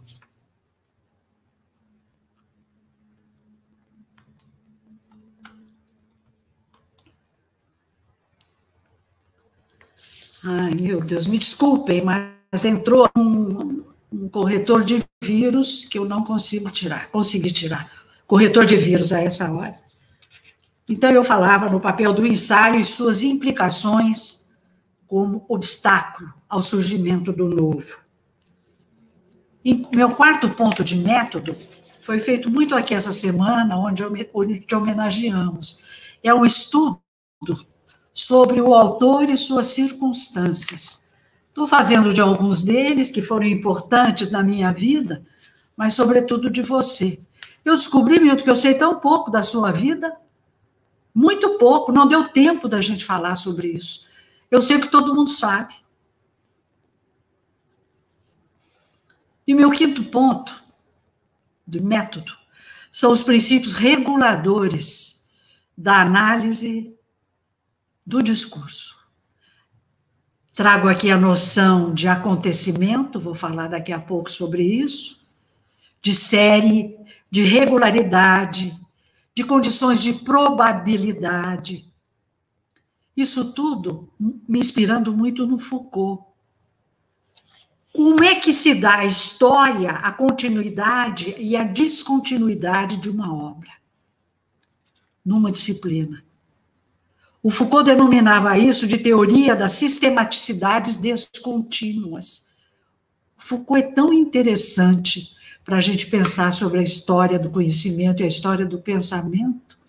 Ai, meu Deus, me desculpem, mas entrou um, um corretor de vírus que eu não consigo tirar, consegui tirar. Corretor de vírus a essa hora. Então, eu falava no papel do ensaio e suas implicações como obstáculo ao surgimento do novo. E meu quarto ponto de método foi feito muito aqui essa semana, onde, onde te homenageamos. É um estudo sobre o autor e suas circunstâncias. Estou fazendo de alguns deles que foram importantes na minha vida, mas, sobretudo, de você. Eu descobri, Milton, que eu sei tão pouco da sua vida, muito pouco, não deu tempo da gente falar sobre isso. Eu sei que todo mundo sabe. E meu quinto ponto do método são os princípios reguladores da análise do discurso. Trago aqui a noção de acontecimento, vou falar daqui a pouco sobre isso, de série, de regularidade, de condições de probabilidade. Isso tudo me inspirando muito no Foucault. Como é que se dá a história, a continuidade e a descontinuidade de uma obra? Numa disciplina. O Foucault denominava isso de teoria das sistematicidades descontínuas. O Foucault é tão interessante para a gente pensar sobre a história do conhecimento e a história do pensamento.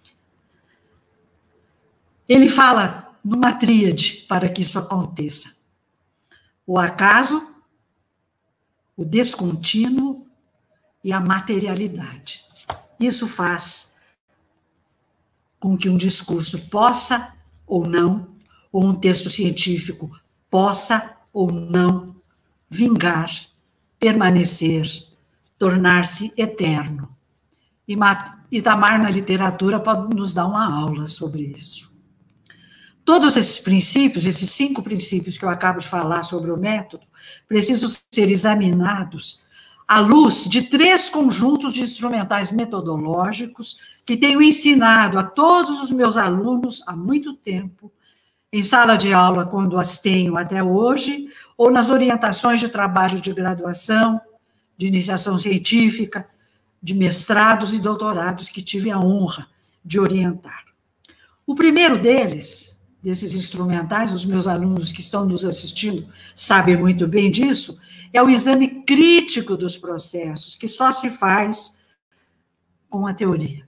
Ele fala numa tríade para que isso aconteça. O acaso, o descontínuo e a materialidade. Isso faz com que um discurso possa ou não, ou um texto científico possa ou não vingar, permanecer, tornar-se eterno. E Itamar, na literatura, pode nos dar uma aula sobre isso. Todos esses princípios, esses cinco princípios que eu acabo de falar sobre o método, precisam ser examinados à luz de três conjuntos de instrumentais metodológicos que tenho ensinado a todos os meus alunos há muito tempo, em sala de aula, quando as tenho até hoje, ou nas orientações de trabalho de graduação, de iniciação científica, de mestrados e doutorados que tive a honra de orientar. O primeiro deles, desses instrumentais, os meus alunos que estão nos assistindo sabem muito bem disso, é o exame crítico dos processos, que só se faz com a teoria.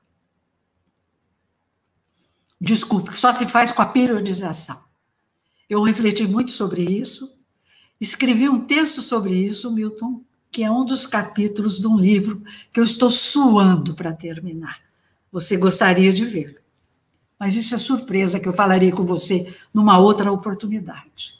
Desculpe, só se faz com a periodização. Eu refleti muito sobre isso, escrevi um texto sobre isso, Milton, que é um dos capítulos de um livro que eu estou suando para terminar. Você gostaria de ver. Mas isso é surpresa, que eu falarei com você numa outra oportunidade.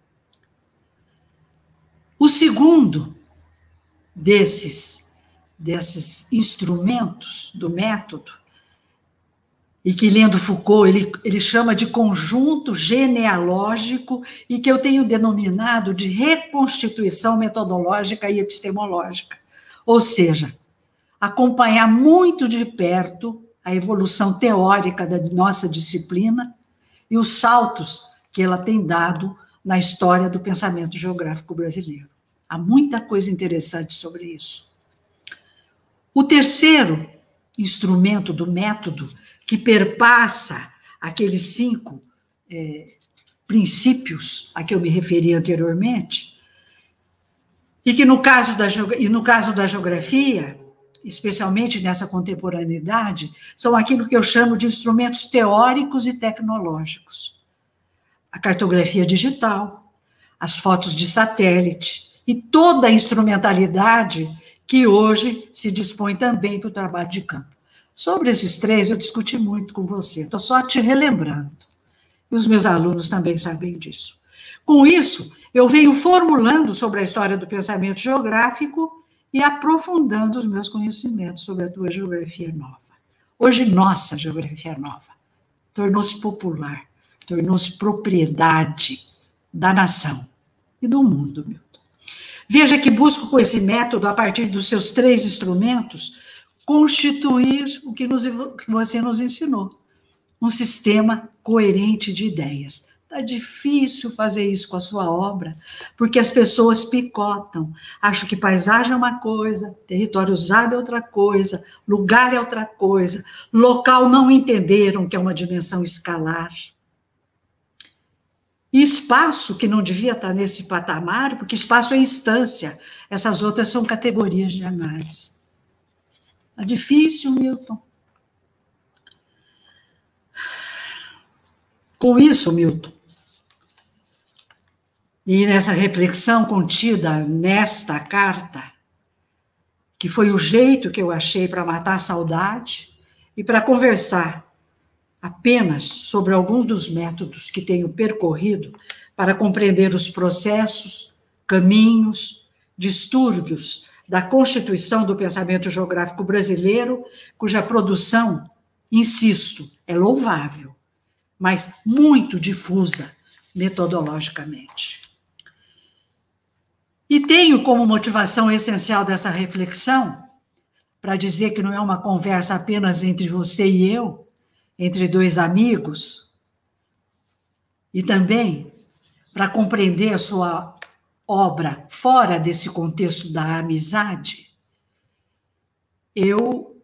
O segundo desses, desses instrumentos do método, e que, lendo Foucault, ele, ele chama de conjunto genealógico, e que eu tenho denominado de reconstituição metodológica e epistemológica. Ou seja, acompanhar muito de perto a evolução teórica da nossa disciplina e os saltos que ela tem dado na história do pensamento geográfico brasileiro. Há muita coisa interessante sobre isso. O terceiro instrumento do método, que perpassa aqueles cinco é, princípios a que eu me referi anteriormente, e que no caso da, e no caso da geografia, especialmente nessa contemporaneidade, são aquilo que eu chamo de instrumentos teóricos e tecnológicos. A cartografia digital, as fotos de satélite e toda a instrumentalidade que hoje se dispõe também para o trabalho de campo. Sobre esses três, eu discuti muito com você, estou só te relembrando. E os meus alunos também sabem disso. Com isso, eu venho formulando sobre a história do pensamento geográfico e aprofundando os meus conhecimentos sobre a tua geografia nova. Hoje, nossa geografia nova tornou-se popular, tornou-se propriedade da nação e do mundo, Milton. Veja que busco com esse método, a partir dos seus três instrumentos, constituir o que, nos, que você nos ensinou, um sistema coerente de ideias. Está difícil fazer isso com a sua obra, porque as pessoas picotam. Acham que paisagem é uma coisa, território usado é outra coisa, lugar é outra coisa, local não entenderam que é uma dimensão escalar. E espaço, que não devia estar nesse patamar, porque espaço é instância, essas outras são categorias de análise. É difícil, Milton. Com isso, Milton, e nessa reflexão contida nesta carta, que foi o jeito que eu achei para matar a saudade e para conversar apenas sobre alguns dos métodos que tenho percorrido para compreender os processos, caminhos, distúrbios da constituição do pensamento geográfico brasileiro, cuja produção, insisto, é louvável, mas muito difusa metodologicamente. E tenho como motivação essencial dessa reflexão, para dizer que não é uma conversa apenas entre você e eu, entre dois amigos, e também para compreender a sua obra fora desse contexto da amizade, eu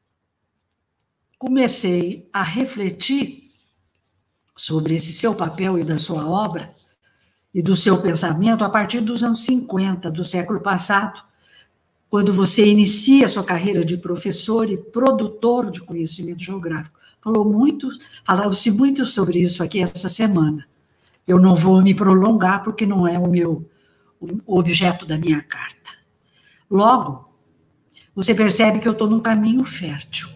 comecei a refletir sobre esse seu papel e da sua obra e do seu pensamento a partir dos anos cinquenta do século passado, quando você inicia a sua carreira de professor e produtor de conhecimento geográfico. Falou muito, falava-se muito sobre isso aqui essa semana. Eu não vou me prolongar porque não é o meu o objeto da minha carta. Logo, você percebe que eu estou num caminho fértil.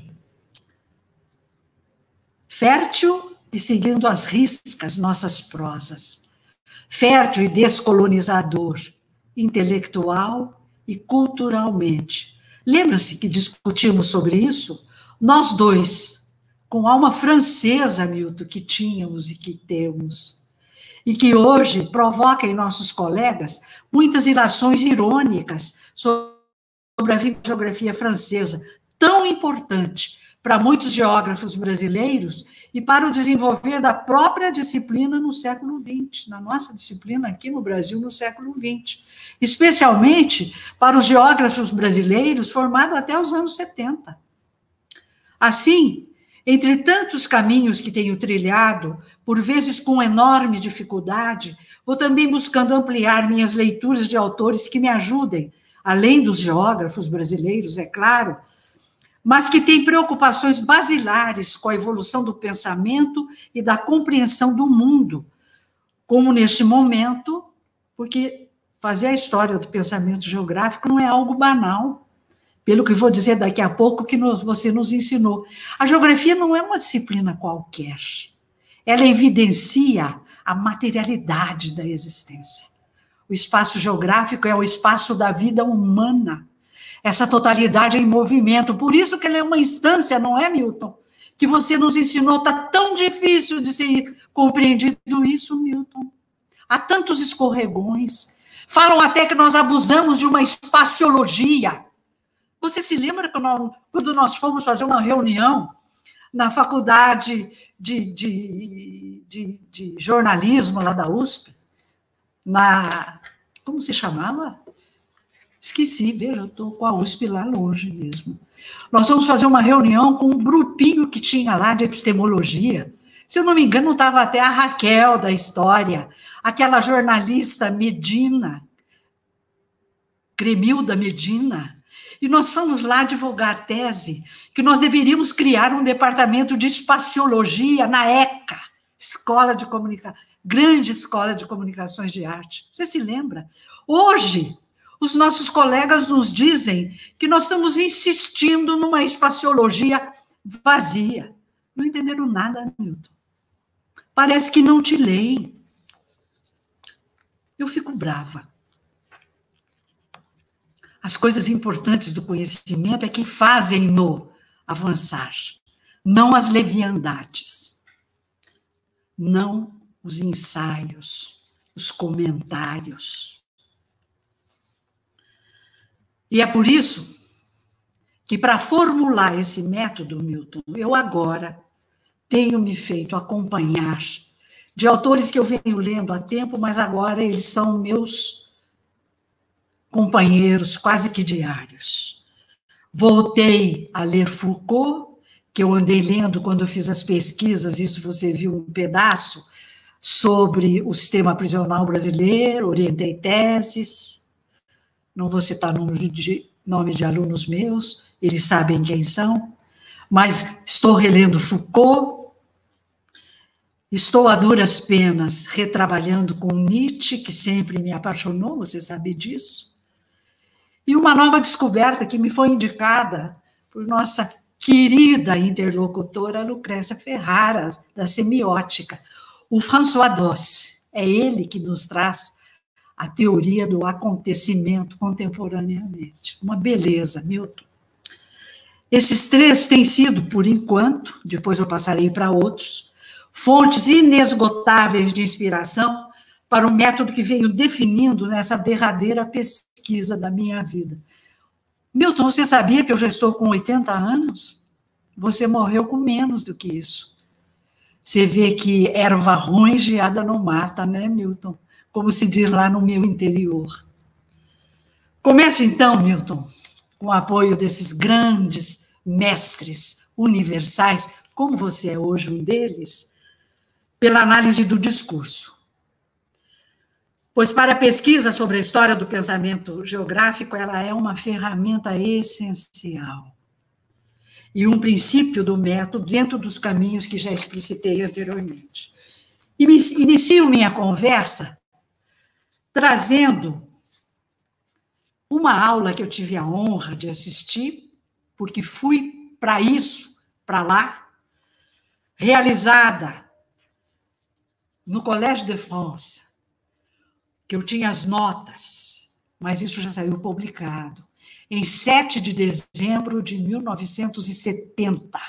Fértil e seguindo às riscas nossas prosas. Fértil e descolonizador, intelectual e culturalmente. Lembra-se que discutimos sobre isso? Nós dois, com alma francesa, Milton, que tínhamos e que temos, e que hoje provoca em nossos colegas muitas ilações irônicas sobre a geografia francesa, tão importante para muitos geógrafos brasileiros e para o desenvolver da própria disciplina no século vinte, na nossa disciplina aqui no Brasil no século vinte, especialmente para os geógrafos brasileiros formados até os anos setenta. Assim, entre tantos caminhos que tenho trilhado, por vezes com enorme dificuldade, vou também buscando ampliar minhas leituras de autores que me ajudem, além dos geógrafos brasileiros, é claro, mas que têm preocupações basilares com a evolução do pensamento e da compreensão do mundo, como neste momento, porque fazer a história do pensamento geográfico não é algo banal, pelo que vou dizer daqui a pouco que você nos ensinou. A geografia não é uma disciplina qualquer. Ela evidencia a materialidade da existência. O espaço geográfico é o espaço da vida humana. Essa totalidade é em movimento. Por isso que ela é uma instância, não é, Milton? Que você nos ensinou. Está tão difícil de ser compreendido isso, Milton. Há tantos escorregões. Falam até que nós abusamos de uma espaciologia. Você se lembra quando nós fomos fazer uma reunião na faculdade de, de, de, de jornalismo lá da U S P? Na, como se chamava? Esqueci, veja, eu estou com a U S P lá longe mesmo. Nós fomos fazer uma reunião com um grupinho que tinha lá de epistemologia. Se eu não me engano, estava até a Raquel da História, aquela jornalista Medina, Cremilda Medina. E nós fomos lá divulgar a tese que nós deveríamos criar um departamento de espaciologia na ECA, Escola de Comunicação, grande Escola de Comunicações de Arte. Você se lembra? Hoje, os nossos colegas nos dizem que nós estamos insistindo numa espaciologia vazia. Não entenderam nada, Milton. Parece que não te leem. Eu fico brava. As coisas importantes do conhecimento é que fazem-no avançar, não as leviandades, não os ensaios, os comentários. E é por isso que, para formular esse método, Milton, eu agora tenho me feito acompanhar de autores que eu venho lendo há tempo, mas agora eles são meus companheiros quase que diários. Voltei a ler Foucault, que eu andei lendo quando eu fiz as pesquisas, isso você viu um pedaço, sobre o sistema prisional brasileiro, orientei teses, não vou citar nome de, nome de alunos meus, eles sabem quem são, mas estou relendo Foucault, estou a duras penas retrabalhando com Nietzsche, que sempre me apaixonou, você sabe disso, e uma nova descoberta que me foi indicada por nossa querida interlocutora Lucrécia Ferrara, da semiótica, o François Doss. É ele que nos traz a teoria do acontecimento contemporaneamente. Uma beleza, Milton. Esses três têm sido, por enquanto, depois eu passarei para outros, fontes inesgotáveis de inspiração para o método que venho definindo nessa derradeira pesquisa da minha vida. Milton, você sabia que eu já estou com oitenta anos? Você morreu com menos do que isso. Você vê que erva ruim, geada não mata, né, Milton? Como se diz lá no meu interior. Começo, então, Milton, com o apoio desses grandes mestres universais, como você é hoje um deles, pela análise do discurso. Pois para a pesquisa sobre a história do pensamento geográfico, ela é uma ferramenta essencial e um princípio do método dentro dos caminhos que já explicitei anteriormente. E inicio minha conversa trazendo uma aula que eu tive a honra de assistir, porque fui para isso, para lá, realizada no Collège de France, que eu tinha as notas, mas isso já saiu publicado, em sete de dezembro de mil novecentos e setenta.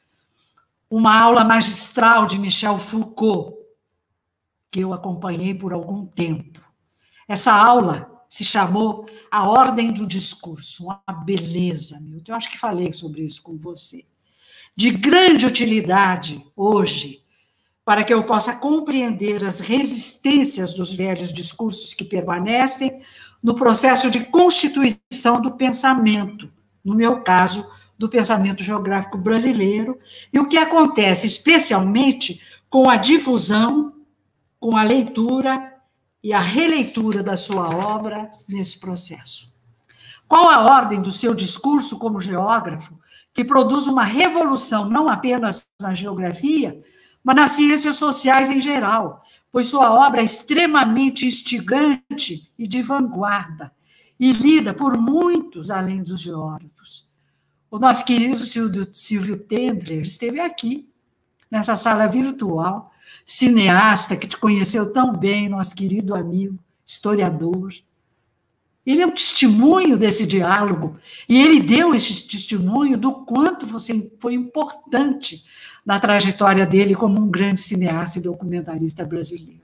Uma aula magistral de Michel Foucault, que eu acompanhei por algum tempo. Essa aula se chamou A Ordem do Discurso, uma beleza, Milton. Eu acho que falei sobre isso com você. De grande utilidade hoje, para que eu possa compreender as resistências dos velhos discursos que permanecem no processo de constituição do pensamento, no meu caso, do pensamento geográfico brasileiro, e o que acontece especialmente com a difusão, com a leitura e a releitura da sua obra nesse processo. Qual a ordem do seu discurso como geógrafo que produz uma revolução não apenas na geografia, mas nas ciências sociais em geral, pois sua obra é extremamente instigante e de vanguarda, e lida por muitos além dos geógrafos. O nosso querido Silvio, Silvio Tendler esteve aqui, nessa sala virtual, cineasta que te conheceu tão bem, nosso querido amigo, historiador. Ele é um testemunho desse diálogo, e ele deu esse testemunho do quanto você foi importante na trajetória dele como um grande cineasta e documentarista brasileiro.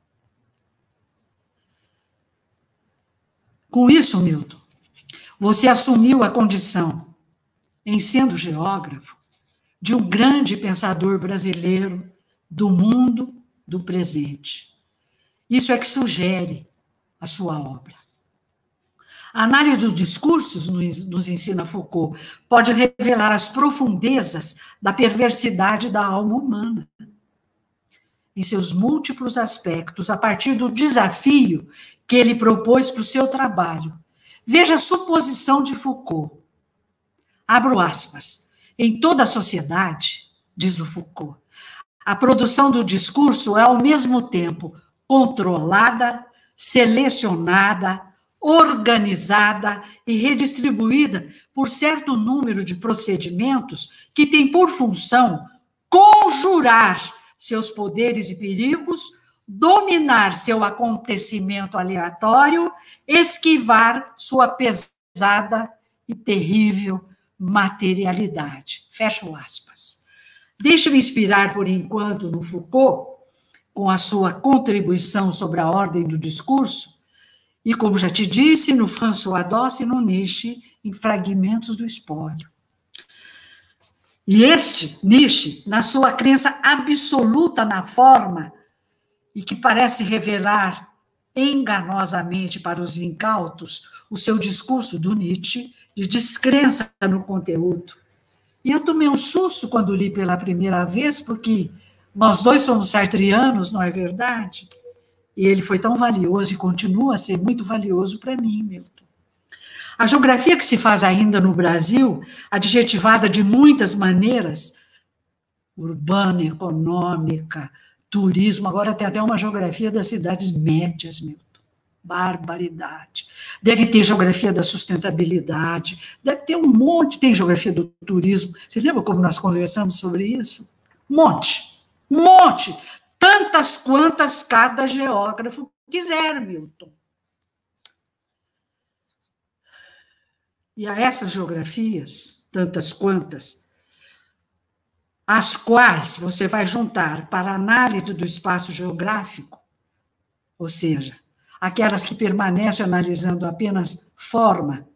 Com isso, Milton, você assumiu a condição, em sendo geógrafo, de um grande pensador brasileiro do mundo do presente. Isso é que sugere a sua obra. A análise dos discursos, nos ensina Foucault, pode revelar as profundezas da perversidade da alma humana, em seus múltiplos aspectos, a partir do desafio que ele propôs para o seu trabalho. Veja a suposição de Foucault. Abro aspas. Em toda a sociedade, diz o Foucault, a produção do discurso é, ao mesmo tempo, controlada, selecionada, organizada e redistribuída por certo número de procedimentos que têm por função conjurar seus poderes e perigos, dominar seu acontecimento aleatório, esquivar sua pesada e terrível materialidade. Fecho aspas. Deixe-me inspirar, por enquanto, no Foucault, com a sua contribuição sobre a ordem do discurso, e, como já te disse, no François Doss e no Nietzsche, em Fragmentos do Espólio. E este, Nietzsche, na sua crença absoluta na forma, e que parece revelar enganosamente para os incautos o seu discurso do Nietzsche de descrença no conteúdo. E eu tomei um susto quando li pela primeira vez, porque nós dois somos sartreanos, não é verdade? E ele foi tão valioso e continua a ser muito valioso para mim, Milton. A geografia que se faz ainda no Brasil, adjetivada de muitas maneiras, urbana, econômica, turismo, agora tem até uma geografia das cidades médias, Milton. Barbaridade. Deve ter geografia da sustentabilidade, deve ter um monte, tem geografia do turismo. Você lembra como nós conversamos sobre isso? Um monte, um monte. Tantas quantas cada geógrafo quiser, Milton. E a essas geografias, tantas quantas, as quais você vai juntar para a análise do espaço geográfico, ou seja, aquelas que permanecem analisando apenas forma,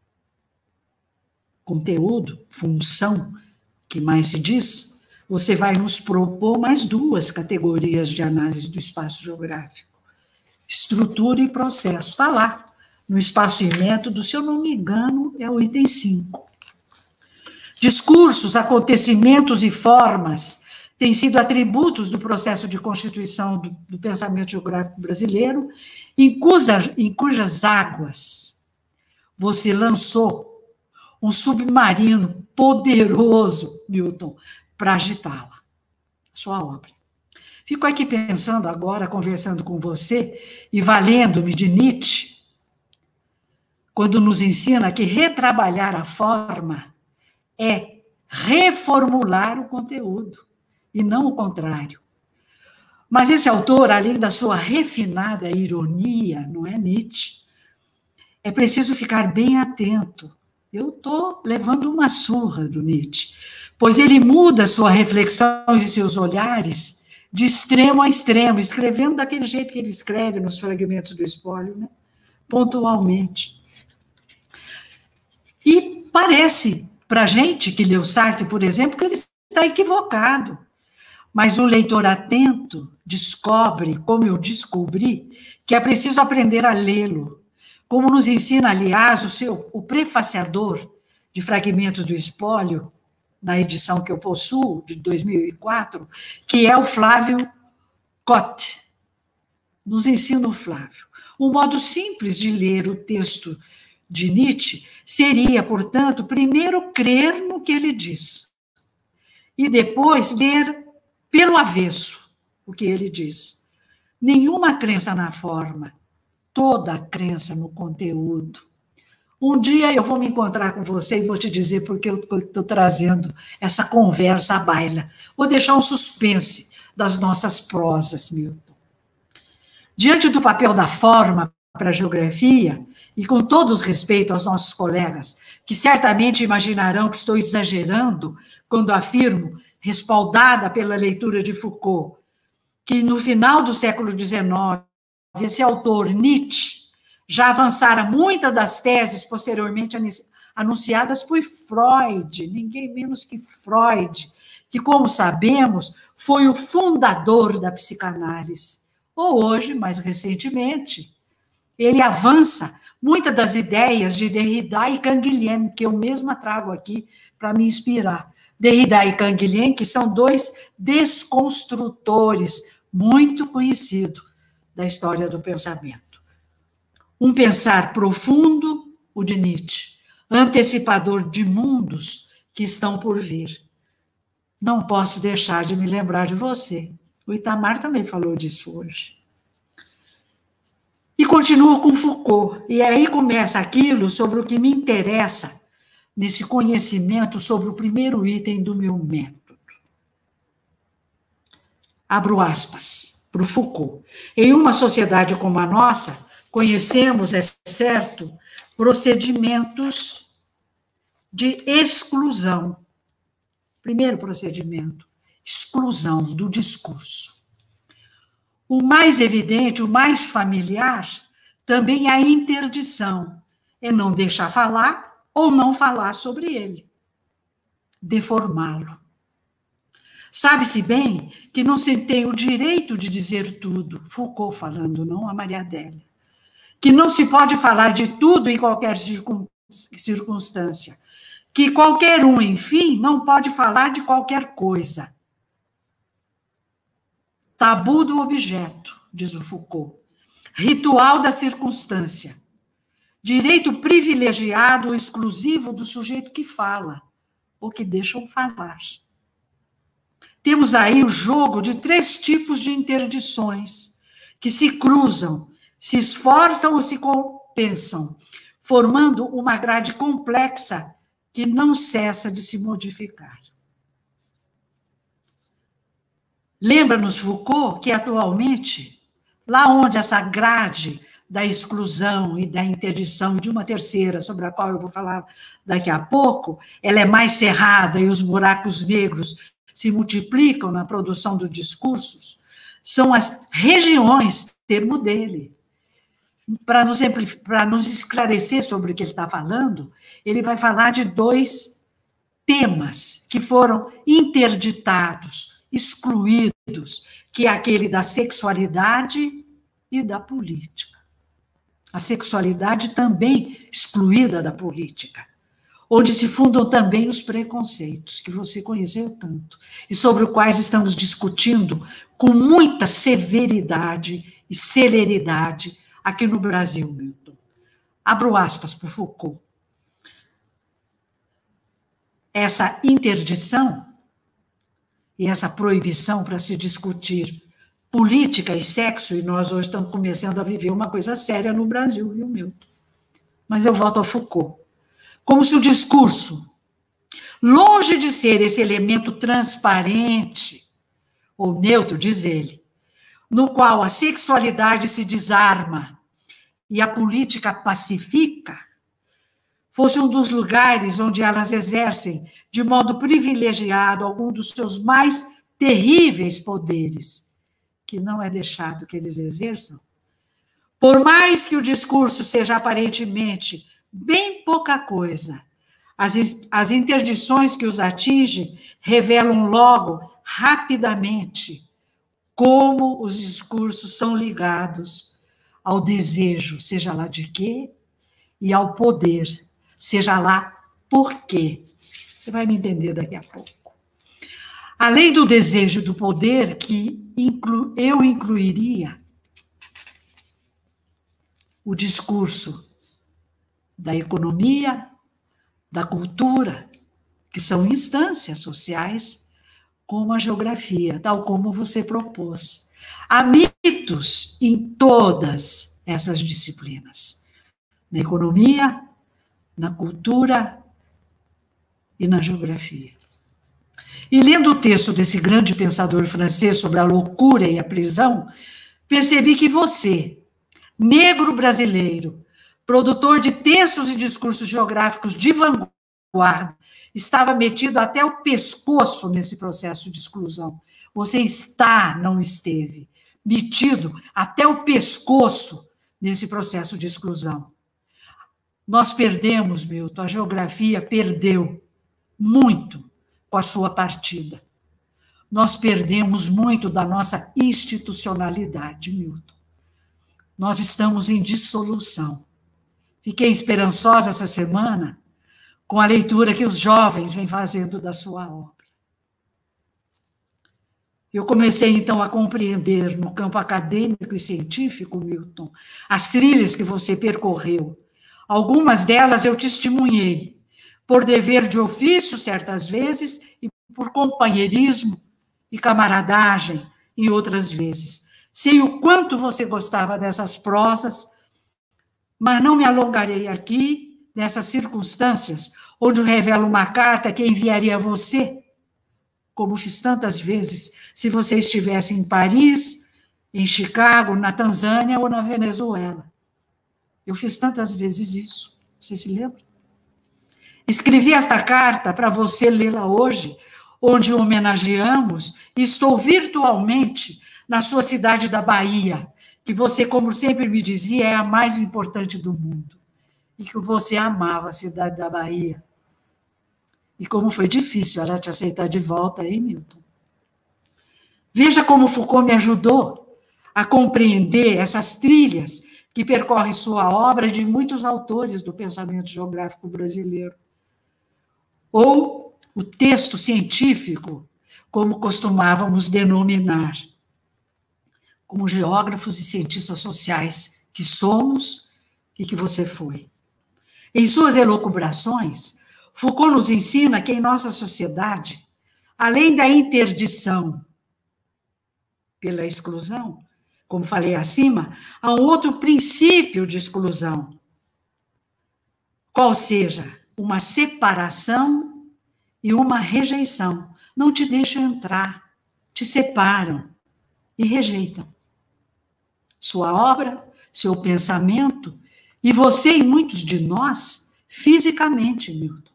conteúdo, função, que mais se diz, você vai nos propor mais duas categorias de análise do espaço geográfico. Estrutura e processo. Está lá, no espaço e método, se eu não me engano, é o item cinco. Discursos, acontecimentos e formas têm sido atributos do processo de constituição do, do pensamento geográfico brasileiro, em, cuja, em cujas águas você lançou um submarino poderoso, Milton, para agitá-la, sua obra. Fico aqui pensando agora, conversando com você e valendo-me de Nietzsche, quando nos ensina que retrabalhar a forma é reformular o conteúdo, e não o contrário. Mas esse autor, além da sua refinada ironia, não é, Nietzsche, é preciso ficar bem atento. Eu estou levando uma surra do Nietzsche, pois ele muda sua reflexão e seus olhares de extremo a extremo, escrevendo daquele jeito que ele escreve nos fragmentos do espólio, né? Pontualmente. E parece, para a gente que leu Sartre, por exemplo, que ele está equivocado. Mas o leitor atento descobre, como eu descobri, que é preciso aprender a lê-lo. Como nos ensina, aliás, o, seu, o prefaciador de Fragmentos do Espólio, na edição que eu possuo, de dois mil e quatro, que é o Flávio Cotte. Nos ensina o Flávio. Um modo simples de ler o texto de Nietzsche seria, portanto, primeiro crer no que ele diz e depois ler pelo avesso o que ele diz. Nenhuma crença na forma, toda a crença no conteúdo. Um dia eu vou me encontrar com você e vou te dizer porque eu estou trazendo essa conversa à baila. Vou deixar um suspense das nossas prosas, Milton. Diante do papel da forma para a geografia, e com todo o respeito aos nossos colegas, que certamente imaginarão que estou exagerando quando afirmo, respaldada pela leitura de Foucault, que no final do século dezenove, esse autor, Nietzsche, já avançara muitas das teses posteriormente anunciadas por Freud, ninguém menos que Freud, que, como sabemos, foi o fundador da psicanálise. Ou hoje, mais recentemente, ele avança muitas das ideias de Derrida e Canguilhem, que eu mesma trago aqui para me inspirar. Derrida e Canguilhem, que são dois desconstrutores muito conhecidos da história do pensamento. Um pensar profundo, o de Nietzsche, antecipador de mundos que estão por vir. Não posso deixar de me lembrar de você. O Itamar também falou disso hoje. E continuo com Foucault. E aí começa aquilo sobre o que me interessa nesse conhecimento sobre o primeiro item do meu método. Abro aspas para o Foucault. Em uma sociedade como a nossa, conhecemos, é certo, procedimentos de exclusão. Primeiro procedimento, exclusão do discurso. O mais evidente, o mais familiar, também é a interdição, é não deixar falar ou não falar sobre ele, deformá-lo. Sabe-se bem que não se tem o direito de dizer tudo, Foucault falando, não a Maria Adélia, que não se pode falar de tudo em qualquer circunstância, que qualquer um, enfim, não pode falar de qualquer coisa. Tabu do objeto, diz o Foucault, ritual da circunstância, direito privilegiado ou exclusivo do sujeito que fala, ou que deixam falar. Temos aí o jogo de três tipos de interdições que se cruzam, se esforçam ou se compensam, formando uma grade complexa que não cessa de se modificar. Lembra-nos Foucault que, atualmente, lá onde essa grade da exclusão e da interdição de uma terceira, sobre a qual eu vou falar daqui a pouco, ela é mais cerrada e os buracos negros se multiplicam na produção dos discursos, são as regiões, termo dele. Para nos, para nos esclarecer sobre o que ele está falando, ele vai falar de dois temas que foram interditados, excluídos, que é aquele da sexualidade e da política. A sexualidade também excluída da política, onde se fundam também os preconceitos, que você conheceu tanto, e sobre os quais estamos discutindo com muita severidade e celeridade aqui no Brasil, Milton. Abro aspas para Foucault. Essa interdição e essa proibição para se discutir política e sexo, e nós hoje estamos começando a viver uma coisa séria no Brasil, viu, Milton? Mas eu volto a Foucault. Como se o discurso, longe de ser esse elemento transparente, ou neutro, diz ele, no qual a sexualidade se desarma e a política pacifica, fosse um dos lugares onde elas exercem de modo privilegiado algum dos seus mais terríveis poderes, que não é deixado que eles exerçam. Por mais que o discurso seja aparentemente bem pouca coisa, as, as interdições que os atingem revelam logo, rapidamente, como os discursos são ligados ao desejo, seja lá de quê, e ao poder, seja lá por quê. Você vai me entender daqui a pouco. Além do desejo do poder, que inclu, eu incluiria o discurso da economia, da cultura, que são instâncias sociais, como a geografia, tal como você propôs. Há mitos em todas essas disciplinas, na economia, na cultura e na geografia. E lendo o texto desse grande pensador francês sobre a loucura e a prisão, percebi que você, negro brasileiro, produtor de textos e discursos geográficos de vanguarda, estava metido até o pescoço nesse processo de exclusão. Você está, não esteve, metido até o pescoço nesse processo de exclusão. Nós perdemos, Milton, a geografia perdeu muito com a sua partida. Nós perdemos muito da nossa institucionalidade, Milton. Nós estamos em dissolução. Fiquei esperançosa essa semana com a leitura que os jovens vêm fazendo da sua obra. Eu comecei, então, a compreender, no campo acadêmico e científico, Milton, as trilhas que você percorreu. Algumas delas eu testemunhei, por dever de ofício, certas vezes, e por companheirismo e camaradagem, em outras vezes. Sei o quanto você gostava dessas prosas, mas não me alongarei aqui nessas circunstâncias, onde eu revelo uma carta que enviaria a você, como fiz tantas vezes, se você estivesse em Paris, em Chicago, na Tanzânia ou na Venezuela. Eu fiz tantas vezes isso, você se lembra? Escrevi esta carta para você lê-la hoje, onde o homenageamos, e estou virtualmente na sua cidade da Bahia, que você, como sempre me dizia, é a mais importante do mundo, e que você amava a cidade da Bahia. E como foi difícil ela te aceitar de volta, hein, Milton? Veja como Foucault me ajudou a compreender essas trilhas que percorrem sua obra de muitos autores do pensamento geográfico brasileiro. Ou o texto científico, como costumávamos denominar, como geógrafos e cientistas sociais que somos e que você foi. Em suas elucubrações, Foucault nos ensina que em nossa sociedade, além da interdição pela exclusão, como falei acima, há um outro princípio de exclusão, qual seja uma separação e uma rejeição. Não te deixam entrar, te separam e rejeitam sua obra, seu pensamento, e você e muitos de nós, fisicamente, Milton.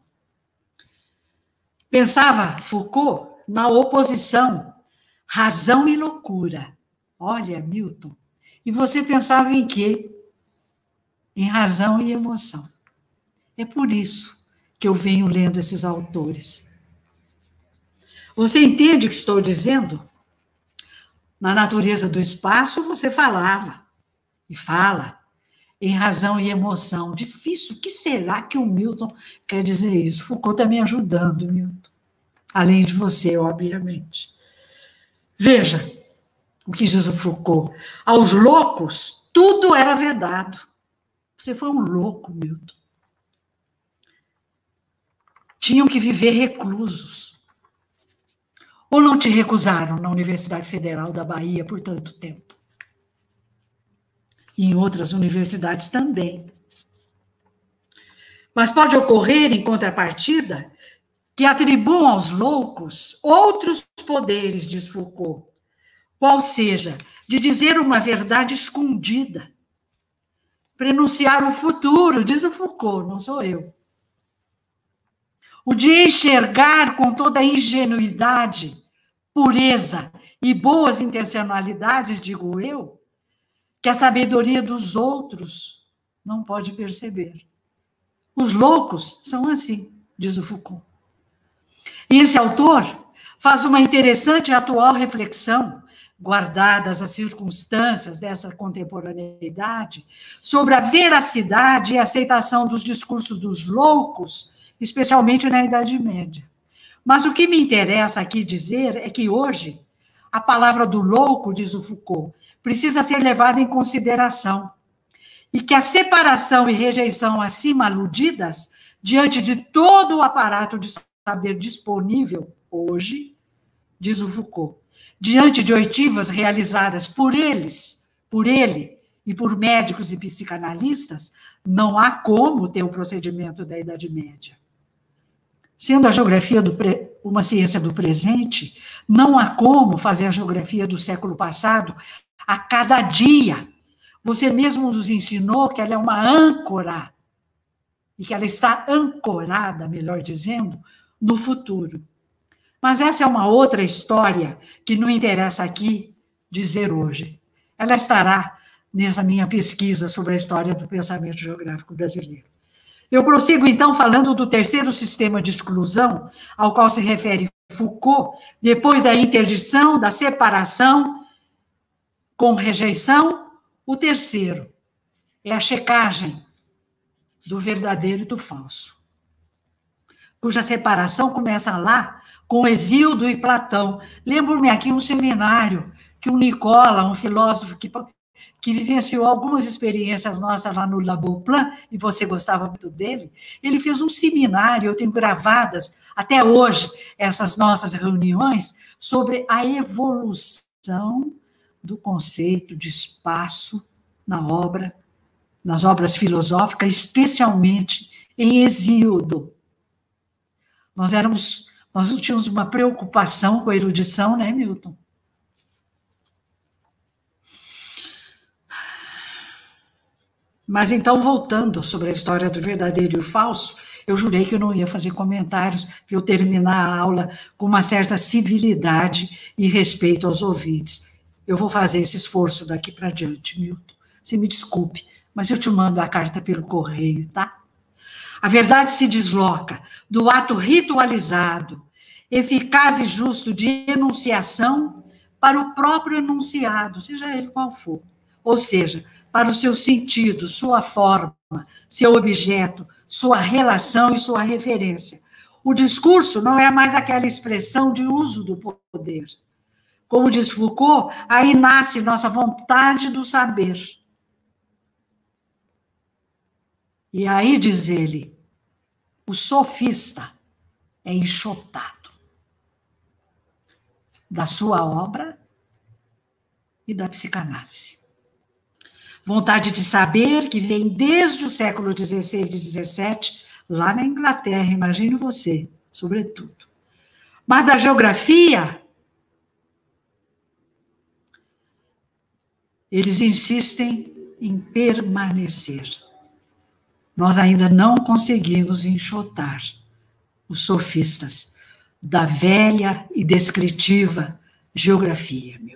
Pensava Foucault na oposição, razão e loucura. Olha, Milton, e você pensava em quê? Em razão e emoção. É por isso que eu venho lendo esses autores. Você entende o que estou dizendo? Na natureza do espaço, você falava, e fala, em razão e emoção. Difícil, o que será que o Milton quer dizer isso? Foucault está me ajudando, Milton. Além de você, obviamente. Veja o que diz o Foucault. Aos loucos, tudo era vedado. Você foi um louco, Milton. Tinham que viver reclusos. Ou não te recusaram na Universidade Federal da Bahia por tanto tempo? E em outras universidades também. Mas pode ocorrer, em contrapartida, que atribuam aos loucos outros poderes, diz Foucault, qual seja, de dizer uma verdade escondida, prenunciar o futuro, diz o Foucault, não sou eu. O de enxergar com toda a ingenuidade, pureza e boas intencionalidades, digo eu, que a sabedoria dos outros não pode perceber. Os loucos são assim, diz o Foucault. E esse autor faz uma interessante e atual reflexão, guardadas as circunstâncias dessa contemporaneidade, sobre a veracidade e aceitação dos discursos dos loucos, especialmente na Idade Média. Mas o que me interessa aqui dizer é que hoje a palavra do louco, diz o Foucault, precisa ser levada em consideração e que a separação e rejeição acima aludidas, diante de todo o aparato de saber disponível hoje, diz o Foucault, diante de oitivas realizadas por eles, por ele e por médicos e psicanalistas, não há como ter o procedimento da Idade Média. Sendo a geografia do pre... uma ciência do presente, não há como fazer a geografia do século passado a cada dia. Você mesmo nos ensinou que ela é uma âncora, e que ela está ancorada, melhor dizendo, no futuro. Mas essa é uma outra história que não interessa aqui dizer hoje. Ela estará nessa minha pesquisa sobre a história do pensamento geográfico brasileiro. Eu prossigo, então, falando do terceiro sistema de exclusão, ao qual se refere Foucault, depois da interdição, da separação, com rejeição. O terceiro é a checagem do verdadeiro e do falso, cuja separação começa lá com Hesíodo e Platão. Lembro-me aqui um seminário que o Nicola, um filósofo que, que vivenciou algumas experiências nossas lá no Laboplan, e você gostava muito dele, ele fez um seminário, eu tenho gravadas até hoje essas nossas reuniões, sobre a evolução do conceito de espaço na obra, nas obras filosóficas, especialmente em Hesíodo. Nós éramos, nós não tínhamos uma preocupação com a erudição, né, Milton? Mas então, voltando sobre a história do verdadeiro e o falso, eu jurei que eu não ia fazer comentários para eu terminar a aula com uma certa civilidade e respeito aos ouvintes. Eu vou fazer esse esforço daqui para diante, Milton. Você me desculpe, mas eu te mando a carta pelo correio, tá? A verdade se desloca do ato ritualizado, eficaz e justo de enunciação para o próprio enunciado, seja ele qual for. Ou seja, para o seu sentido, sua forma, seu objeto, sua relação e sua referência. O discurso não é mais aquela expressão de uso do poder. Como diz Foucault, aí nasce nossa vontade do saber. E aí, diz ele, o sofista é enxotado da sua obra e da psicanálise. Vontade de saber que vem desde o século dezesseis e dezessete, lá na Inglaterra, imagine você, sobretudo. Mas da geografia, eles insistem em permanecer. Nós ainda não conseguimos enxotar os sofistas da velha e descritiva geografia, Milton.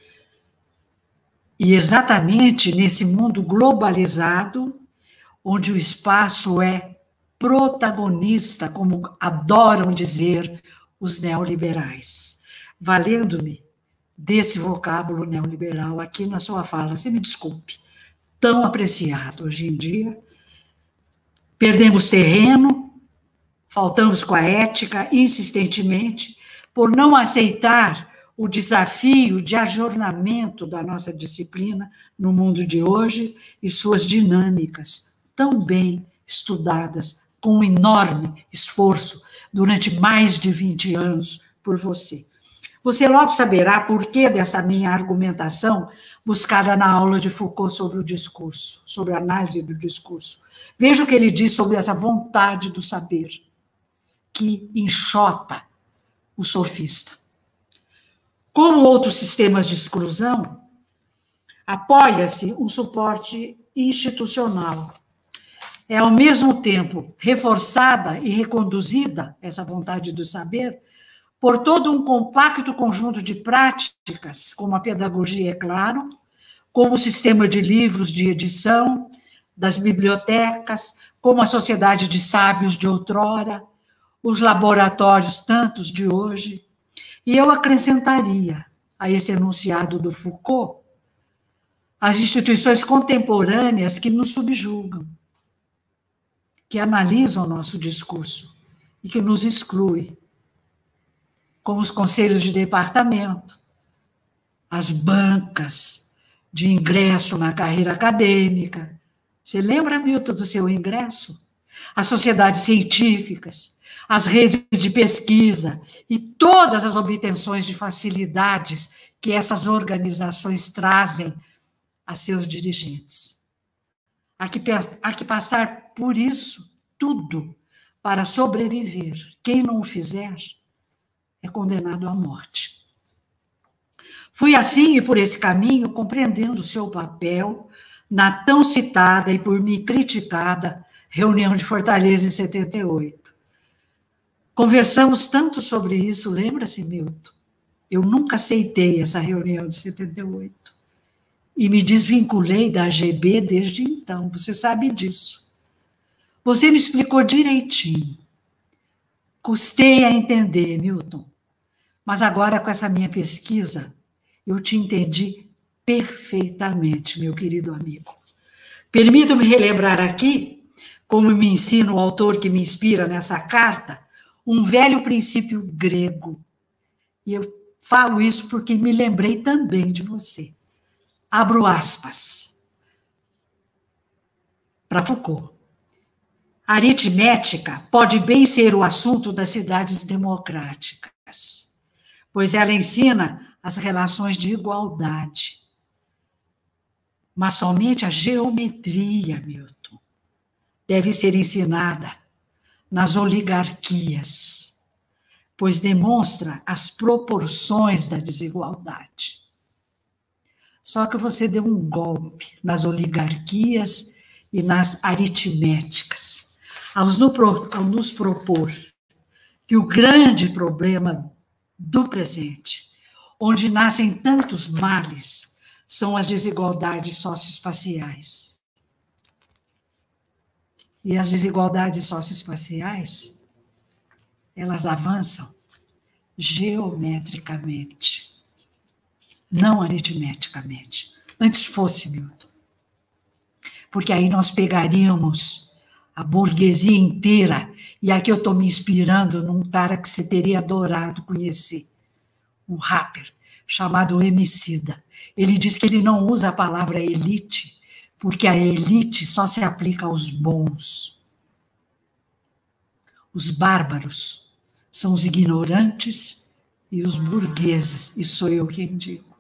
E exatamente nesse mundo globalizado, onde o espaço é protagonista, como adoram dizer os neoliberais, valendo-me desse vocábulo neoliberal aqui na sua fala, você me desculpe, tão apreciado hoje em dia. Perdemos terreno, faltamos com a ética, insistentemente, por não aceitar o desafio de ajornamento da nossa disciplina no mundo de hoje e suas dinâmicas, tão bem estudadas, com um enorme esforço durante mais de vinte anos por você. Você logo saberá por que dessa minha argumentação buscada na aula de Foucault sobre o discurso, sobre a análise do discurso. Veja o que ele diz sobre essa vontade do saber, que enxota o sofista. Como outros sistemas de exclusão, apoia-se um suporte institucional. É, ao mesmo tempo, reforçada e reconduzida, essa vontade do saber, por todo um compacto conjunto de práticas, como a pedagogia, é claro, como o sistema de livros de edição, das bibliotecas, como a sociedade de sábios de outrora, os laboratórios tantos de hoje. E eu acrescentaria a esse enunciado do Foucault as instituições contemporâneas que nos subjugam, que analisam o nosso discurso e que nos excluem, como os conselhos de departamento, as bancas de ingresso na carreira acadêmica. Você lembra, Milton, do seu ingresso? As sociedades científicas, as redes de pesquisa e todas as obtenções de facilidades que essas organizações trazem a seus dirigentes. Há que, há que passar por isso tudo para sobreviver. Quem não o fizer é condenado à morte. Fui assim e por esse caminho compreendendo o seu papel na tão citada e por mim criticada reunião de Fortaleza em setenta e oito. Conversamos tanto sobre isso, lembra-se, Milton? Eu nunca aceitei essa reunião de setenta e oito e me desvinculei da A G B desde então, você sabe disso. Você me explicou direitinho. Custei a entender, Milton, mas agora com essa minha pesquisa, eu te entendi perfeitamente, meu querido amigo. Permita-me relembrar aqui, como me ensina o autor que me inspira nessa carta, um velho princípio grego. E eu falo isso porque me lembrei também de você. Abro aspas. Para Foucault. A aritmética pode bem ser o assunto das cidades democráticas, pois ela ensina as relações de igualdade. Mas somente a geometria, Milton, deve ser ensinada nas oligarquias, pois demonstra as proporções da desigualdade. Só que você deu um golpe nas oligarquias e nas aritméticas, ao nos propor que o grande problema do presente, onde nascem tantos males, são as desigualdades socioespaciais. E as desigualdades socioespaciais, elas avançam geometricamente. não aritmeticamente. Antes fosse, Milton. Porque aí nós pegaríamos a burguesia inteira, e aqui eu estou me inspirando num cara que você teria adorado conhecer, um rapper chamado Emicida. Ele diz que ele não usa a palavra elite, porque a elite só se aplica aos bons. Os bárbaros são os ignorantes e os burgueses, e sou eu quem digo.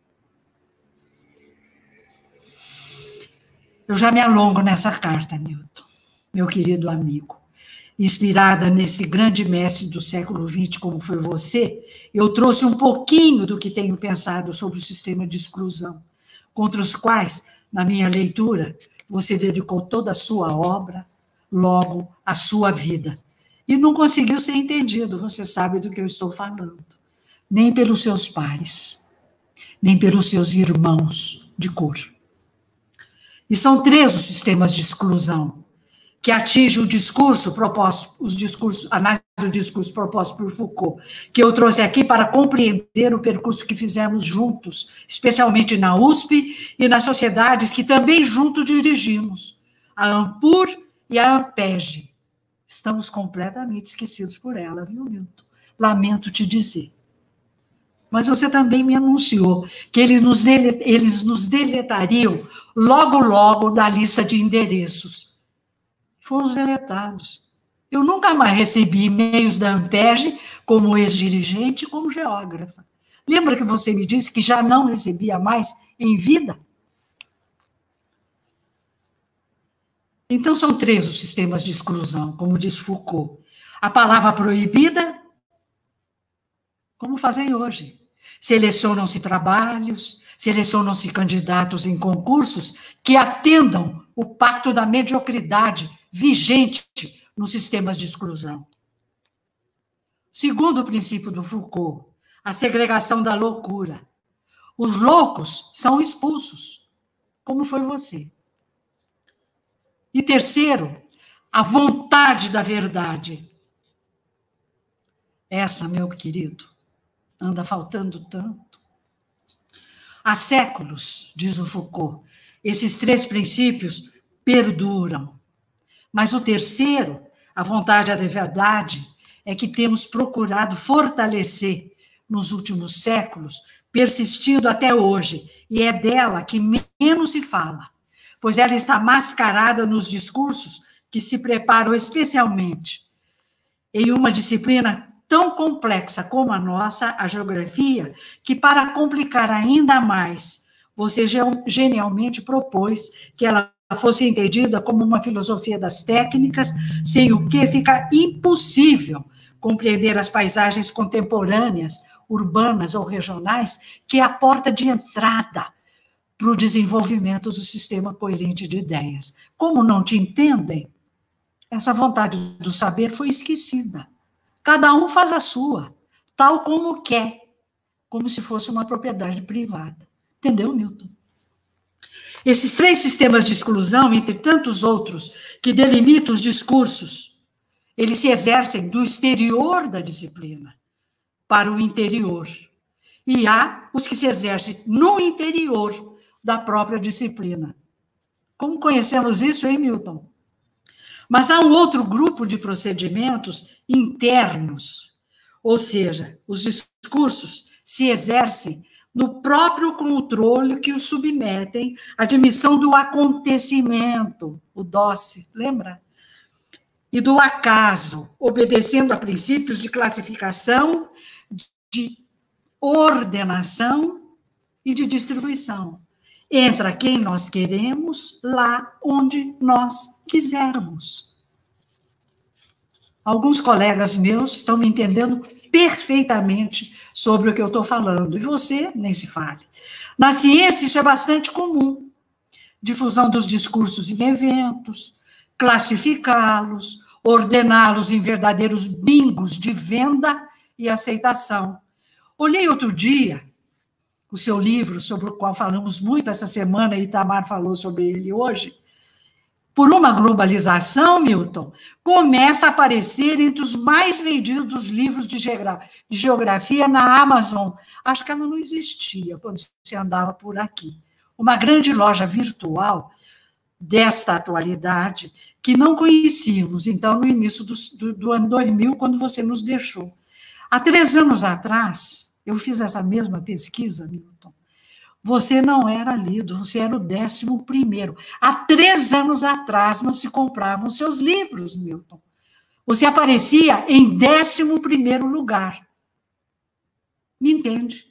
Eu já me alongo nessa carta, Milton, meu querido amigo. Inspirada nesse grande mestre do século vinte, como foi você, eu trouxe um pouquinho do que tenho pensado sobre o sistema de exclusão, contra os quais, na minha leitura, você dedicou toda a sua obra, logo a sua vida. E não conseguiu ser entendido, você sabe do que eu estou falando. Nem pelos seus pares, nem pelos seus irmãos de cor. E são três os sistemas de exclusão que atingem o discurso proposto, os discursos, a análise do discurso proposto por Foucault, que eu trouxe aqui para compreender o percurso que fizemos juntos, especialmente na U S P e nas sociedades que também juntos dirigimos, a Ampur e a Ampeg. Estamos completamente esquecidos por ela, viu, Milton? Lamento te dizer. Mas você também me anunciou que eles nos, dele, eles nos deletariam logo, logo da lista de endereços. Fomos deletados. Eu nunca mais recebi e-mails da Ampeg como ex-dirigente e como geógrafa. Lembra que você me disse que já não recebia mais em vida? Então, são três os sistemas de exclusão, como diz Foucault. A palavra proibida, como fazem hoje. Selecionam-se trabalhos, selecionam-se candidatos em concursos que atendam o pacto da mediocridade vigente nos sistemas de exclusão. Segundo o princípio do Foucault, a segregação da loucura. Os loucos são expulsos, como foi você. E terceiro, a vontade da verdade. Essa, meu querido, anda faltando tanto. Há séculos, diz o Foucault, esses três princípios perduram. Mas o terceiro, a vontade da verdade, é que temos procurado fortalecer nos últimos séculos, persistindo até hoje, e é dela que menos se fala, pois ela está mascarada nos discursos que se preparam especialmente em uma disciplina tão complexa como a nossa, a geografia, que para complicar ainda mais, você genialmente propôs que ela fosse entendida como uma filosofia das técnicas, sem o que fica impossível compreender as paisagens contemporâneas, urbanas ou regionais, que é a porta de entrada para o desenvolvimento do sistema coerente de ideias. Como não te entendem, essa vontade do saber foi esquecida. Cada um faz a sua, tal como quer, como se fosse uma propriedade privada. Entendeu, Milton? Esses três sistemas de exclusão, entre tantos outros, que delimitam os discursos, eles se exercem do exterior da disciplina para o interior. E há os que se exercem no interior da própria disciplina. Como conhecemos isso, hein, Milton? Mas há um outro grupo de procedimentos internos, ou seja, os discursos se exercem no próprio controle que os submetem à admissão do acontecimento, o doce, lembra? E do acaso, obedecendo a princípios de classificação, de ordenação e de distribuição. Entra quem nós queremos, lá onde nós quisermos. Alguns colegas meus estão me entendendo perfeitamente sobre o que eu estou falando, e você nem se fale. Na ciência, isso é bastante comum. Difusão dos discursos em eventos, classificá-los, ordená-los em verdadeiros bingos de venda e aceitação. Olhei outro dia o seu livro, sobre o qual falamos muito essa semana, e Itamar falou sobre ele hoje, por uma globalização, Milton, começa a aparecer entre os mais vendidos livros de geografia na Amazon. Acho que ela não existia quando você andava por aqui. Uma grande loja virtual desta atualidade que não conhecíamos, então, no início do, do, do ano dois mil, quando você nos deixou. Há três anos atrás, eu fiz essa mesma pesquisa, Milton. Você não era lido, você era o décimo primeiro. Há três anos atrás não se compravam seus livros, Milton. Você aparecia em décimo primeiro lugar. Me entende?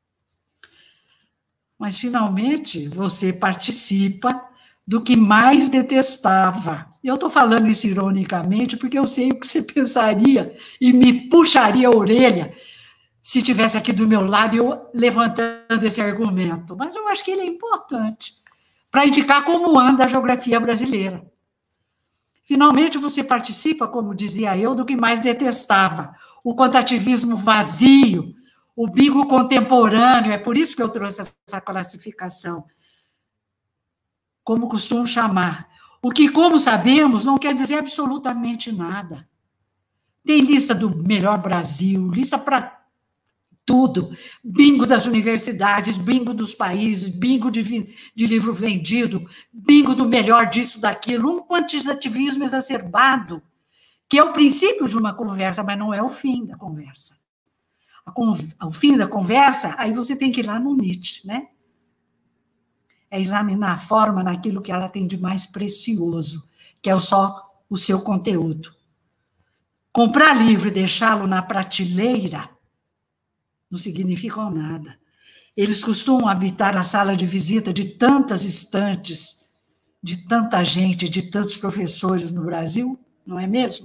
Mas, finalmente, você participa do que mais detestava. Eu estou falando isso ironicamente, porque eu sei o que você pensaria e me puxaria a orelha se tivesse aqui do meu lado eu levantando esse argumento. Mas eu acho que ele é importante para indicar como anda a geografia brasileira. Finalmente, você participa, como dizia eu, do que mais detestava, o quantitativismo vazio, o bingo contemporâneo, é por isso que eu trouxe essa classificação, como costumo chamar. O que, como sabemos, não quer dizer absolutamente nada. Tem lista do melhor Brasil, lista para tudo, bingo das universidades, bingo dos países, bingo de, de livro vendido, bingo do melhor disso, daquilo, um quantitativismo exacerbado, que é o princípio de uma conversa, mas não é o fim da conversa. O fim da conversa, aí você tem que ir lá no Nietzsche, né? É examinar a forma naquilo que ela tem de mais precioso, que é só o seu conteúdo. Comprar livro e deixá-lo na prateleira não significam nada. Eles costumam habitar a sala de visita de tantas estantes, de tanta gente, de tantos professores no Brasil, não é mesmo?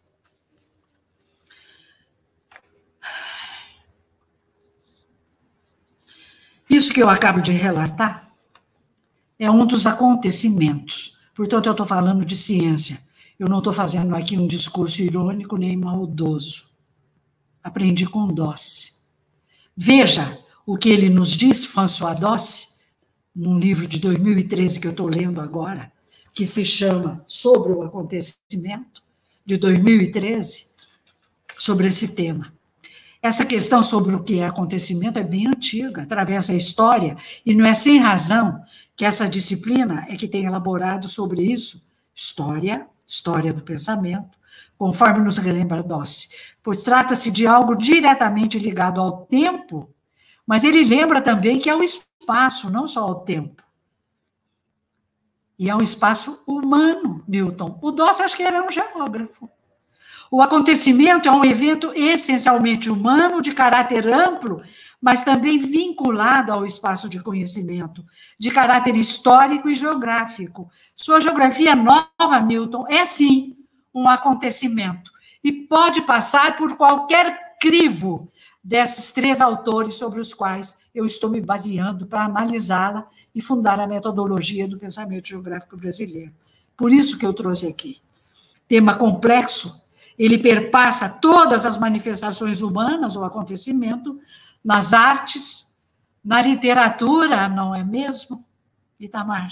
Isso que eu acabo de relatar é um dos acontecimentos. Portanto, eu estou falando de ciência. Eu não estou fazendo aqui um discurso irônico nem maldoso. Aprendi com Dossi. Veja o que ele nos diz, François Dossi, num livro de dois mil e treze que eu estou lendo agora, que se chama Sobre o Acontecimento, de dois mil e treze, sobre esse tema. Essa questão sobre o que é acontecimento é bem antiga, atravessa a história, e não é sem razão que essa disciplina é que tem elaborado sobre isso história, história do pensamento, conforme nos relembra Dossi, pois trata-se de algo diretamente ligado ao tempo, mas ele lembra também que é o espaço, não só ao tempo. E é um espaço humano, Milton. O Dossi acho que era um geógrafo. O acontecimento é um evento essencialmente humano, de caráter amplo, mas também vinculado ao espaço de conhecimento, de caráter histórico e geográfico. Sua geografia nova, Milton, é sim um acontecimento e pode passar por qualquer crivo desses três autores sobre os quais eu estou me baseando para analisá-la e fundar a metodologia do pensamento geográfico brasileiro. Por isso que eu trouxe aqui. Tema complexo, ele perpassa todas as manifestações humanas, o acontecimento, nas artes, na literatura, não é mesmo, Itamar?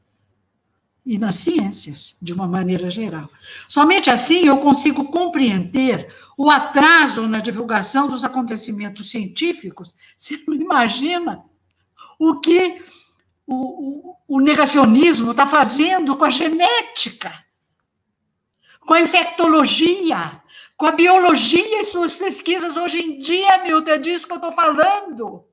E nas ciências, de uma maneira geral. Somente assim eu consigo compreender o atraso na divulgação dos acontecimentos científicos. Você não imagina o que o, o, o negacionismo está fazendo com a genética, com a infectologia, com a biologia e suas pesquisas hoje em dia, Milton, é disso que eu estou falando.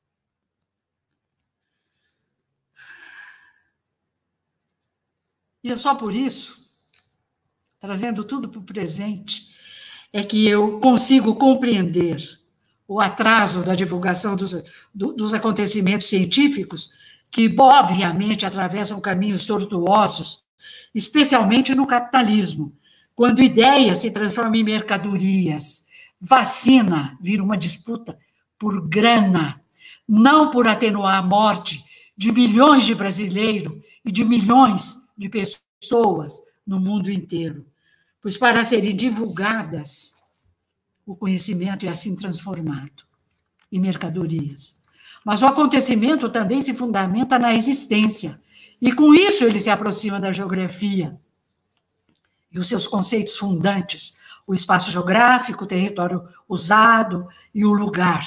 E é só por isso, trazendo tudo para o presente, é que eu consigo compreender o atraso da divulgação dos, do, dos acontecimentos científicos, que, obviamente, atravessam caminhos tortuosos, especialmente no capitalismo, quando ideias se transformam em mercadorias, vacina vira uma disputa por grana, não por atenuar a morte de milhões de brasileiros e de milhões de pessoas no mundo inteiro. Pois para serem divulgadas, o conhecimento é assim transformado em mercadorias. Mas o acontecimento também se fundamenta na existência E com isso ele se aproxima da geografia e os seus conceitos fundantes, o espaço geográfico, o território usado e o lugar.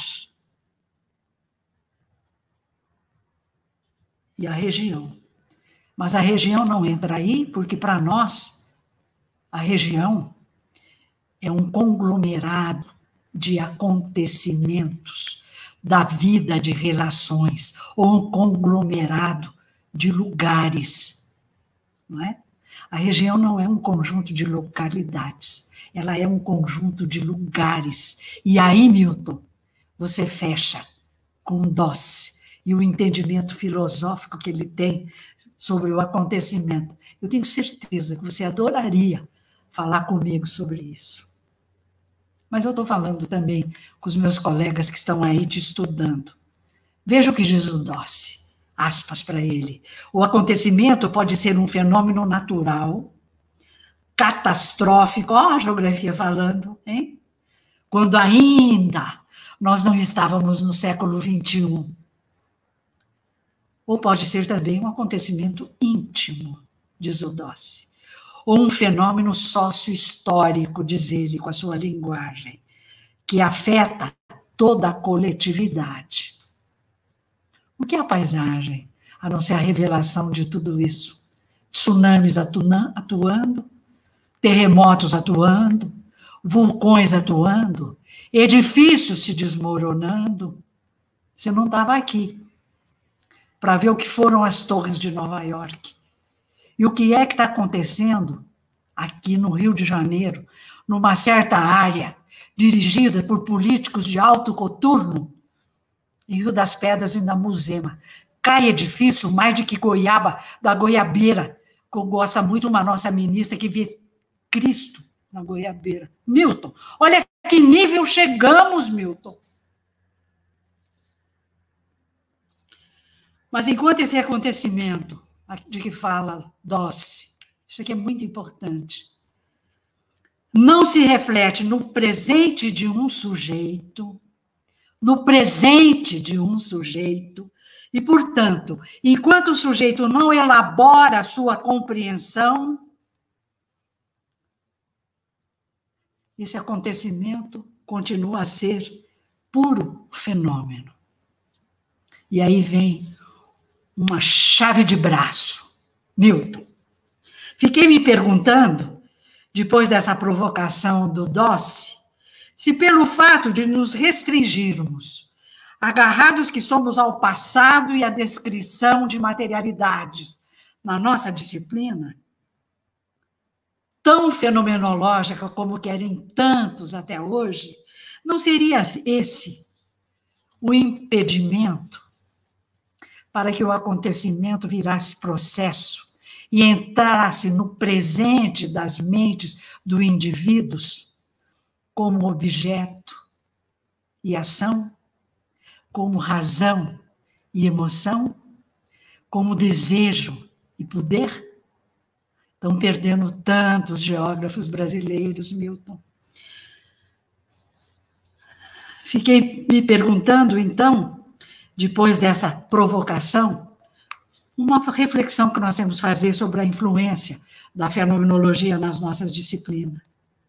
E a região. Mas a região não entra aí, porque para nós, a região é um conglomerado de acontecimentos da vida de relações, ou um conglomerado de lugares, não é? A região não é um conjunto de localidades, ela é um conjunto de lugares. E aí, Milton, você fecha com Doss e o entendimento filosófico que ele tem sobre o acontecimento. Eu tenho certeza que você adoraria falar comigo sobre isso. Mas eu estou falando também com os meus colegas que estão aí te estudando. Veja o que diz o Doss, aspas para ele. O acontecimento pode ser um fenômeno natural, catastrófico, ó a geografia falando, hein? Quando ainda nós não estávamos no século vinte e um. Ou pode ser também um acontecimento íntimo, diz o Doss. Ou um fenômeno sócio-histórico, diz ele com a sua linguagem, que afeta toda a coletividade. O que é a paisagem, a não ser a revelação de tudo isso? Tsunamis atuando, terremotos atuando, vulcões atuando, edifícios se desmoronando. Você não estava aqui para ver o que foram as torres de Nova York. E o que é que está acontecendo aqui no Rio de Janeiro, numa certa área dirigida por políticos de alto coturno, em Rio das Pedras e na Muzema. Cai edifício mais do que goiaba da goiabeira, que gosta muito uma nossa ministra que vê Cristo na goiabeira. Milton, olha que nível chegamos, Milton. Mas enquanto esse acontecimento de que fala Doss, isso aqui é muito importante, não se reflete no presente de um sujeito, no presente de um sujeito, e, portanto, enquanto o sujeito não elabora a sua compreensão, esse acontecimento continua a ser puro fenômeno. E aí vem uma chave de braço. Milton, fiquei me perguntando, depois dessa provocação do Doss, se pelo fato de nos restringirmos, agarrados que somos ao passado e à descrição de materialidades na nossa disciplina, tão fenomenológica como querem tantos até hoje, não seria esse o impedimento para que o acontecimento virasse processo e entrasse no presente das mentes dos indivíduos como objeto e ação, como razão e emoção, como desejo e poder? Estão perdendo tantos geógrafos brasileiros, Milton. Fiquei me perguntando, então, depois dessa provocação, uma reflexão que nós temos que fazer sobre a influência da fenomenologia nas nossas disciplinas.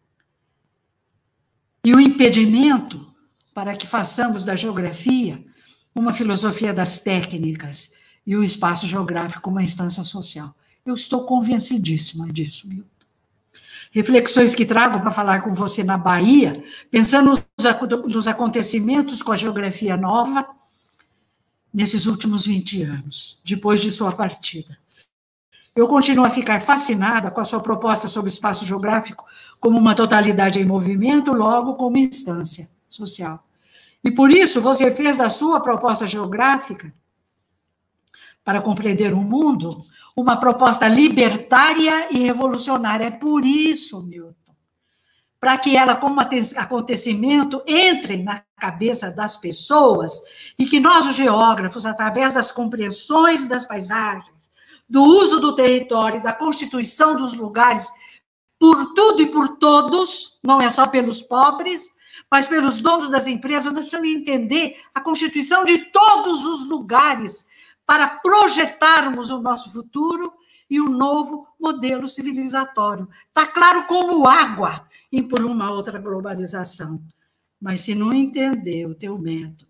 E o impedimento para que façamos da geografia uma filosofia das técnicas e o espaço geográfico uma instância social. Eu estou convencidíssima disso, Milton. Reflexões que trago para falar com você na Bahia, pensando nos acontecimentos com a geografia nova nesses últimos vinte anos, depois de sua partida. Eu continuo a ficar fascinada com a sua proposta sobre o espaço geográfico como uma totalidade em movimento, logo como instância social. E por isso você fez da sua proposta geográfica, para compreender o mundo, uma proposta libertária e revolucionária. É por isso, Milton, para que ela, como acontecimento, entre na cabeça das pessoas e que nós, os geógrafos, através das compreensões das paisagens, do uso do território, da constituição dos lugares, por tudo e por todos, não é só pelos pobres, mas pelos donos das empresas, nós precisamos entender a constituição de todos os lugares, para projetarmos o nosso futuro e o novo modelo civilizatório. Está claro como água e por uma outra globalização. Mas se não entender o teu método,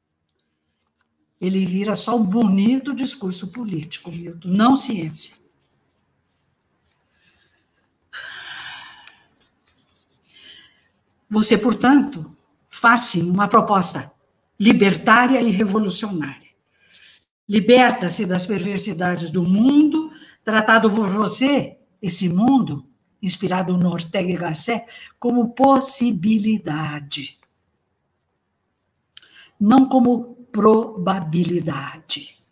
ele vira só um bonito discurso político, Milton, não ciência. Você, portanto, faz sim uma proposta libertária e revolucionária. Liberta-se das perversidades do mundo, tratado por você, esse mundo, inspirado no Ortega y Gasset, como possibilidade, não como probabilidade.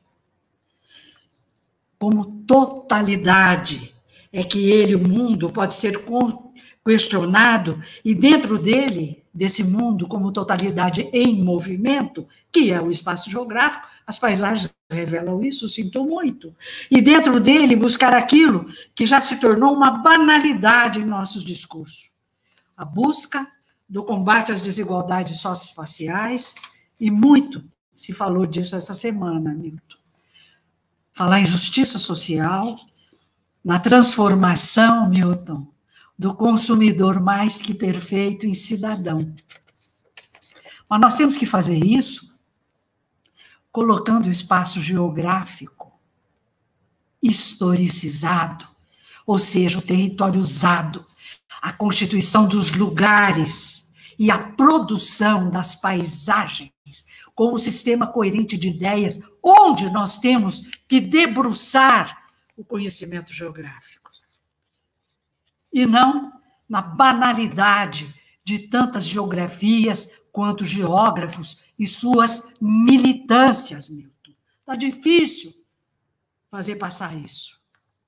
Como totalidade, é que ele, o mundo, pode ser questionado, e dentro dele, desse mundo como totalidade em movimento, que é o espaço geográfico, as paisagens revelam isso, sinto muito, e dentro dele buscar aquilo que já se tornou uma banalidade em nossos discursos, a busca do combate às desigualdades socioespaciais, e muito se falou disso essa semana, Milton. Falar em justiça social, na transformação, Milton, do consumidor mais que perfeito em cidadão. Mas nós temos que fazer isso colocando o espaço geográfico historicizado, ou seja, o território usado, a constituição dos lugares e a produção das paisagens como sistema coerente de ideias, onde nós temos que debruçar o conhecimento geográfico. E não na banalidade de tantas geografias quanto geógrafos e suas militâncias, Milton. Está difícil fazer passar isso.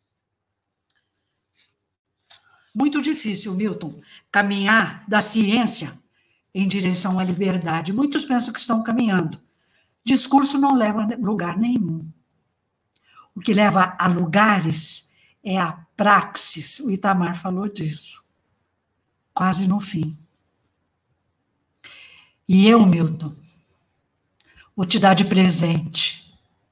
Muito difícil, Milton, caminhar da ciência em direção à liberdade. Muitos pensam que estão caminhando. Discurso não leva a lugar nenhum. O que leva a lugares é a praxis. O Itamar falou disso. Quase no fim. E eu, Milton, vou te dar de presente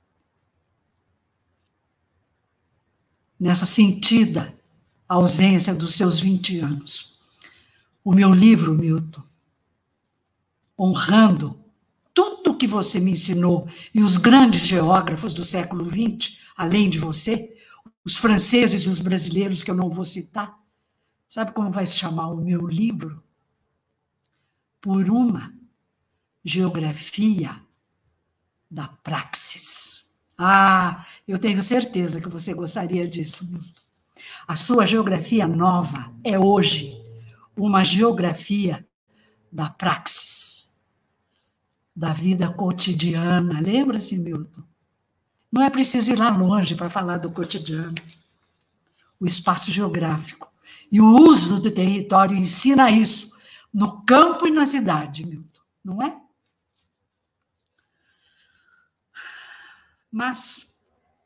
nessa sentida ausência dos seus vinte anos. O meu livro, Milton, honrando tudo que você me ensinou e os grandes geógrafos do século vinte, além de você, os franceses e os brasileiros que eu não vou citar. Sabe como vai se chamar o meu livro? Por uma geografia da praxis. Ah, eu tenho certeza que você gostaria disso. A sua geografia nova é hoje uma geografia da praxis, da vida cotidiana. Lembra-se, Milton? Não é preciso ir lá longe para falar do cotidiano. O espaço geográfico e o uso do território ensina isso no campo e na cidade, Milton, não é? Mas,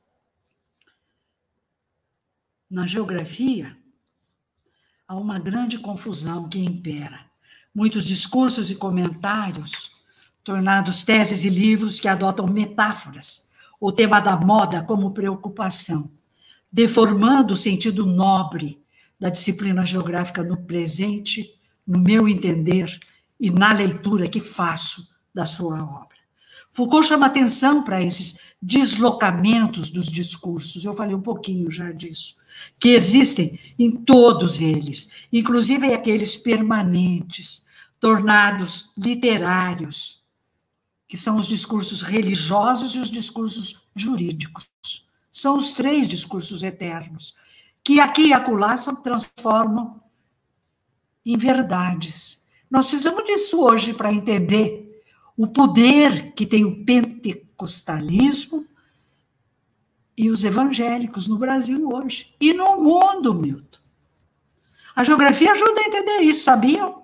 na geografia, há uma grande confusão que impera. Muitos discursos e comentários, tornados teses e livros que adotam metáforas, o tema da moda como preocupação, deformando o sentido nobre da disciplina geográfica no presente, no meu entender e na leitura que faço da sua obra. Foucault chama atenção para esses deslocamentos dos discursos, eu falei um pouquinho já disso, que existem em todos eles, inclusive aqueles permanentes, tornados literários, que são os discursos religiosos e os discursos jurídicos. São os três discursos eternos, que aqui e acolá se transformam em verdades. Nós precisamos disso hoje para entender o poder que tem o pentecostalismo e os evangélicos no Brasil hoje. E no mundo, Milton. A geografia ajuda a entender isso, sabiam?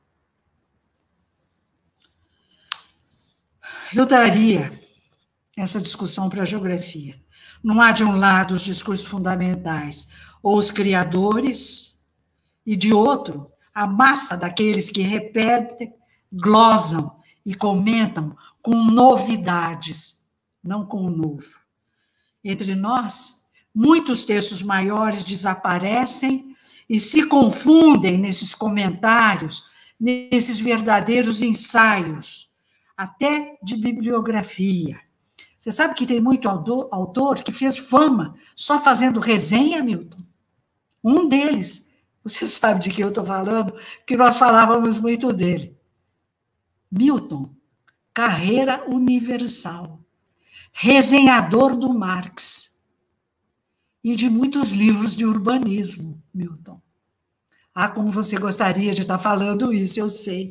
Eu daria essa discussão para a geografia. Não há, de um lado, os discursos fundamentais, ou os criadores, e, de outro, a massa daqueles que repetem, glosam e comentam com novidades não com o novo. Entre nós, muitos textos maiores desaparecem e se confundem nesses comentários, nesses verdadeiros ensaios, até de bibliografia. Você sabe que tem muito autor que fez fama só fazendo resenha, Milton? Um deles, você sabe de que eu estou falando, que nós falávamos muito dele. Milton, carreira universal, resenhador do Marx e de muitos livros de urbanismo, Milton. Ah, como você gostaria de estar falando isso, eu sei.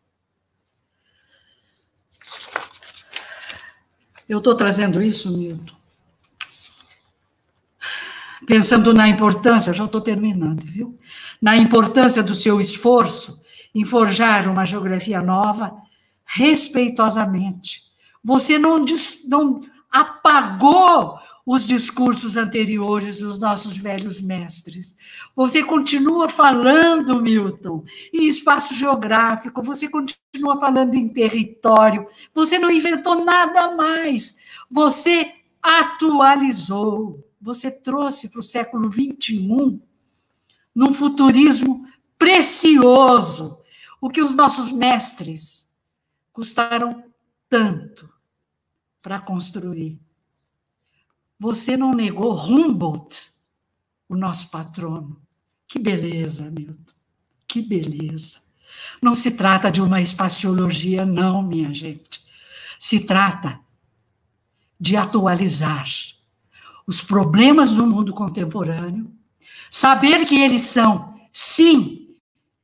Eu estou trazendo isso, Milton, pensando na importância, já estou terminando, viu? Na importância do seu esforço em forjar uma geografia nova, respeitosamente. Você não, não apagou os discursos anteriores dos nossos velhos mestres. Você continua falando, Milton, em espaço geográfico, você continua falando em território, você não inventou nada mais, você atualizou, você trouxe para o século vinte e um, num futurismo precioso, o que os nossos mestres custaram tanto para construir. Você não negou Humboldt, o nosso patrono. Que beleza, Milton, que beleza. Não se trata de uma espaciologia, não, minha gente. Se trata de atualizar os problemas do mundo contemporâneo, saber que eles são, sim,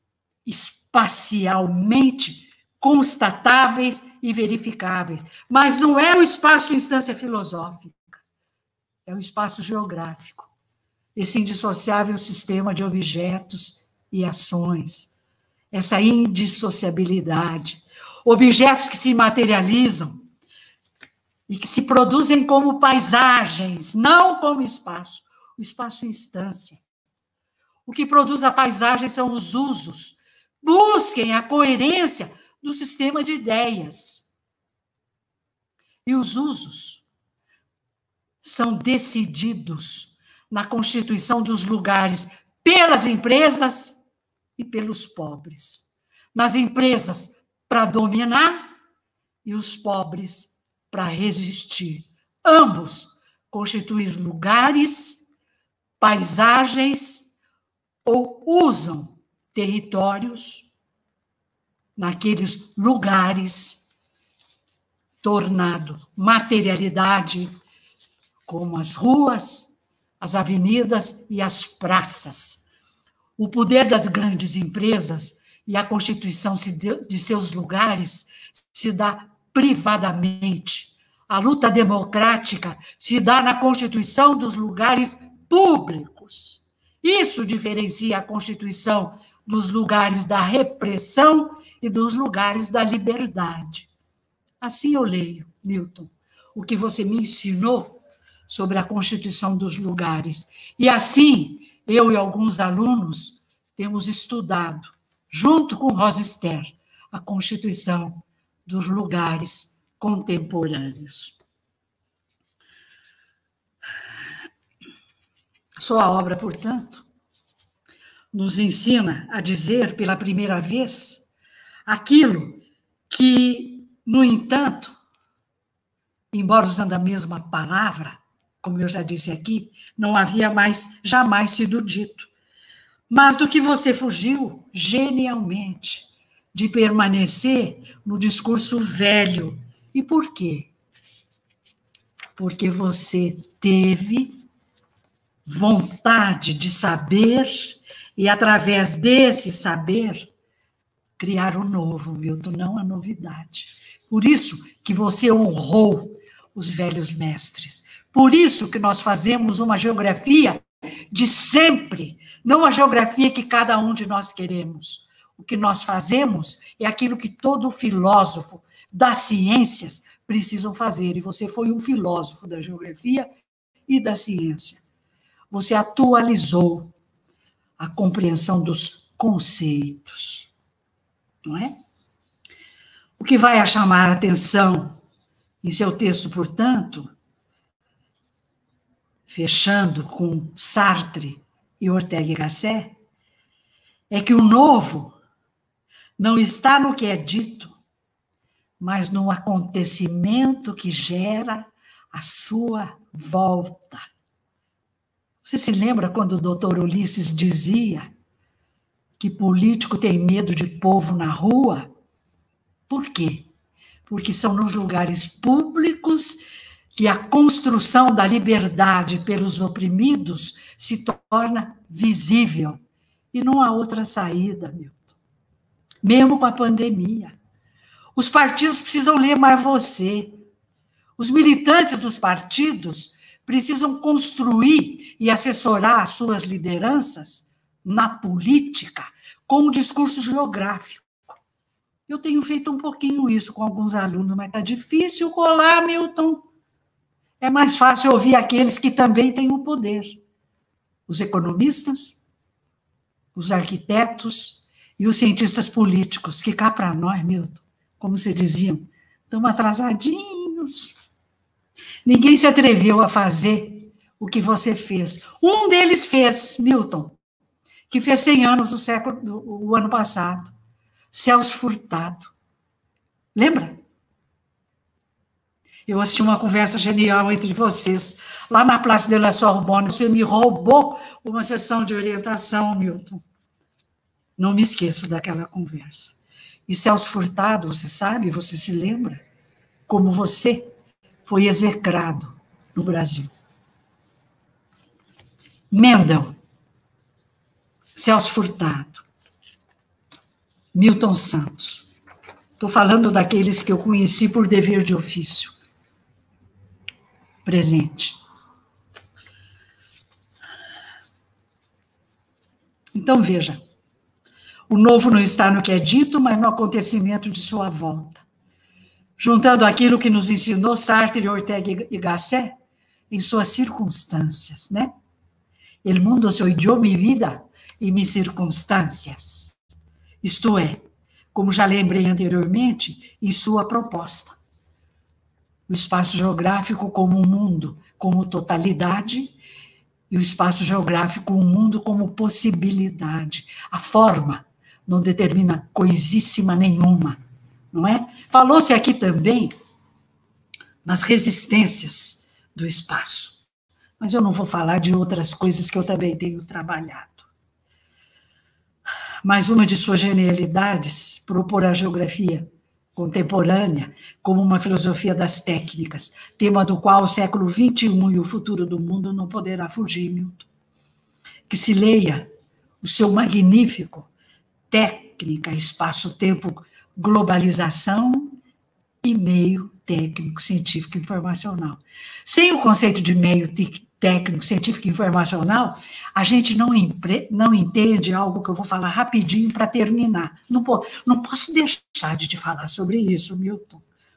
espacialmente constatáveis e verificáveis, mas não é o espaço instância filosófica, é o espaço geográfico, esse indissociável sistema de objetos e ações, essa indissociabilidade, objetos que se materializam e que se produzem como paisagens, não como espaço, o espaço instância. O que produz a paisagem são os usos. Busquem a coerência do sistema de ideias. E os usos são decididos na constituição dos lugares pelas empresas e pelos pobres. Nas empresas, para dominar, e os pobres, para resistir. Ambos constituem lugares, paisagens, ou usam territórios naqueles lugares, tornado materialidade, como as ruas, as avenidas e as praças. O poder das grandes empresas e a constituição de seus lugares se dá privadamente. A luta democrática se dá na constituição dos lugares públicos. Isso diferencia a constituição dos lugares da repressão e dos lugares da liberdade. Assim eu leio, Milton, o que você me ensinou sobre a constituição dos lugares. E assim, eu e alguns alunos temos estudado, junto com Rosa Ester, a constituição dos lugares contemporâneos. Sua obra, portanto, nos ensina a dizer pela primeira vez aquilo que, no entanto, embora usando a mesma palavra, como eu já disse aqui, não havia mais jamais sido dito, mas do que você fugiu genialmente de permanecer no discurso velho. E por quê? Porque você teve vontade de saber e, através desse saber, criar o novo, Milton, não a novidade. Por isso que você honrou os velhos mestres. Por isso que nós fazemos uma geografia de sempre, não a geografia que cada um de nós queremos. O que nós fazemos é aquilo que todo filósofo das ciências precisam fazer. E você foi um filósofo da geografia e da ciência. Você atualizou a compreensão dos conceitos, não é? O que vai chamar a atenção Em seu texto, portanto, fechando com Sartre e Ortega y Gasset, é que o novo não está no que é dito, mas no acontecimento que gera a sua volta. Você se lembra quando o doutor Ulisses dizia que político tem medo de povo na rua? Por quê? Porque são nos lugares públicos que a construção da liberdade pelos oprimidos se torna visível. E não há outra saída, Milton. Mesmo com a pandemia. Os partidos precisam ler mais você. Os militantes dos partidos precisam construir e assessorar as suas lideranças na política com um discurso geográfico. Eu tenho feito um pouquinho isso com alguns alunos, mas está difícil colar, Milton. É mais fácil ouvir aqueles que também têm o poder. Os economistas, os arquitetos e os cientistas políticos, que cá para nós, Milton, como se diziam, estamos atrasadinhos. Ninguém se atreveu a fazer o que você fez. Um deles fez, Milton, que fez cem anos o, século, o ano passado. Celso Furtado. Lembra? Eu assisti uma conversa genial entre vocês, lá na Place de la Sorbonne. Você me roubou uma sessão de orientação, Milton. Não me esqueço daquela conversa. E Celso Furtado, você sabe, você se lembra, como você foi execrado no Brasil. Mendel, Celso Furtado, Milton Santos. Estou falando daqueles que eu conheci por dever de ofício. Presente. Então, veja, o novo não está no que é dito, mas no acontecimento de sua volta. Juntando aquilo que nos ensinou Sartre, Ortega y Gasset, em suas circunstâncias, né? El mundo seu idioma e vida e mis circunstâncias. Isto é, como já lembrei anteriormente, em sua proposta. O espaço geográfico como um mundo, como totalidade, e o espaço geográfico, um mundo como possibilidade. A forma não determina coisíssima nenhuma, não é? Falou-se aqui também nas resistências do espaço, mas eu não vou falar de outras coisas que eu também tenho trabalhado. Mas uma de suas genialidades, propor a geografia contemporânea como uma filosofia das técnicas, tema do qual o século vinte e um e o futuro do mundo não poderá fugir, Milton. Que se leia o seu magnífico Técnica, Espaço-Tempo, Globalização e Meio Técnico, Científico e Informacional. Sem o conceito de meio técnico, científico e informacional, a gente não, empre... não entende algo que eu vou falar rapidinho para terminar. Não, po... não posso deixar de te falar sobre isso, Milton.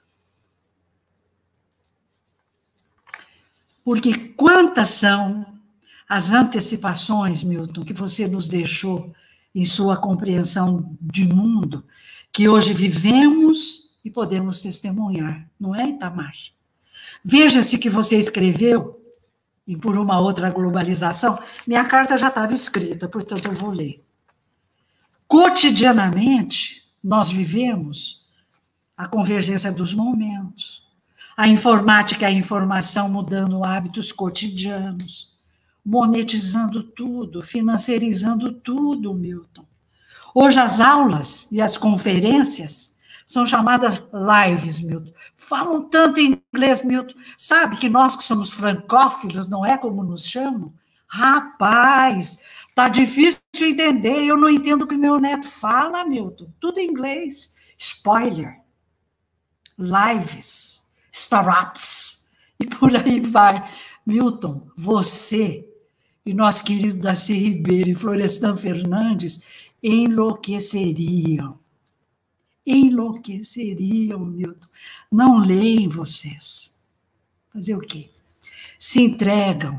Porque quantas são as antecipações, Milton, que você nos deixou em sua compreensão de mundo, que hoje vivemos e podemos testemunhar, não é, Itamar? Veja-se que você escreveu, e por uma outra globalização, minha carta já estava escrita, portanto eu vou ler. Cotidianamente, nós vivemos a convergência dos momentos, a informática e a informação mudando hábitos cotidianos, monetizando tudo, financiarizando tudo, Milton. Hoje as aulas e as conferências são chamadas lives, Milton. Falam tanto em inglês, Milton. Sabe que nós que somos francófilos, não é como nos chamam? Rapaz, tá difícil entender. Eu não entendo o que meu neto fala, Milton. Tudo em inglês. Spoiler. Lives. Startups. E por aí vai. Milton, você e nosso querido Darcy Ribeiro e Florestan Fernandes enlouqueceriam. Enlouqueceriam, Milton. Não leem vocês. Fazer o quê? Se entregam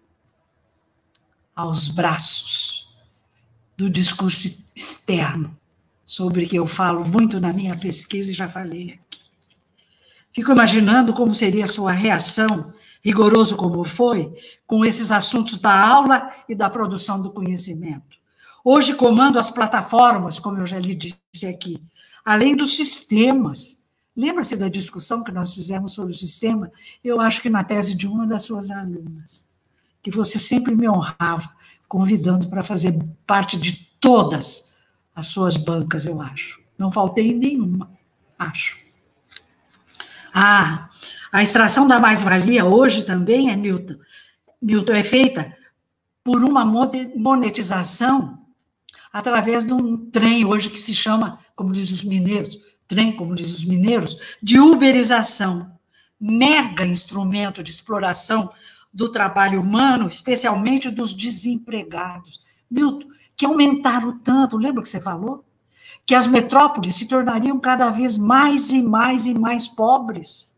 aos braços do discurso externo, sobre que eu falo muito na minha pesquisa e já falei aqui. Fico imaginando como seria a sua reação, rigoroso como foi, com esses assuntos da aula e da produção do conhecimento. Hoje comando as plataformas, como eu já lhe disse aqui, além dos sistemas. Lembra-se da discussão que nós fizemos sobre o sistema? Eu acho que na tese de uma das suas alunas, que você sempre me honrava, convidando para fazer parte de todas as suas bancas, eu acho. Não faltei em nenhuma, acho. Ah, a extração da mais-valia hoje também é, Milton, Milton, é feita por uma monetização através de um trem hoje que se chama, como diz os mineiros, trem, como diz os mineiros, de uberização, mega instrumento de exploração do trabalho humano, especialmente dos desempregados. Milton, que aumentaram tanto, lembra que você falou? Que as metrópoles se tornariam cada vez mais e mais e mais pobres.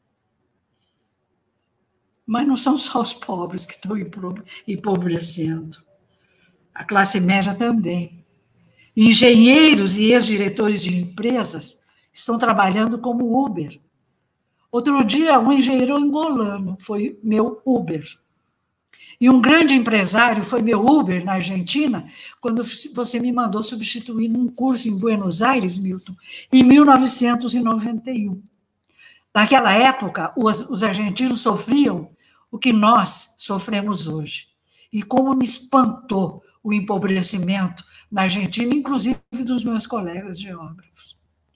Mas não são só os pobres que estão empobrecendo. A classe média também. Engenheiros e ex-diretores de empresas estão trabalhando como Uber. Outro dia, um engenheiro angolano foi meu Uber. E um grande empresário foi meu Uber na Argentina, quando você me mandou substituir num curso em Buenos Aires, Milton, em mil novecentos e noventa e um. Naquela época, os, os argentinos sofriam o que nós sofremos hoje. E como me espantou o empobrecimento na Argentina, inclusive dos meus colegas geógrafos.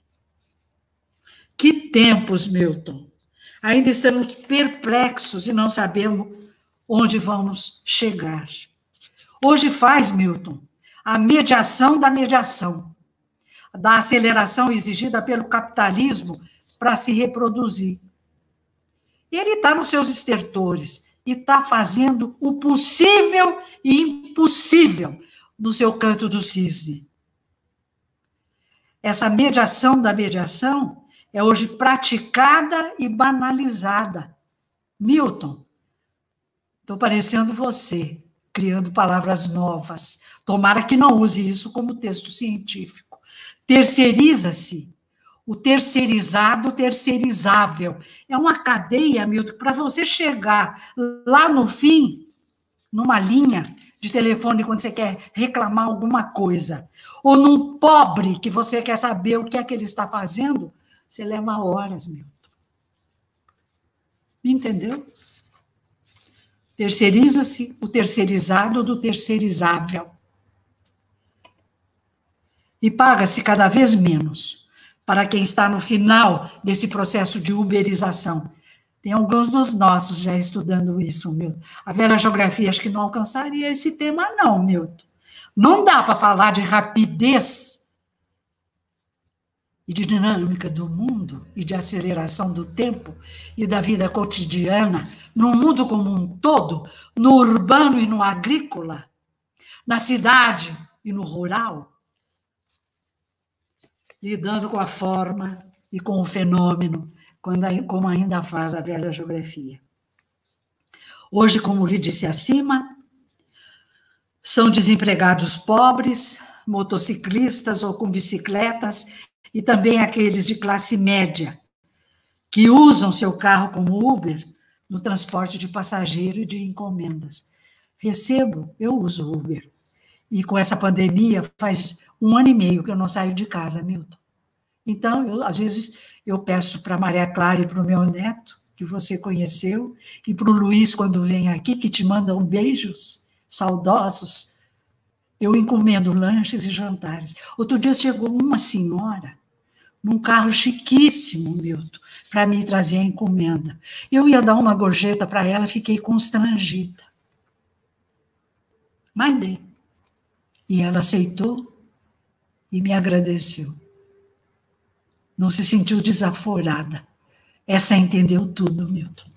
Que tempos, Milton! Ainda estamos perplexos e não sabemos onde vamos chegar. Hoje faz, Milton, a mediação da mediação, da aceleração exigida pelo capitalismo para se reproduzir. Ele está nos seus estertores e está fazendo o possível e impossível no seu canto do cisne. Essa mediação da mediação é hoje praticada e banalizada. Milton, estou parecendo você, criando palavras novas. Tomara que não use isso como texto científico. Terceiriza-se. O terceirizado, terceirizável. É uma cadeia, Milton, para você chegar lá no fim, numa linha de telefone, quando você quer reclamar alguma coisa, ou num pobre que você quer saber o que é que ele está fazendo, você leva horas, Milton. Entendeu? Terceiriza-se o terceirizado do terceirizável. E paga-se cada vez menos para quem está no final desse processo de uberização. Tem alguns dos nossos já estudando isso, Milton. A velha geografia acho que não alcançaria esse tema, não, Milton. Não dá para falar de rapidez e de dinâmica do mundo e de aceleração do tempo e da vida cotidiana no mundo como um todo, no urbano e no agrícola, na cidade e no rural, lidando com a forma e com o fenômeno, como ainda faz a velha geografia. Hoje, como lhe disse acima, são desempregados pobres, motociclistas ou com bicicletas, e também aqueles de classe média, que usam seu carro como Uber no transporte de passageiro e de encomendas. Recebo, eu uso Uber. E com essa pandemia, faz um ano e meio que eu não saio de casa, Milton. Então, eu, às vezes, eu peço para a Maria Clara e para o meu neto, que você conheceu, e para o Luiz, quando vem aqui, que te mandam beijos saudosos, eu encomendo lanches e jantares. Outro dia chegou uma senhora, num carro chiquíssimo, Milton, para me trazer a encomenda. Eu ia dar uma gorjeta para ela, fiquei constrangida. Mas dei. E ela aceitou e me agradeceu. Não se sentiu desaforada. Essa entendeu tudo, Milton.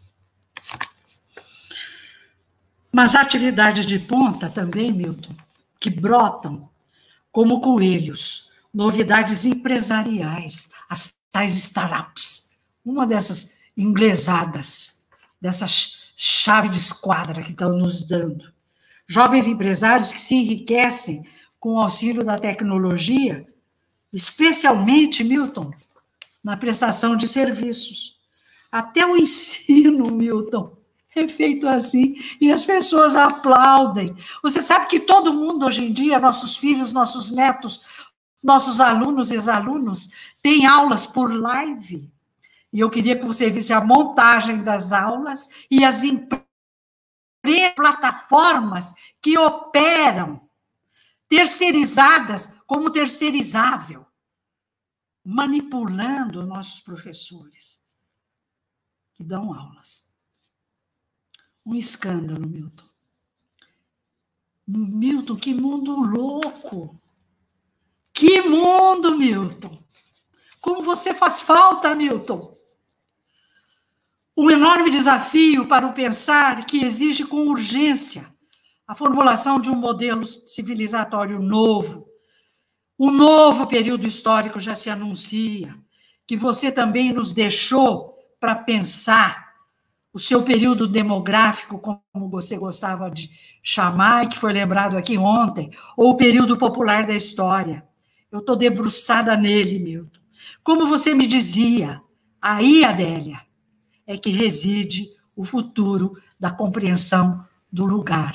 Mas atividades de ponta também, Milton, que brotam como coelhos, novidades empresariais, as tais startups. Uma dessas inglesadas, dessas chave de esquadra que estão nos dando. Jovens empresários que se enriquecem com o auxílio da tecnologia, especialmente, Milton, na prestação de serviços. Até o ensino, Milton, é feito assim, e as pessoas aplaudem. Você sabe que todo mundo hoje em dia, nossos filhos, nossos netos, nossos alunos e ex-alunos, têm aulas por live. E eu queria que você visse a montagem das aulas e as empresas, plataformas que operam terceirizadas como terceirizável, manipulando nossos professores que dão aulas. Um escândalo, Milton. Milton, que mundo louco! Que mundo, Milton! Como você faz falta, Milton! Um enorme desafio para o pensar que exige com urgência a formulação de um modelo civilizatório novo. Um novo período histórico já se anuncia, que você também nos deixou para pensar. O seu período demográfico, como você gostava de chamar, e que foi lembrado aqui ontem, ou o período popular da história. Eu estou debruçada nele, Milton. Como você me dizia, aí, Adélia, é que reside o futuro da compreensão do lugar.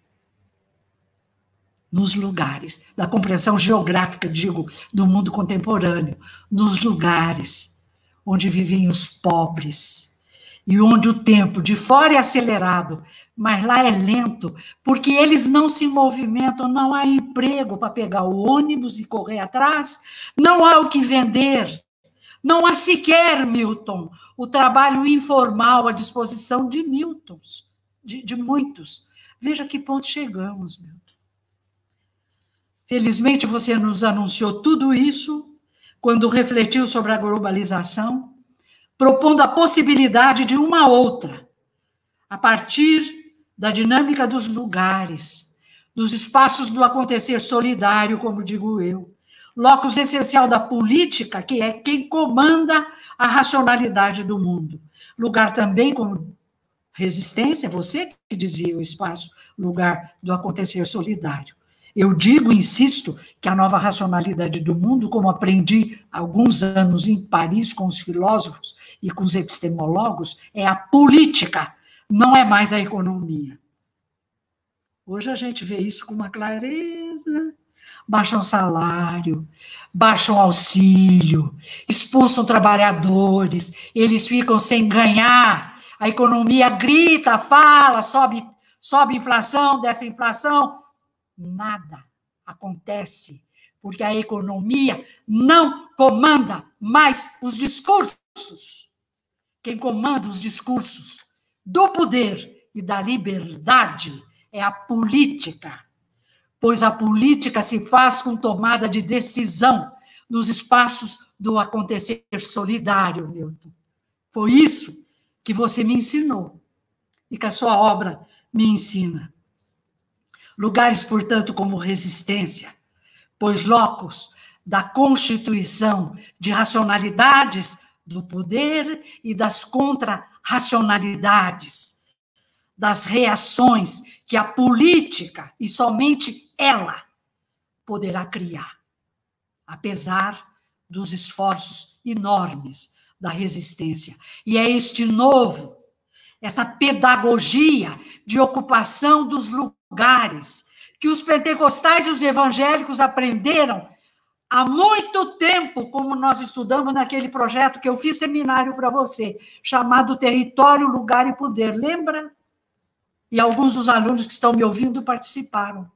Nos lugares, da compreensão geográfica, digo, do mundo contemporâneo, nos lugares onde vivem os pobres, e onde o tempo de fora é acelerado, mas lá é lento, porque eles não se movimentam, não há emprego para pegar o ônibus e correr atrás, não há o que vender, não há sequer, Milton, o trabalho informal à disposição de Miltons, de, de muitos. Veja que ponto chegamos, Milton. Felizmente você nos anunciou tudo isso quando refletiu sobre a globalização, propondo a possibilidade de uma outra, a partir da dinâmica dos lugares, dos espaços do acontecer solidário, como digo eu, locus essencial da política, que é quem comanda a racionalidade do mundo. Lugar também como resistência, você que dizia o espaço, lugar do acontecer solidário. Eu digo, insisto, que a nova racionalidade do mundo, como aprendi há alguns anos em Paris com os filósofos e com os epistemólogos, é a política, não é mais a economia. Hoje a gente vê isso com uma clareza. Baixam salário, baixam auxílio, expulsam trabalhadores, eles ficam sem ganhar, a economia grita, fala, sobe, sobe inflação, desce inflação. Nada acontece, porque a economia não comanda mais os discursos. Quem comanda os discursos do poder e da liberdade é a política, pois a política se faz com tomada de decisão nos espaços do acontecer solidário, Milton. Foi isso que você me ensinou e que a sua obra me ensina. Lugares, portanto, como resistência, pois locus da constituição de racionalidades do poder e das contra-racionalidades, das reações que a política, e somente ela, poderá criar, apesar dos esforços enormes da resistência. E é este novo, esta pedagogia de ocupação dos lugares que os pentecostais e os evangélicos aprenderam há muito tempo, como nós estudamos naquele projeto que eu fiz seminário para você, chamado Território, Lugar e Poder. Lembra? E alguns dos alunos que estão me ouvindo participaram.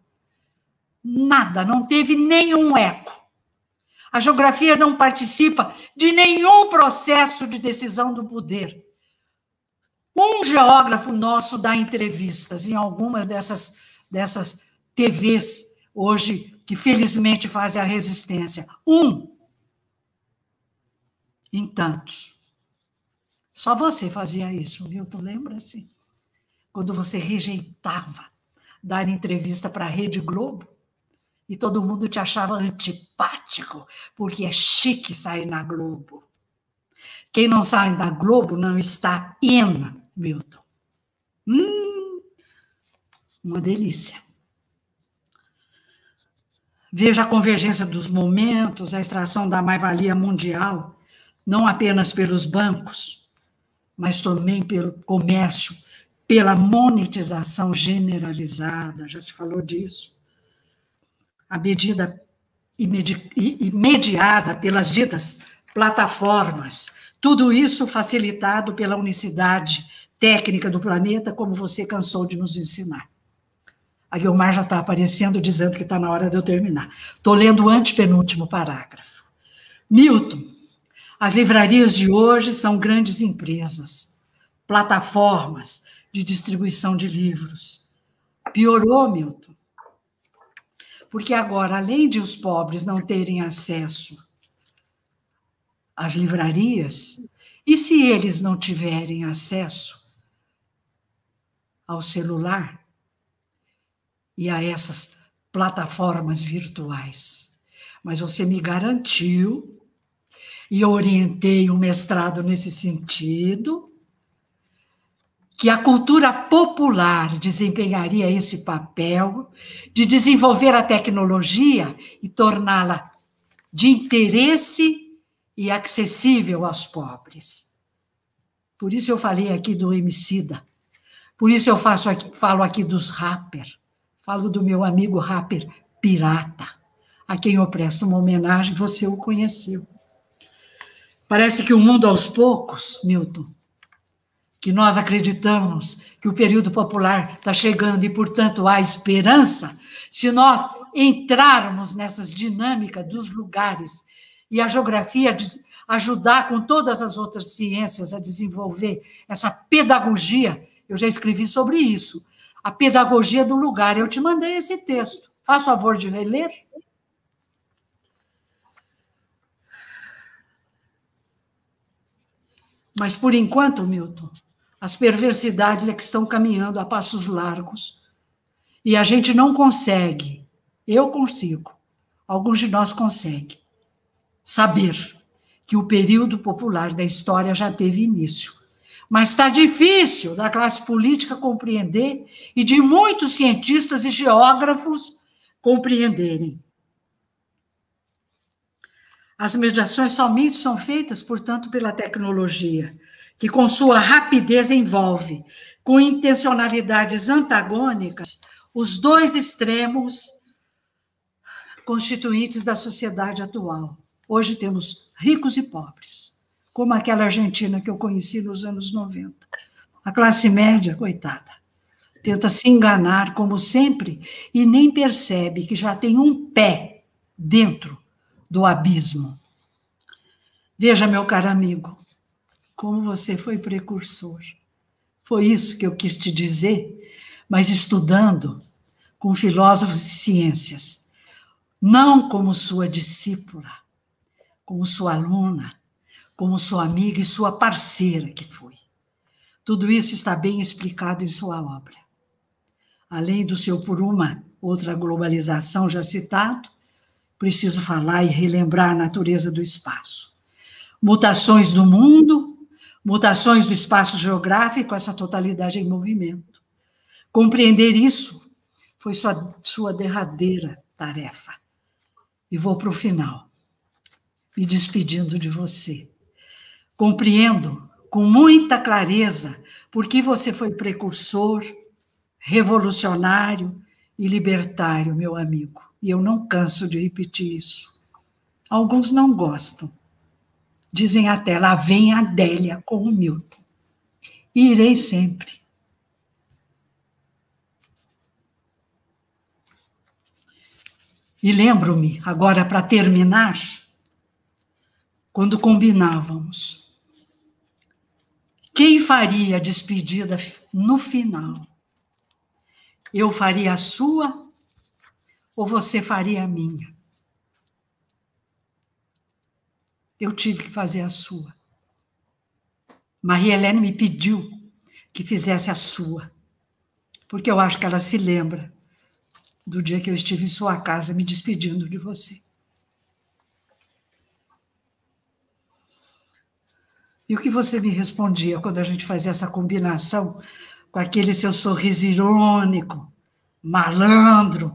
Nada, não teve nenhum eco. A geografia não participa de nenhum processo de decisão do poder. Um geógrafo nosso dá entrevistas em algumas dessas, dessas T Vs hoje, que felizmente fazem a resistência. Um em tantos. Só você fazia isso, Milton, lembra-se? Quando você rejeitava dar entrevista para a Rede Globo e todo mundo te achava antipático, porque é chique sair na Globo. Quem não sai na Globo não está in, Milton. Hum, uma delícia. Veja a convergência dos momentos, a extração da mais-valia mundial não apenas pelos bancos, mas também pelo comércio, pela monetização generalizada, já se falou disso, a medida imedi- imediada pelas ditas plataformas, tudo isso facilitado pela unicidade técnica do planeta, como você cansou de nos ensinar. A Guiomar já está aparecendo, dizendo que está na hora de eu terminar. Estou lendo o antepenúltimo parágrafo. Milton, as livrarias de hoje são grandes empresas, plataformas de distribuição de livros. Piorou, Milton, porque agora, além de os pobres não terem acesso às livrarias, e se eles não tiverem acesso ao celular e a essas plataformas virtuais? Mas você me garantiu, e eu orientei o mestrado nesse sentido, que a cultura popular desempenharia esse papel de desenvolver a tecnologia e torná-la de interesse e acessível aos pobres. Por isso eu falei aqui do Emicida, por isso eu faço aqui, falo aqui dos rappers, falo do meu amigo rapper Pirata, a quem eu presto uma homenagem, você o conheceu. Parece que o mundo aos poucos, Milton, que nós acreditamos que o período popular está chegando e, portanto, há esperança, se nós entrarmos nessas dinâmicas dos lugares e a geografia ajudar com todas as outras ciências a desenvolver essa pedagogia, eu já escrevi sobre isso, a pedagogia do lugar. Eu te mandei esse texto. Faz favor de reler. Mas, por enquanto, Milton, as perversidades é que estão caminhando a passos largos e a gente não consegue, eu consigo, alguns de nós conseguem, saber que o período popular da história já teve início. Mas está difícil da classe política compreender e de muitos cientistas e geógrafos compreenderem. As mediações somente são feitas, portanto, pela tecnologia, que com sua rapidez envolve, com intencionalidades antagônicas, os dois extremos constituintes da sociedade atual. Hoje temos ricos e pobres, como aquela Argentina que eu conheci nos anos noventa. A classe média, coitada, tenta se enganar, como sempre, e nem percebe que já tem um pé dentro do abismo. Veja, meu caro amigo, como você foi precursor. Foi isso que eu quis te dizer, mas estudando com filósofos de ciências, não como sua discípula, como sua aluna, como sua amiga e sua parceira que foi. Tudo isso está bem explicado em sua obra. Além do seu Por uma Outra Globalização já citado, preciso falar e relembrar a natureza do espaço. Mutações do mundo, mutações do espaço geográfico, essa totalidade em movimento. Compreender isso foi sua, sua derradeira tarefa. E vou para o final, me despedindo de você. Compreendo com muita clareza por que você foi precursor, revolucionário e libertário, meu amigo. E eu não canso de repetir isso. Alguns não gostam. Dizem até, lá vem a Adélia com o Milton. E irei sempre. E lembro-me, agora para terminar, quando combinávamos, quem faria a despedida no final? Eu faria a sua ou você faria a minha? Eu tive que fazer a sua. Maria Helene me pediu que fizesse a sua, porque eu acho que ela se lembra do dia que eu estive em sua casa me despedindo de você. E o que você me respondia quando a gente fazia essa combinação com aquele seu sorriso irônico, malandro,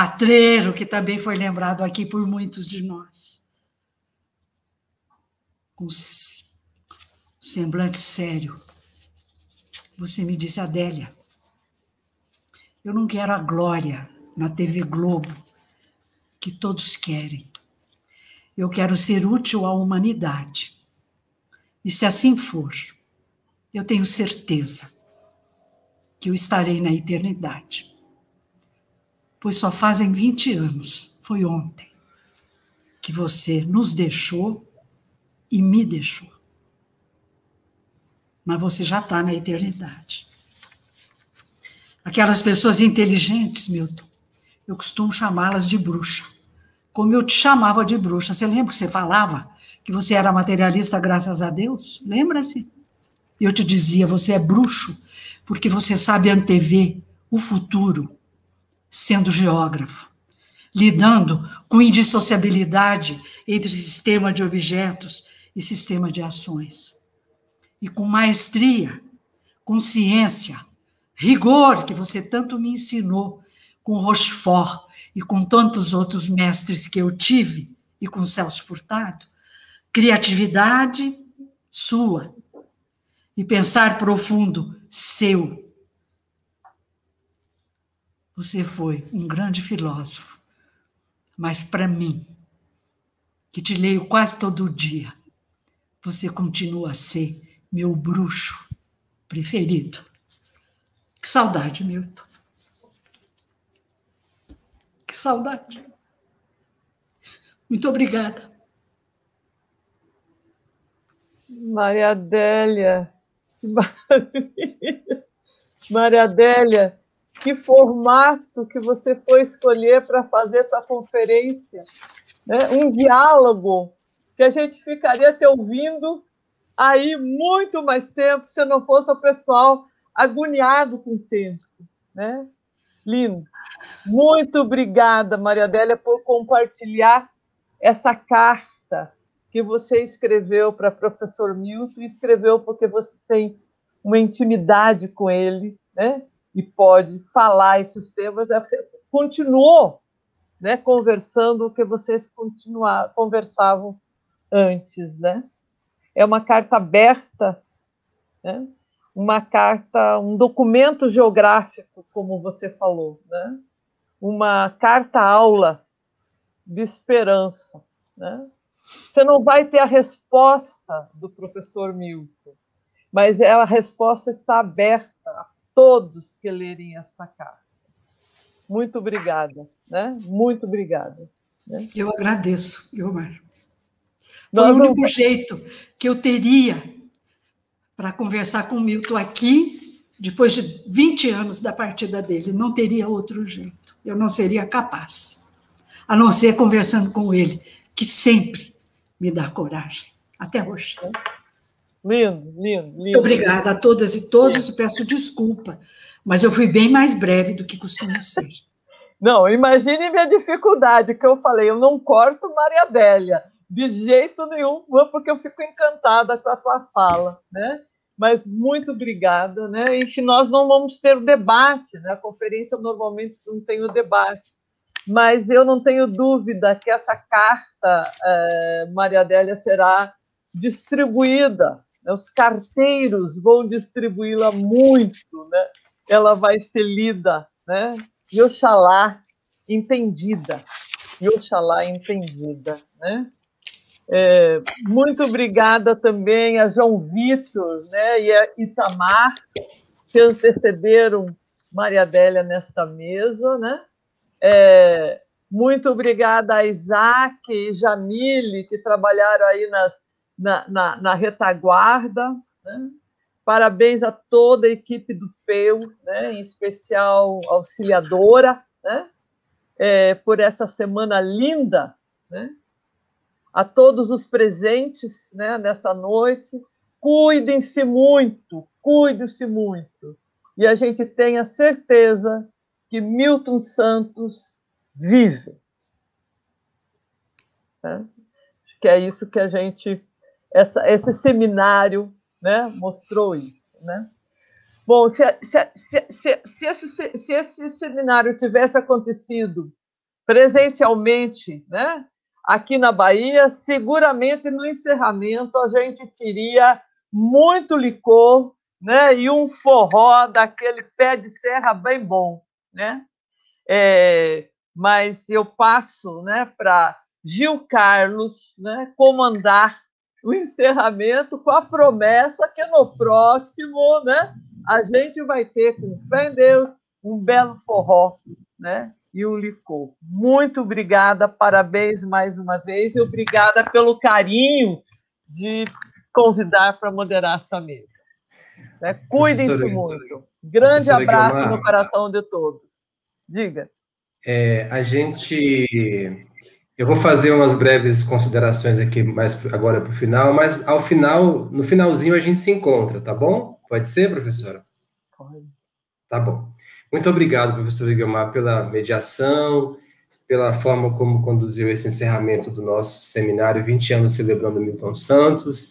matreiro, que também foi lembrado aqui por muitos de nós? com semblante sério, você me disse: Adélia, eu não quero a glória na T V Globo que todos querem. Eu quero ser útil à humanidade. E se assim for, eu tenho certeza que eu estarei na eternidade. Pois só fazem vinte anos, foi ontem, que você nos deixou e me deixou. Mas você já está na eternidade. Aquelas pessoas inteligentes, Milton, eu costumo chamá-las de bruxa. Como eu te chamava de bruxa. Você lembra que você falava que você era materialista graças a Deus? Lembra-se? Eu te dizia, você é bruxo, porque você sabe antever o futuro, sendo geógrafo, lidando com indissociabilidade entre sistema de objetos e sistema de ações. E com maestria, consciência, rigor, que você tanto me ensinou com Rochefort e com tantos outros mestres que eu tive, e com Celso Furtado, criatividade sua, e pensar profundo seu. Você foi um grande filósofo, mas para mim, que te leio quase todo dia, você continua a ser meu bruxo preferido. Que saudade, Milton. Que saudade. Muito obrigada. Maria Adélia, que maravilha. Maria Adélia, que formato que você foi escolher para fazer sua conferência, né? Um diálogo que a gente ficaria te ouvindo aí muito mais tempo, se não fosse o pessoal agoniado com o tempo, né? Lindo. Muito obrigada, Maria Adélia, por compartilhar essa carta que você escreveu para o professor Milton, e escreveu porque você tem uma intimidade com ele, né? E pode falar esses temas. Você continuou, né, conversando o que vocês continuavam, conversavam antes, né? É uma carta aberta, né? Uma carta, um documento geográfico, como você falou, né? Uma carta-aula de esperança, né? Você não vai ter a resposta do professor Milton, mas a resposta está aberta a todos que lerem esta carta. Muito obrigada, né? Muito obrigada. Né? Eu agradeço, Guiomar. Foi Nós o único vamos... jeito que eu teria para conversar com o Milton aqui, depois de vinte anos da partida dele. Não teria outro jeito. Eu não seria capaz, a não ser conversando com ele, que sempre me dá coragem, até hoje. Lindo, lindo, lindo. Muito obrigada a todas e todos, e peço desculpa, mas eu fui bem mais breve do que costumo ser. Não, imagine minha dificuldade, que eu falei, eu não corto Maria Adélia, de jeito nenhum, porque eu fico encantada com a tua fala, né? Mas muito obrigada, né? E se nós não vamos ter debate, né? A conferência normalmente não tem o debate, mas eu não tenho dúvida que essa carta, é, Maria Adélia, será distribuída, né? Os carteiros vão distribuí-la muito, né? Ela vai ser lida, né? E oxalá entendida, e oxalá entendida, né? É, muito obrigada também a João Vitor, né, e a Itamar, que antecederam Maria Adélia nesta mesa, né? É, muito obrigada a Isaac e Jamile, que trabalharam aí na, na, na, na retaguarda, né? Parabéns a toda a equipe do P E U, né, em especial a auxiliadora, né, é, por essa semana linda, né? A todos os presentes, né, nessa noite, cuidem-se muito, cuidem-se muito. E a gente tenha certeza que Milton Santos vive. Né? Que é isso que a gente... Essa, esse seminário, né, mostrou isso. Né? Bom, se, se, se, se, se, esse, se esse seminário tivesse acontecido presencialmente, né, aqui na Bahia, seguramente no encerramento a gente teria muito licor, né, e um forró daquele pé de serra bem bom, né? É, mas eu passo, né, para Gil Carlos, né, comandar o encerramento com a promessa que no próximo, né, a gente vai ter, com fé em Deus, um belo forró, né, e um licor. Muito obrigada, parabéns mais uma vez, e obrigada pelo carinho de convidar para moderar essa mesa. Né? Cuidem-se muito. Grande abraço Guiomar, no coração de todos. Diga. É, a gente... Eu vou fazer umas breves considerações aqui mais agora para o final, mas ao final, no finalzinho a gente se encontra, tá bom? Pode ser, professora? Pode. Tá bom. Muito obrigado, professora Guiomar, pela mediação, pela forma como conduziu esse encerramento do nosso seminário vinte anos celebrando Milton Santos.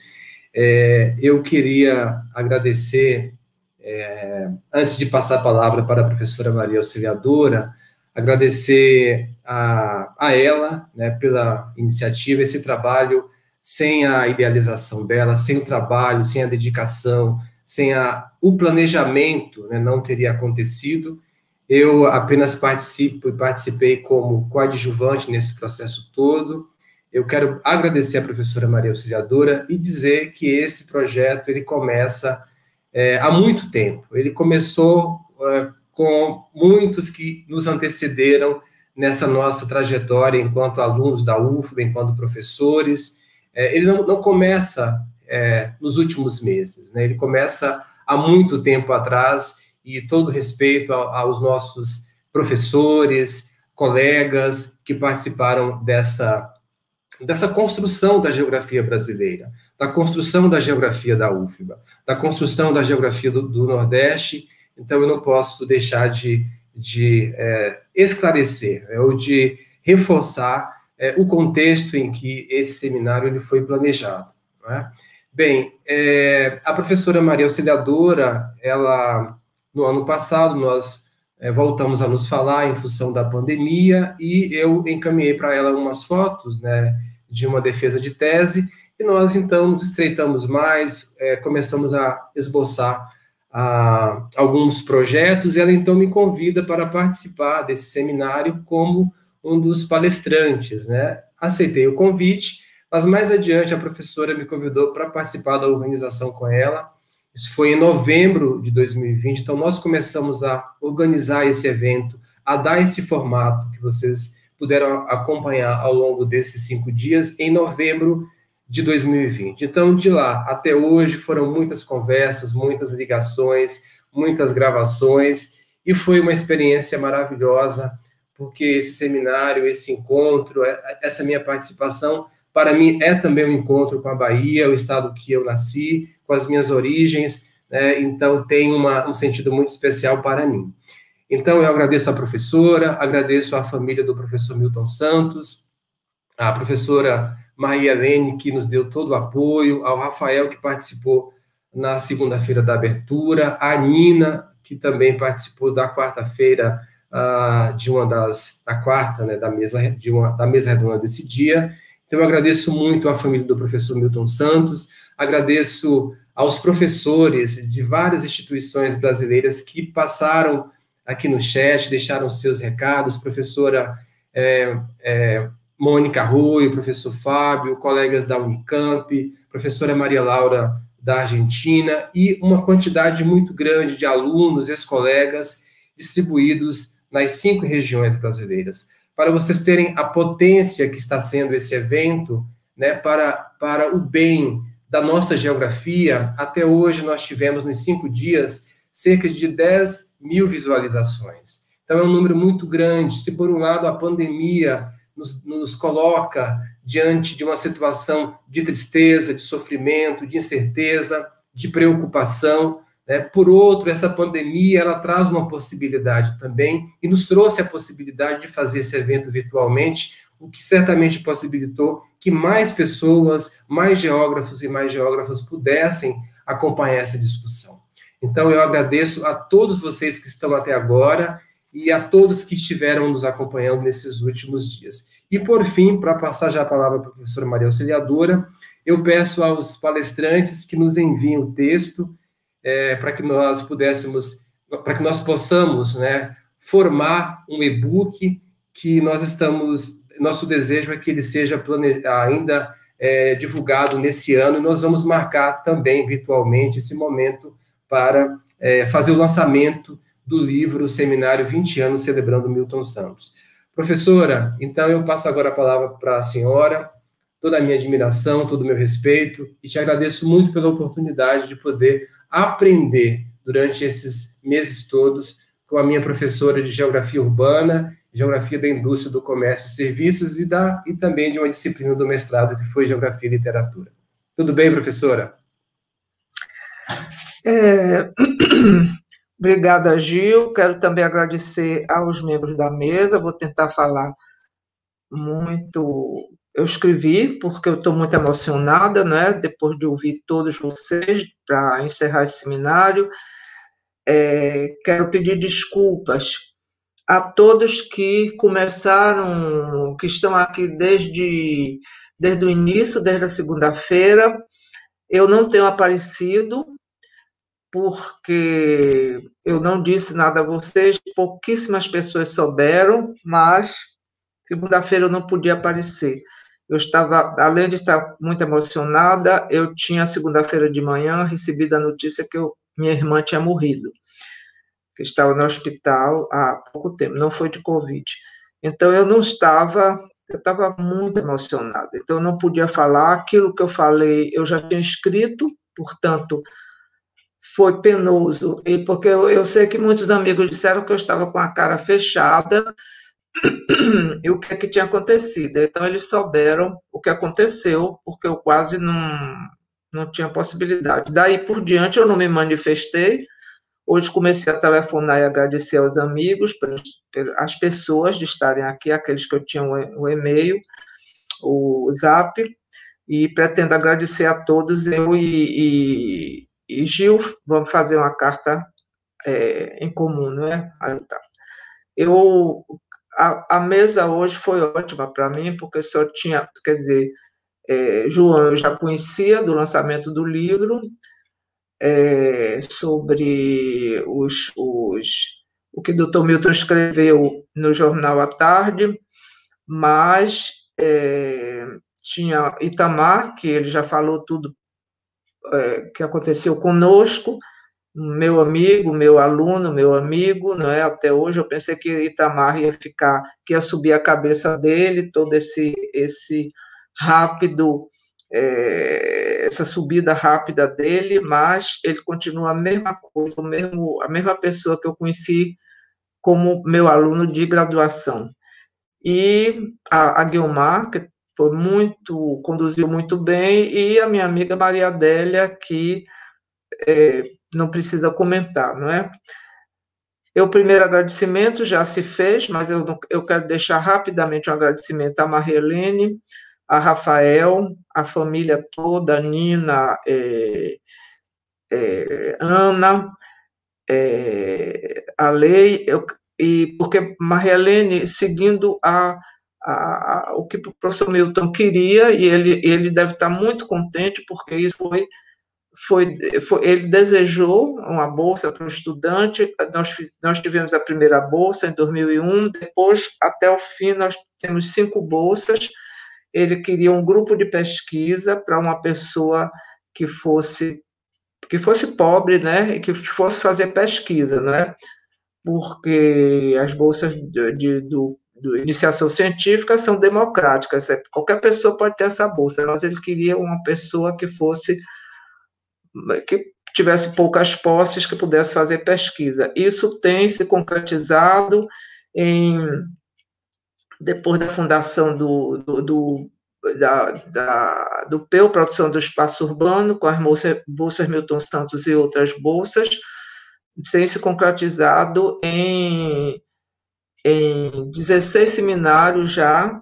É, eu queria agradecer, é, antes de passar a palavra para a professora Maria Auxiliadora, agradecer a, a ela, né, pela iniciativa, esse trabalho, sem a idealização dela, sem o trabalho, sem a dedicação, sem a, o planejamento, né, não teria acontecido. Eu apenas participo, participei como coadjuvante nesse processo todo. Eu quero agradecer a professora Maria Auxiliadora e dizer que esse projeto, ele começa é, há muito tempo. Ele começou é, com muitos que nos antecederam nessa nossa trajetória enquanto alunos da U F B A, enquanto professores. É, ele não, não começa é, nos últimos meses, né? Ele começa há muito tempo atrás, e todo respeito a, aos nossos professores, colegas que participaram dessa, dessa construção da geografia brasileira, da construção da geografia da U F B A, da construção da geografia do, do Nordeste. Então, eu não posso deixar de, de é, esclarecer, né, ou de reforçar é, o contexto em que esse seminário ele foi planejado. Não é? Bem, é, a professora Maria Auxiliadora, ela, no ano passado, nós é, voltamos a nos falar em função da pandemia, e eu encaminhei para ela umas fotos, né, de uma defesa de tese, e nós, então, nos estreitamos mais, é, começamos a esboçar a alguns projetos, e ela então me convida para participar desse seminário como um dos palestrantes, né? Aceitei o convite, mas mais adiante a professora me convidou para participar da organização com ela. Isso foi em novembro de dois mil e vinte, então nós começamos a organizar esse evento, a dar esse formato que vocês puderam acompanhar ao longo desses cinco dias, em novembro de dois mil e vinte. Então, de lá até hoje, foram muitas conversas, muitas ligações, muitas gravações, e foi uma experiência maravilhosa, porque esse seminário, esse encontro, essa minha participação, para mim, é também um encontro com a Bahia, o estado que eu nasci, com as minhas origens, né? Então tem uma, um sentido muito especial para mim. Então, eu agradeço à professora, agradeço à família do professor Milton Santos, à professora Maria Helene, que nos deu todo o apoio, ao Rafael, que participou na segunda-feira da abertura, a Nina, que também participou da quarta-feira, uh, de uma das, da quarta, né, da mesa, de uma, da mesa redonda desse dia. Então, eu agradeço muito à família do professor Milton Santos, agradeço aos professores de várias instituições brasileiras que passaram aqui no chat, deixaram seus recados, professora é, é, Mônica Arroio, professor Fábio, colegas da Unicamp, professora Maria Laura da Argentina, e uma quantidade muito grande de alunos, ex-colegas, distribuídos nas cinco regiões brasileiras. Para vocês terem a potência que está sendo esse evento, né, para, para o bem da nossa geografia, até hoje nós tivemos, nos cinco dias, cerca de dez mil visualizações. Então, é um número muito grande. Se, por um lado, a pandemia nos, nos coloca diante de uma situação de tristeza, de sofrimento, de incerteza, de preocupação, né? Por outro, essa pandemia, ela traz uma possibilidade também, e nos trouxe a possibilidade de fazer esse evento virtualmente, o que certamente possibilitou que mais pessoas, mais geógrafos e mais geógrafas pudessem acompanhar essa discussão. Então, eu agradeço a todos vocês que estão até agora e a todos que estiveram nos acompanhando nesses últimos dias. E, por fim, para passar já a palavra para a professora Maria Auxiliadora, eu peço aos palestrantes que nos enviem o texto é, para que nós pudéssemos, para que nós possamos, né, formar um e-book que nós estamos, nosso desejo é que ele seja plane... ainda é, divulgado nesse ano, e nós vamos marcar também virtualmente esse momento para é, fazer o lançamento do livro Seminário vinte anos celebrando Milton Santos. Professora, então eu passo agora a palavra para a senhora, toda a minha admiração, todo o meu respeito, e te agradeço muito pela oportunidade de poder aprender durante esses meses todos com a minha professora de Geografia Urbana, Geografia da Indústria, do Comércio e Serviços e, da, e também de uma disciplina do mestrado que foi Geografia e Literatura. Tudo bem, professora? É... Obrigada, Gil. Quero também agradecer aos membros da mesa. Vou tentar falar muito... Eu escrevi, porque eu estou muito emocionada, né? Depois de ouvir todos vocês, para encerrar esse seminário. É... Quero pedir desculpas a todos que começaram, que estão aqui desde, desde o início, desde a segunda-feira. Eu não tenho aparecido, porque eu não disse nada a vocês, pouquíssimas pessoas souberam, mas segunda-feira eu não podia aparecer. Eu estava, além de estar muito emocionada, eu tinha segunda-feira de manhã recebido a notícia que eu, minha irmã tinha morrido, que estava no hospital há pouco tempo, não foi de Covid. Então eu não estava, eu estava muito emocionada, então eu não podia falar, aquilo que eu falei eu já tinha escrito, portanto... Foi penoso, e porque eu, eu sei que muitos amigos disseram que eu estava com a cara fechada e o que, é que tinha acontecido. Então, eles souberam o que aconteceu, porque eu quase não, não tinha possibilidade. Daí por diante, eu não me manifestei. Hoje comecei a telefonar e agradecer aos amigos, as pessoas de estarem aqui, aqueles que eu tinha o e-mail, o zap, e pretendo agradecer a todos, eu e... e E, Gil, vamos fazer uma carta é, em comum, não é? Eu, a, a mesa hoje foi ótima para mim, porque só tinha, quer dizer, é, João eu já conhecia do lançamento do livro, é, sobre os, os, o que o doutor Milton escreveu no Jornal à Tarde, mas é, tinha Itamar, que ele já falou tudo que aconteceu conosco, meu amigo, meu aluno, meu amigo, não é? Até hoje eu pensei que Itamar ia ficar, que ia subir a cabeça dele, todo esse, esse rápido, é, essa subida rápida dele, mas ele continua a mesma coisa, o mesmo, a mesma pessoa que eu conheci como meu aluno de graduação. E a, a Guiomar, que foi muito, conduziu muito bem, e a minha amiga Maria Adélia, que é, não precisa comentar, não é? O primeiro agradecimento já se fez, mas eu, eu quero deixar rapidamente um agradecimento a Maria Helene, a Rafael, a família toda, a Nina, é, é, Ana, é, a Lei, eu, e porque Maria Helene, seguindo a A, a, o que o professor Milton queria, e ele, ele deve estar muito contente, porque isso foi, foi, foi ele desejou uma bolsa para o estudante, nós, nós tivemos a primeira bolsa em dois mil e um, depois, até o fim, nós temos cinco bolsas, ele queria um grupo de pesquisa para uma pessoa que fosse, que fosse pobre, né, e que fosse fazer pesquisa, né, porque as bolsas de, de, do de iniciação científica são democráticas, qualquer pessoa pode ter essa bolsa, mas ele queria uma pessoa que fosse, que tivesse poucas posses, que pudesse fazer pesquisa. Isso tem se concretizado em, depois da fundação do, do, do, da, da, do P E U, Produção do Espaço Urbano, com as bolsas, bolsas Milton Santos e outras bolsas, tem se concretizado em em dezesseis seminários já,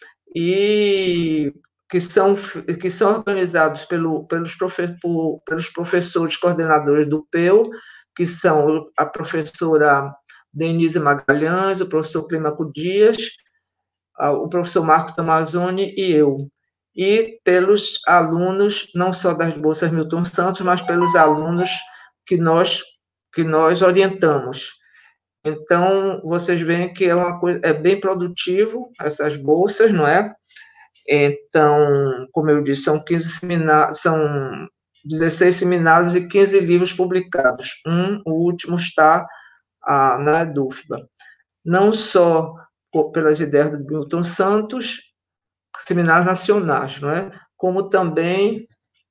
e que são, que são organizados pelo, pelos, profe, por, pelos professores coordenadores do P E U, que são a professora Denise Magalhães, o professor Clímaco Dias, o professor Marco Tomazoni e eu, e pelos alunos, não só das bolsas Milton Santos, mas pelos alunos que nós, que nós orientamos. Então, vocês veem que é uma coisa, é bem produtivo, essas bolsas, não é? Então, como eu disse, são quinze seminários, são dezesseis seminários e quinze livros publicados. Um, o último está ah, na EDUFBA. Não só pelas ideias do Milton Santos, seminários nacionais, não é? Como também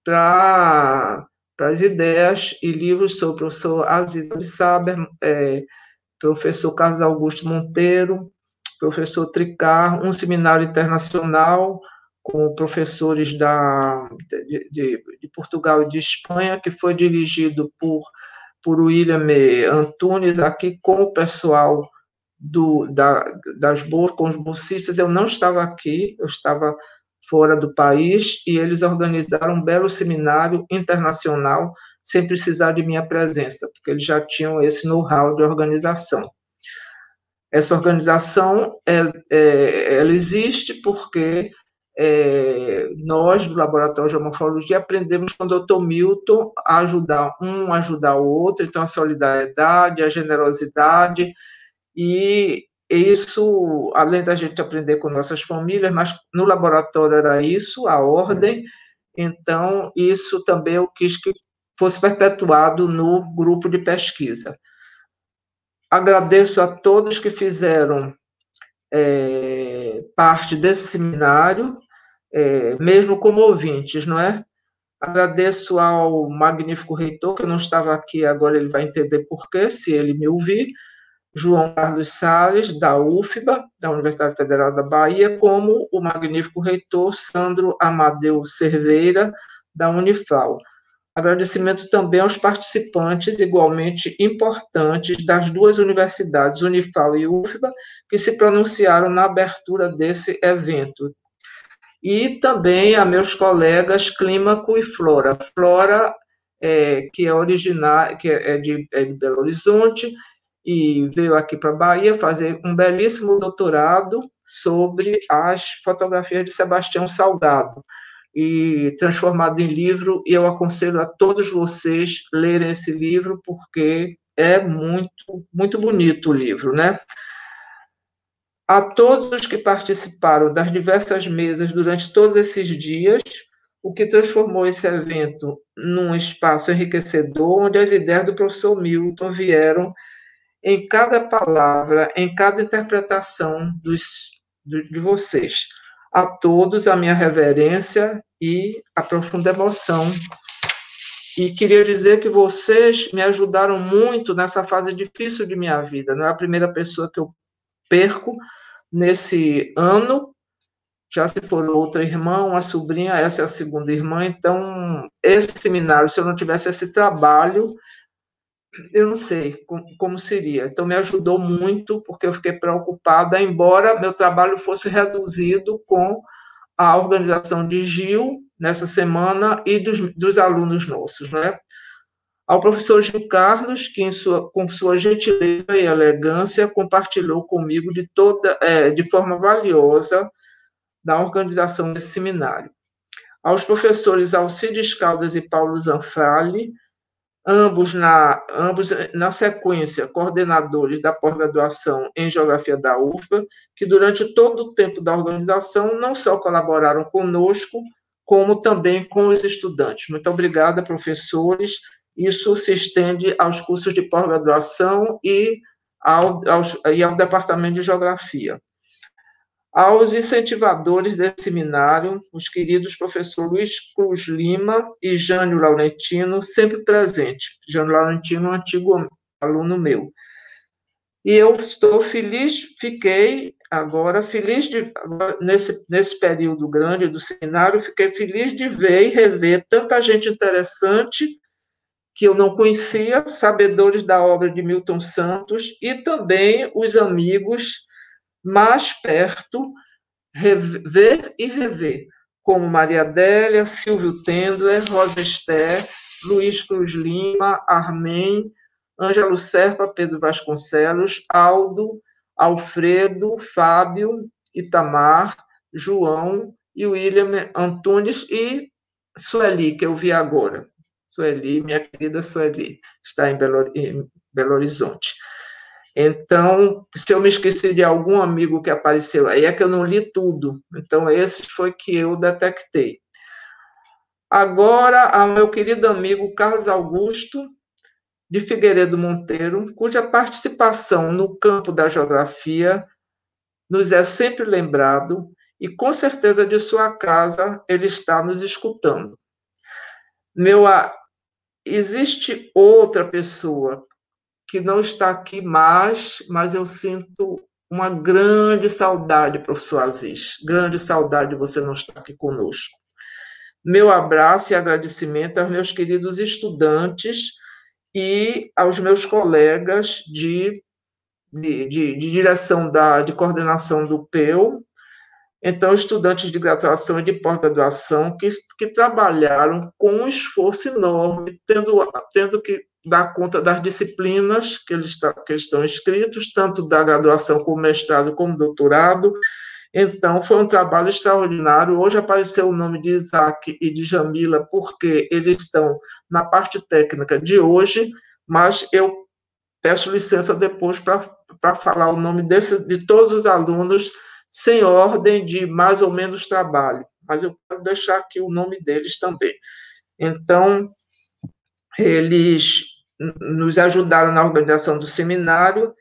para as ideias e livros sobre o professor Aziz Absaber, é, professor Carlos Augusto Monteiro, professor Tricar, um seminário internacional com professores da, de, de, de Portugal e de Espanha, que foi dirigido por, por William Antunes, aqui com o pessoal do, da, das bolsas, com os bolsistas. Eu não estava aqui, eu estava fora do país, e eles organizaram um belo seminário internacional, sem precisar de minha presença, porque eles já tinham esse know-how de organização. Essa organização, é, é, ela existe porque é, nós, do Laboratório de Geomorfologia, aprendemos com o doutor Milton a ajudar um, a ajudar o outro, então a solidariedade, a generosidade, e isso, além da gente aprender com nossas famílias, mas no laboratório era isso, a ordem, então isso também eu quis que fosse perpetuado no grupo de pesquisa. Agradeço a todos que fizeram é, parte desse seminário, é, mesmo como ouvintes, não é? Agradeço ao magnífico reitor, que não estava aqui, agora ele vai entender por quê, se ele me ouvir, João Carlos Salles, da U F B A, da Universidade Federal da Bahia, como o magnífico reitor Sandro Amadeu Cerveira, da Unifal. Agradecimento também aos participantes igualmente importantes das duas universidades, Unifal e U F B A, que se pronunciaram na abertura desse evento. E também a meus colegas Clímaco e Flora. Flora, é, que é originária, que é de, é de Belo Horizonte, e veio aqui para a Bahia fazer um belíssimo doutorado sobre as fotografias de Sebastião Salgado, e transformado em livro, e eu aconselho a todos vocês lerem esse livro, porque é muito, muito bonito o livro, né? A todos que participaram das diversas mesas durante todos esses dias, o que transformou esse evento num espaço enriquecedor, onde as ideias do professor Milton vieram em cada palavra, em cada interpretação dos, de vocês. A todos a minha reverência e a profunda emoção. E queria dizer que vocês me ajudaram muito nessa fase difícil de minha vida. Não é a primeira pessoa que eu perco nesse ano, já se for outra irmã, uma sobrinha, essa é a segunda irmã. Então, esse seminário, se eu não tivesse esse trabalho, eu não sei como, como seria. Então, me ajudou muito, porque eu fiquei preocupada, embora meu trabalho fosse reduzido com a organização de Gil, nessa semana, e dos, dos alunos nossos, né? Ao professor Gil Carlos, que, em sua, com sua gentileza e elegância, compartilhou comigo de, toda, é, de forma valiosa da organização desse seminário. Aos professores Alcides Caldas e Paulo Zanfrali, ambos na, ambos na sequência coordenadores da pós-graduação em Geografia da U F B A, que durante todo o tempo da organização não só colaboraram conosco, como também com os estudantes. Muito obrigada, professores. Isso se estende aos cursos de pós-graduação e ao, aos, e ao Departamento de Geografia. Aos incentivadores desse seminário, os queridos professor Luiz Cruz Lima e Jânio Laurentino, sempre presente. Jânio Laurentino, um antigo aluno meu. E eu estou feliz, fiquei agora feliz de, agora, nesse, nesse período grande do seminário, fiquei feliz de ver e rever tanta gente interessante que eu não conhecia, sabedores da obra de Milton Santos, e também os amigos mais perto, ver e rever, como Maria Adélia, Silvio Tendler, Rosa Esther, Luiz Cruz Lima, Armen, Ângelo Serpa, Pedro Vasconcelos, Aldo, Alfredo, Fábio, Itamar, João e William Antunes e Sueli, que eu vi agora. Sueli, minha querida Sueli, está em Belo, em Belo Horizonte. Então, se eu me esqueci de algum amigo que apareceu, aí é que eu não li tudo. Então, esse foi que eu detectei. Agora, ao meu querido amigo Carlos Augusto, de Figueiredo Monteiro, cuja participação no campo da geografia nos é sempre lembrado, e com certeza de sua casa ele está nos escutando. Meu, existe outra pessoa que não está aqui mais, mas eu sinto uma grande saudade, professor Aziz, grande saudade de você não estar aqui conosco. Meu abraço e agradecimento aos meus queridos estudantes e aos meus colegas de, de, de, de direção da, de coordenação do P E U, então, estudantes de graduação e de pós-graduação que, que trabalharam com um esforço enorme, tendo, tendo que dar conta das disciplinas que eles, que eles estão inscritos, tanto da graduação como mestrado como doutorado. Então, foi um trabalho extraordinário. Hoje apareceu o nome de Isaac e de Jamila, porque eles estão na parte técnica de hoje, mas eu peço licença depois para falar o nome desse, de todos os alunos, sem ordem de mais ou menos trabalho, mas eu quero deixar aqui o nome deles também. Então, eles nos ajudaram na organização do seminário,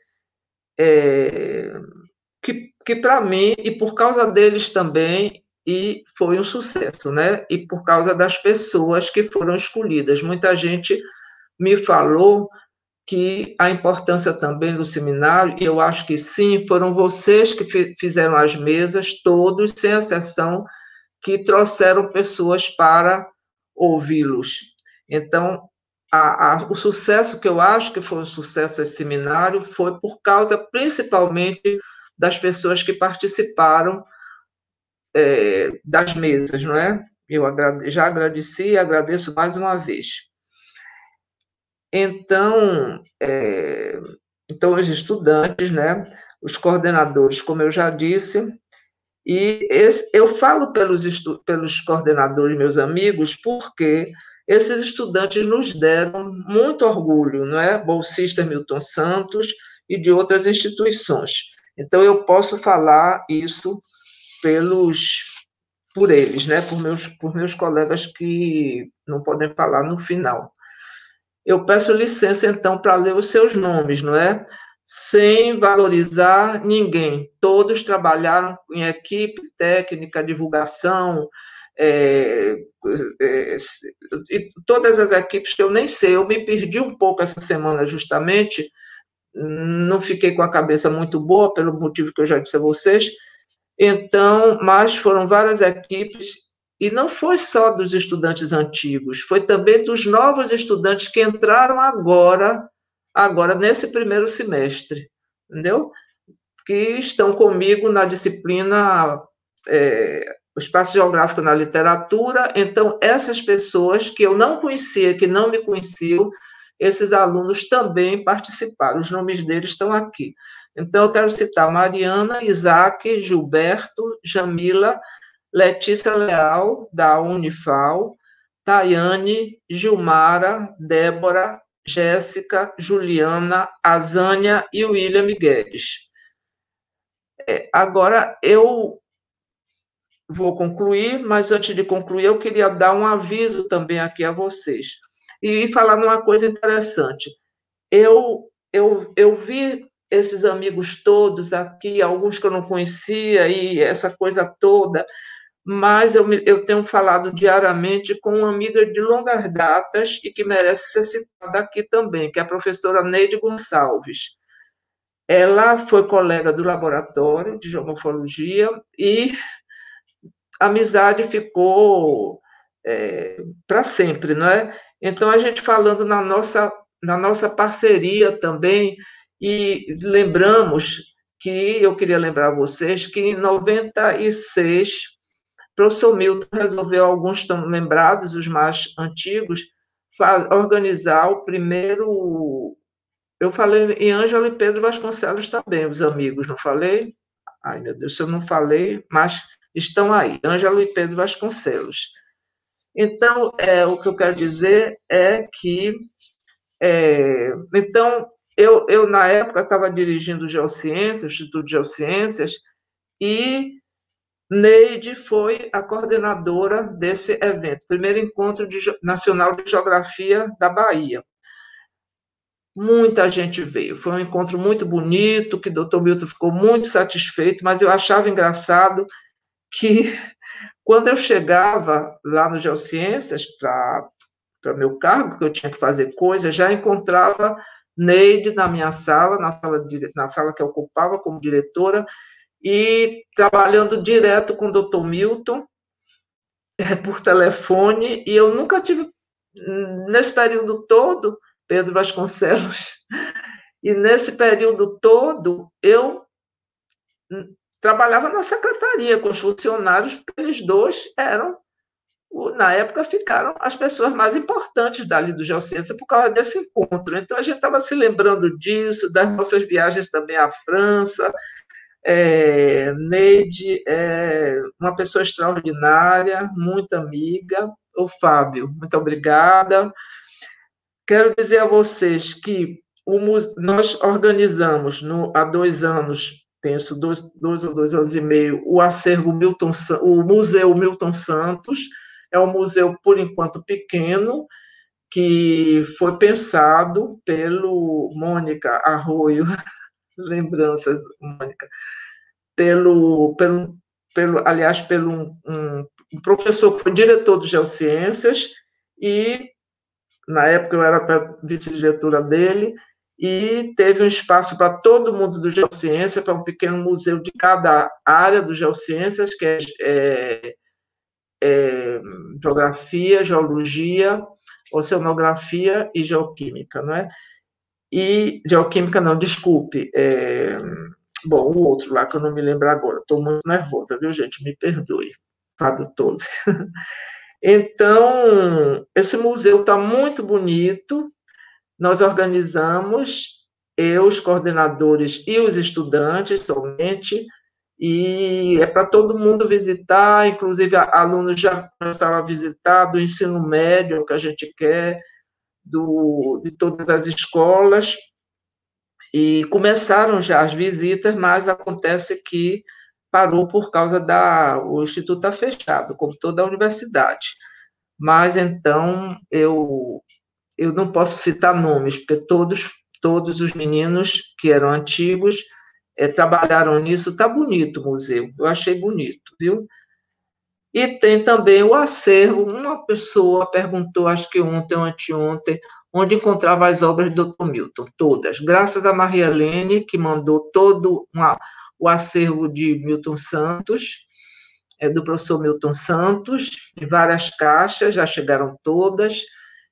é, que, que para mim, e por causa deles também, e foi um sucesso, né? E por causa das pessoas que foram escolhidas. Muita gente me falou que a importância também do seminário, e eu acho que sim, foram vocês que fizeram as mesas, todos, sem exceção, que trouxeram pessoas para ouvi-los. Então, a, a, o sucesso que eu acho que foi um sucesso esse seminário foi por causa, principalmente, das pessoas que participaram é, das mesas, não é? Eu agrade, já agradeci e agradeço mais uma vez. Então, é, então, os estudantes, né, os coordenadores, como eu já disse, e esse, eu falo pelos, estu, pelos coordenadores, meus amigos, porque esses estudantes nos deram muito orgulho, não é? Bolsista Milton Santos e de outras instituições. Então, eu posso falar isso pelos, por eles, né, por meus, por meus colegas que não podem falar no final. Eu peço licença, então, para ler os seus nomes, não é? Sem valorizar ninguém. Todos trabalharam em equipe técnica, divulgação, é, é, e todas as equipes que eu nem sei. Eu me perdi um pouco essa semana, justamente, não fiquei com a cabeça muito boa, pelo motivo que eu já disse a vocês. Então, mas foram várias equipes. E não foi só dos estudantes antigos, foi também dos novos estudantes que entraram agora, agora nesse primeiro semestre, entendeu? Que estão comigo na disciplina é, Espaço Geográfico na Literatura. Então, essas pessoas que eu não conhecia, que não me conheciam, esses alunos também participaram, os nomes deles estão aqui. Então, eu quero citar Mariana, Isaac, Gilberto, Jamila, Letícia Leal, da Unifal, Tayane, Gilmara, Débora, Jéssica, Juliana, Azânia e William Guedes. É, agora, eu vou concluir, mas antes de concluir, eu queria dar um aviso também aqui a vocês. E falar numa coisa interessante. Eu, eu, eu vi esses amigos todos aqui, alguns que eu não conhecia, e essa coisa toda, mas eu, me, eu tenho falado diariamente com uma amiga de longas datas e que merece ser citada aqui também, que é a professora Neide Gonçalves. Ela foi colega do laboratório de geomorfologia e a amizade ficou é, para sempre, não é? Então, a gente falando na nossa, na nossa parceria também, e lembramos que, eu queria lembrar a vocês, que em noventa e seis, o professor Milton resolveu, alguns estão lembrados, os mais antigos, faz, organizar o primeiro... Eu falei em Ângela e Pedro Vasconcelos também, os amigos, não falei? ai meu Deus, se eu não falei, mas estão aí, Ângelo e Pedro Vasconcelos. Então, é, o que eu quero dizer é que, é, então, eu, eu, na época, estava dirigindo Geociências, o Instituto de Geociências, e Neide foi a coordenadora desse evento, primeiro encontro de, nacional de geografia da Bahia. Muita gente veio, foi um encontro muito bonito, que o doutor Milton ficou muito satisfeito, mas eu achava engraçado que, quando eu chegava lá no Geociências, para meu cargo, que eu tinha que fazer coisas, já encontrava Neide na minha sala, na sala, de, na sala que eu ocupava como diretora, e trabalhando direto com o doutor Milton, é, por telefone, e eu nunca tive, nesse período todo, Pedro Vasconcelos, e nesse período todo, eu trabalhava na secretaria com os funcionários, porque eles dois eram, na época, ficaram as pessoas mais importantes dali do Geociência por causa desse encontro. Então, a gente estava se lembrando disso, das nossas viagens também à França. É, Neide é uma pessoa extraordinária, muito amiga. Ô, Fábio, muito obrigada. Quero dizer a vocês que o, nós organizamos no, há dois anos, penso, dois, dois ou dois anos e meio, o acervo Milton, o Museu Milton Santos. É um museu, por enquanto, pequeno, que foi pensado pelo Mônica Arroio, lembranças, Mônica, pelo, pelo, pelo aliás, pelo um, um professor que foi diretor de Geociências, e, na época, eu era vice-diretora dele, e teve um espaço para todo mundo do Geociência, para um pequeno museu de cada área do Geociências, que é, é, é geografia, geologia, oceanografia e geoquímica, não é? E geoquímica não, desculpe, é, bom, o outro lá que eu não me lembro agora, estou muito nervosa, viu, gente? Me perdoe, Fábio Tose. Então, esse museu está muito bonito, nós organizamos, eu, os coordenadores e os estudantes somente, e é para todo mundo visitar, inclusive alunos já começaram a visitar, do ensino médio, que a gente quer, do, de todas as escolas, e começaram já as visitas, mas acontece que parou por causa da... o Instituto está fechado, como toda a universidade. Mas, então, eu, eu não posso citar nomes, porque todos, todos os meninos que eram antigos é, trabalharam nisso. Está bonito o museu, eu achei bonito, viu? E tem também o acervo. Uma pessoa perguntou, acho que ontem ou anteontem, onde encontrava as obras do doutor Milton, todas. Graças a Maria Helene, que mandou todo uma, o acervo de Milton Santos, é, do professor Milton Santos, em várias caixas, já chegaram todas,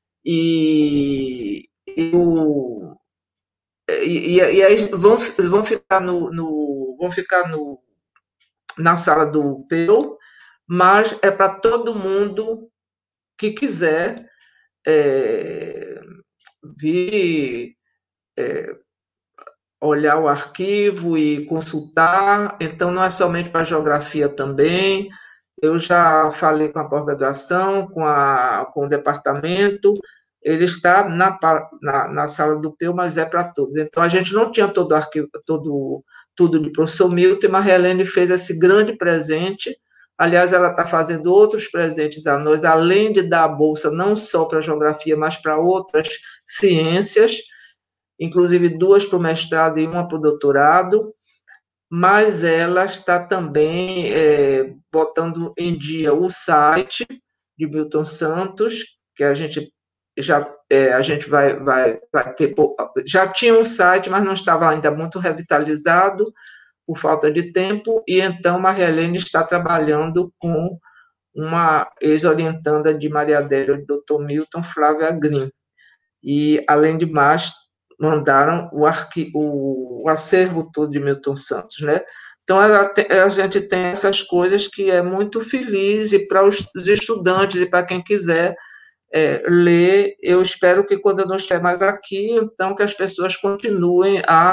e, e, o, e, e aí vão, vão ficar, no, no, vão ficar no, na sala do Peu, mas é para todo mundo que quiser é, vir é, olhar o arquivo e consultar. Então, não é somente para geografia também. Eu já falei com a pós-graduação, com, com o departamento, ele está na, na, na sala do Peu, mas é para todos. Então, a gente não tinha todo o arquivo, todo, tudo de professor Milton, e Maria Helene fez esse grande presente. Aliás, ela está fazendo outros presentes a nós, além de dar a bolsa não só para geografia, mas para outras ciências, inclusive duas para o mestrado e uma para o doutorado, mas ela está também é, botando em dia o site de Milton Santos, que a gente já é, a gente vai, vai, vai ter, já tinha um site, mas não estava ainda muito revitalizado, por falta de tempo, e então Maria Helene está trabalhando com uma ex-orientanda de Maria Adélia, o doutor Milton, Flávia Green. E, além de mais, mandaram o, arqui, o, o acervo todo de Milton Santos, né? Então, ela, a gente tem essas coisas que é muito feliz, e para os, os estudantes e para quem quiser é, ler, eu espero que quando eu não estiver mais aqui, então, que as pessoas continuem a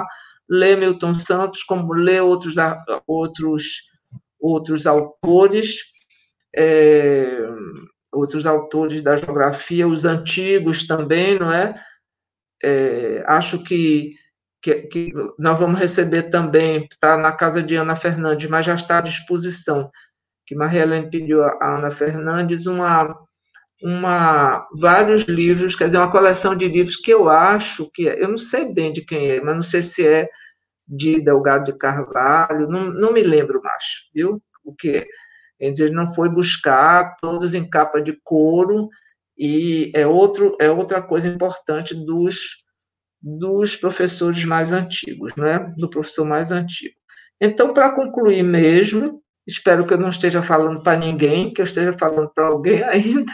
ler Milton Santos, como ler outros, outros, outros autores, é, outros autores da geografia, os antigos também, não é? É, acho que, que, que nós vamos receber também, está na casa de Ana Fernandes, mas já está à disposição, que Maria Helene pediu a Ana Fernandes uma, uma, vários livros, quer dizer, uma coleção de livros que eu acho que, eu não sei bem de quem é, mas não sei se é de Delgado de Carvalho, não, não me lembro mais, viu, o que é. Ele não foi buscar, todos em capa de couro, e é, outro, é outra coisa importante dos, dos professores mais antigos, né? Do professor mais antigo. Então, para concluir mesmo, espero que eu não esteja falando para ninguém, que eu esteja falando para alguém ainda.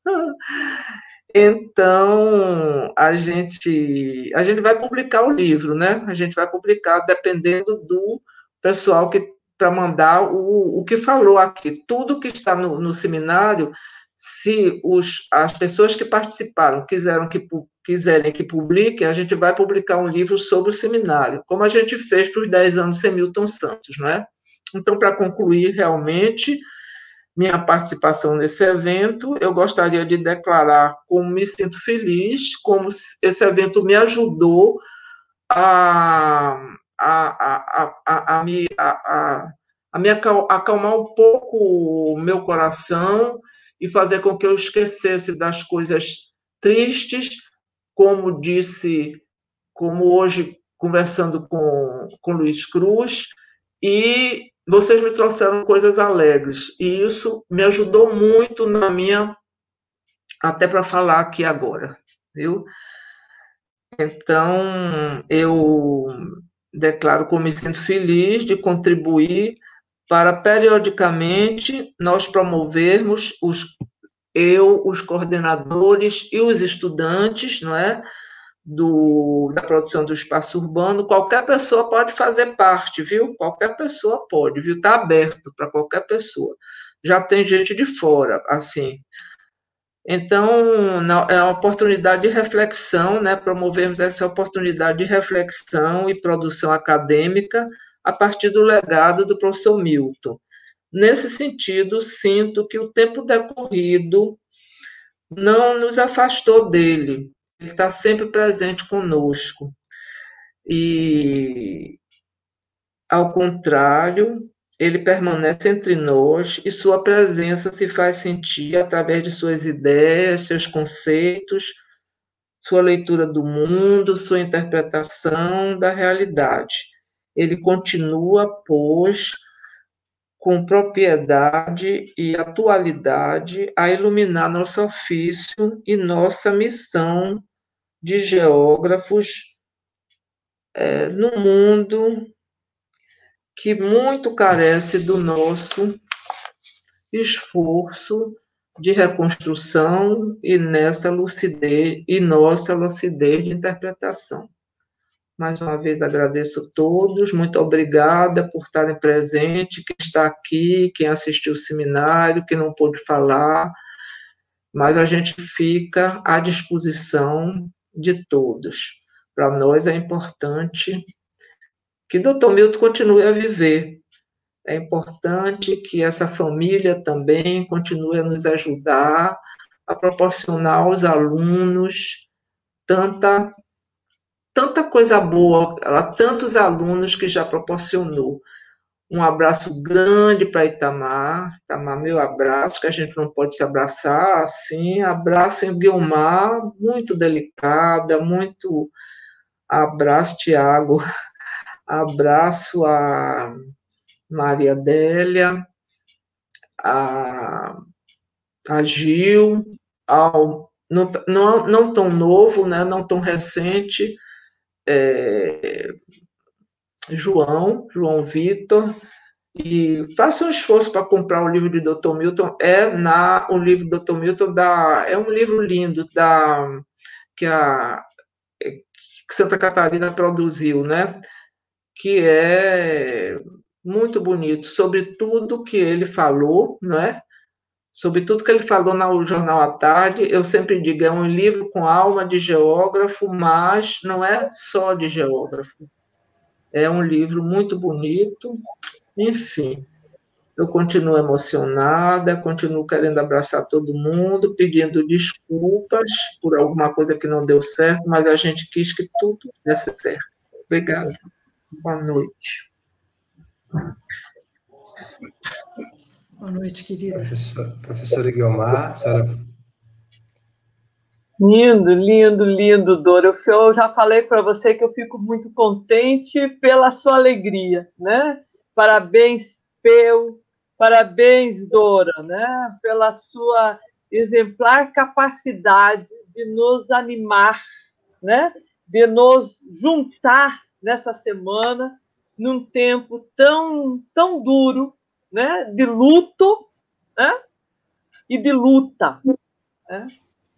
Então, a gente, a gente vai publicar o livro, né? A gente vai publicar dependendo do pessoal que para mandar o, o que falou aqui. Tudo que está no, no seminário, se os, as pessoas que participaram quiseram que, quiserem que publique, a gente vai publicar um livro sobre o seminário, como a gente fez para os dez anos sem Milton Santos, não é? Então, para concluir, realmente, minha participação nesse evento, eu gostaria de declarar como me sinto feliz, como esse evento me ajudou a... A, a, a, a, me, a, a me acalmar um pouco o meu coração e fazer com que eu esquecesse das coisas tristes, como disse, como hoje, conversando com, com Luiz Cruz, e vocês me trouxeram coisas alegres, e isso me ajudou muito na minha, até para falar aqui agora, viu? Então, eu declaro como me sinto feliz de contribuir para, periodicamente, nós promovermos, os, eu, os coordenadores e os estudantes, não é, do, da produção do espaço urbano. Qualquer pessoa pode fazer parte, viu? Qualquer pessoa pode, viu? Está aberto para qualquer pessoa. Já tem gente de fora, assim. Então, é uma oportunidade de reflexão, né? Promovemos essa oportunidade de reflexão e produção acadêmica a partir do legado do professor Milton. Nesse sentido, sinto que o tempo decorrido não nos afastou dele, ele está sempre presente conosco. E, ao contrário, ele permanece entre nós e sua presença se faz sentir através de suas ideias, seus conceitos, sua leitura do mundo, sua interpretação da realidade. Ele continua, pois, com propriedade e atualidade a iluminar nosso ofício e nossa missão de geógrafos é, no mundo que muito carece do nosso esforço de reconstrução e nessa lucidez e nossa lucidez de interpretação. Mais uma vez agradeço a todos, muito obrigada por estarem presentes, quem está aqui, quem assistiu o seminário, quem não pôde falar, mas a gente fica à disposição de todos. Para nós é importante que doutor Milton continue a viver. É importante que essa família também continue a nos ajudar, a proporcionar aos alunos tanta, tanta coisa boa, a tantos alunos que já proporcionou. Um abraço grande para Itamar, Itamar, meu abraço, que a gente não pode se abraçar assim, abraço em Guilmar, muito delicada, muito abraço, Tiago, abraço a Maria Adélia, a, a Gil, ao, não, não, não tão novo, né, não tão recente, é, João, João Vitor, e faça um esforço para comprar o livro de doutor Milton, é na, o livro do doutor Milton, da, é um livro lindo da, que a que Santa Catarina produziu, né, que é muito bonito, sobre tudo que ele falou, né? Sobre tudo que ele falou no Jornal à Tarde. Eu sempre digo, é um livro com alma de geógrafo, mas não é só de geógrafo. É um livro muito bonito, enfim. Eu continuo emocionada, continuo querendo abraçar todo mundo, pedindo desculpas por alguma coisa que não deu certo, mas a gente quis que tudo desse certo. Obrigada. Boa noite. Boa noite, querida. Professor, professora Guiomar, a senhora... Lindo, lindo, lindo, Dora. Eu já falei para você que eu fico muito contente pela sua alegria, né? Parabéns, Peu, parabéns, Dora, né? Pela sua exemplar capacidade de nos animar, né? De nos juntar nessa semana, num tempo tão, tão duro, né? De luto, né? E de luta, né?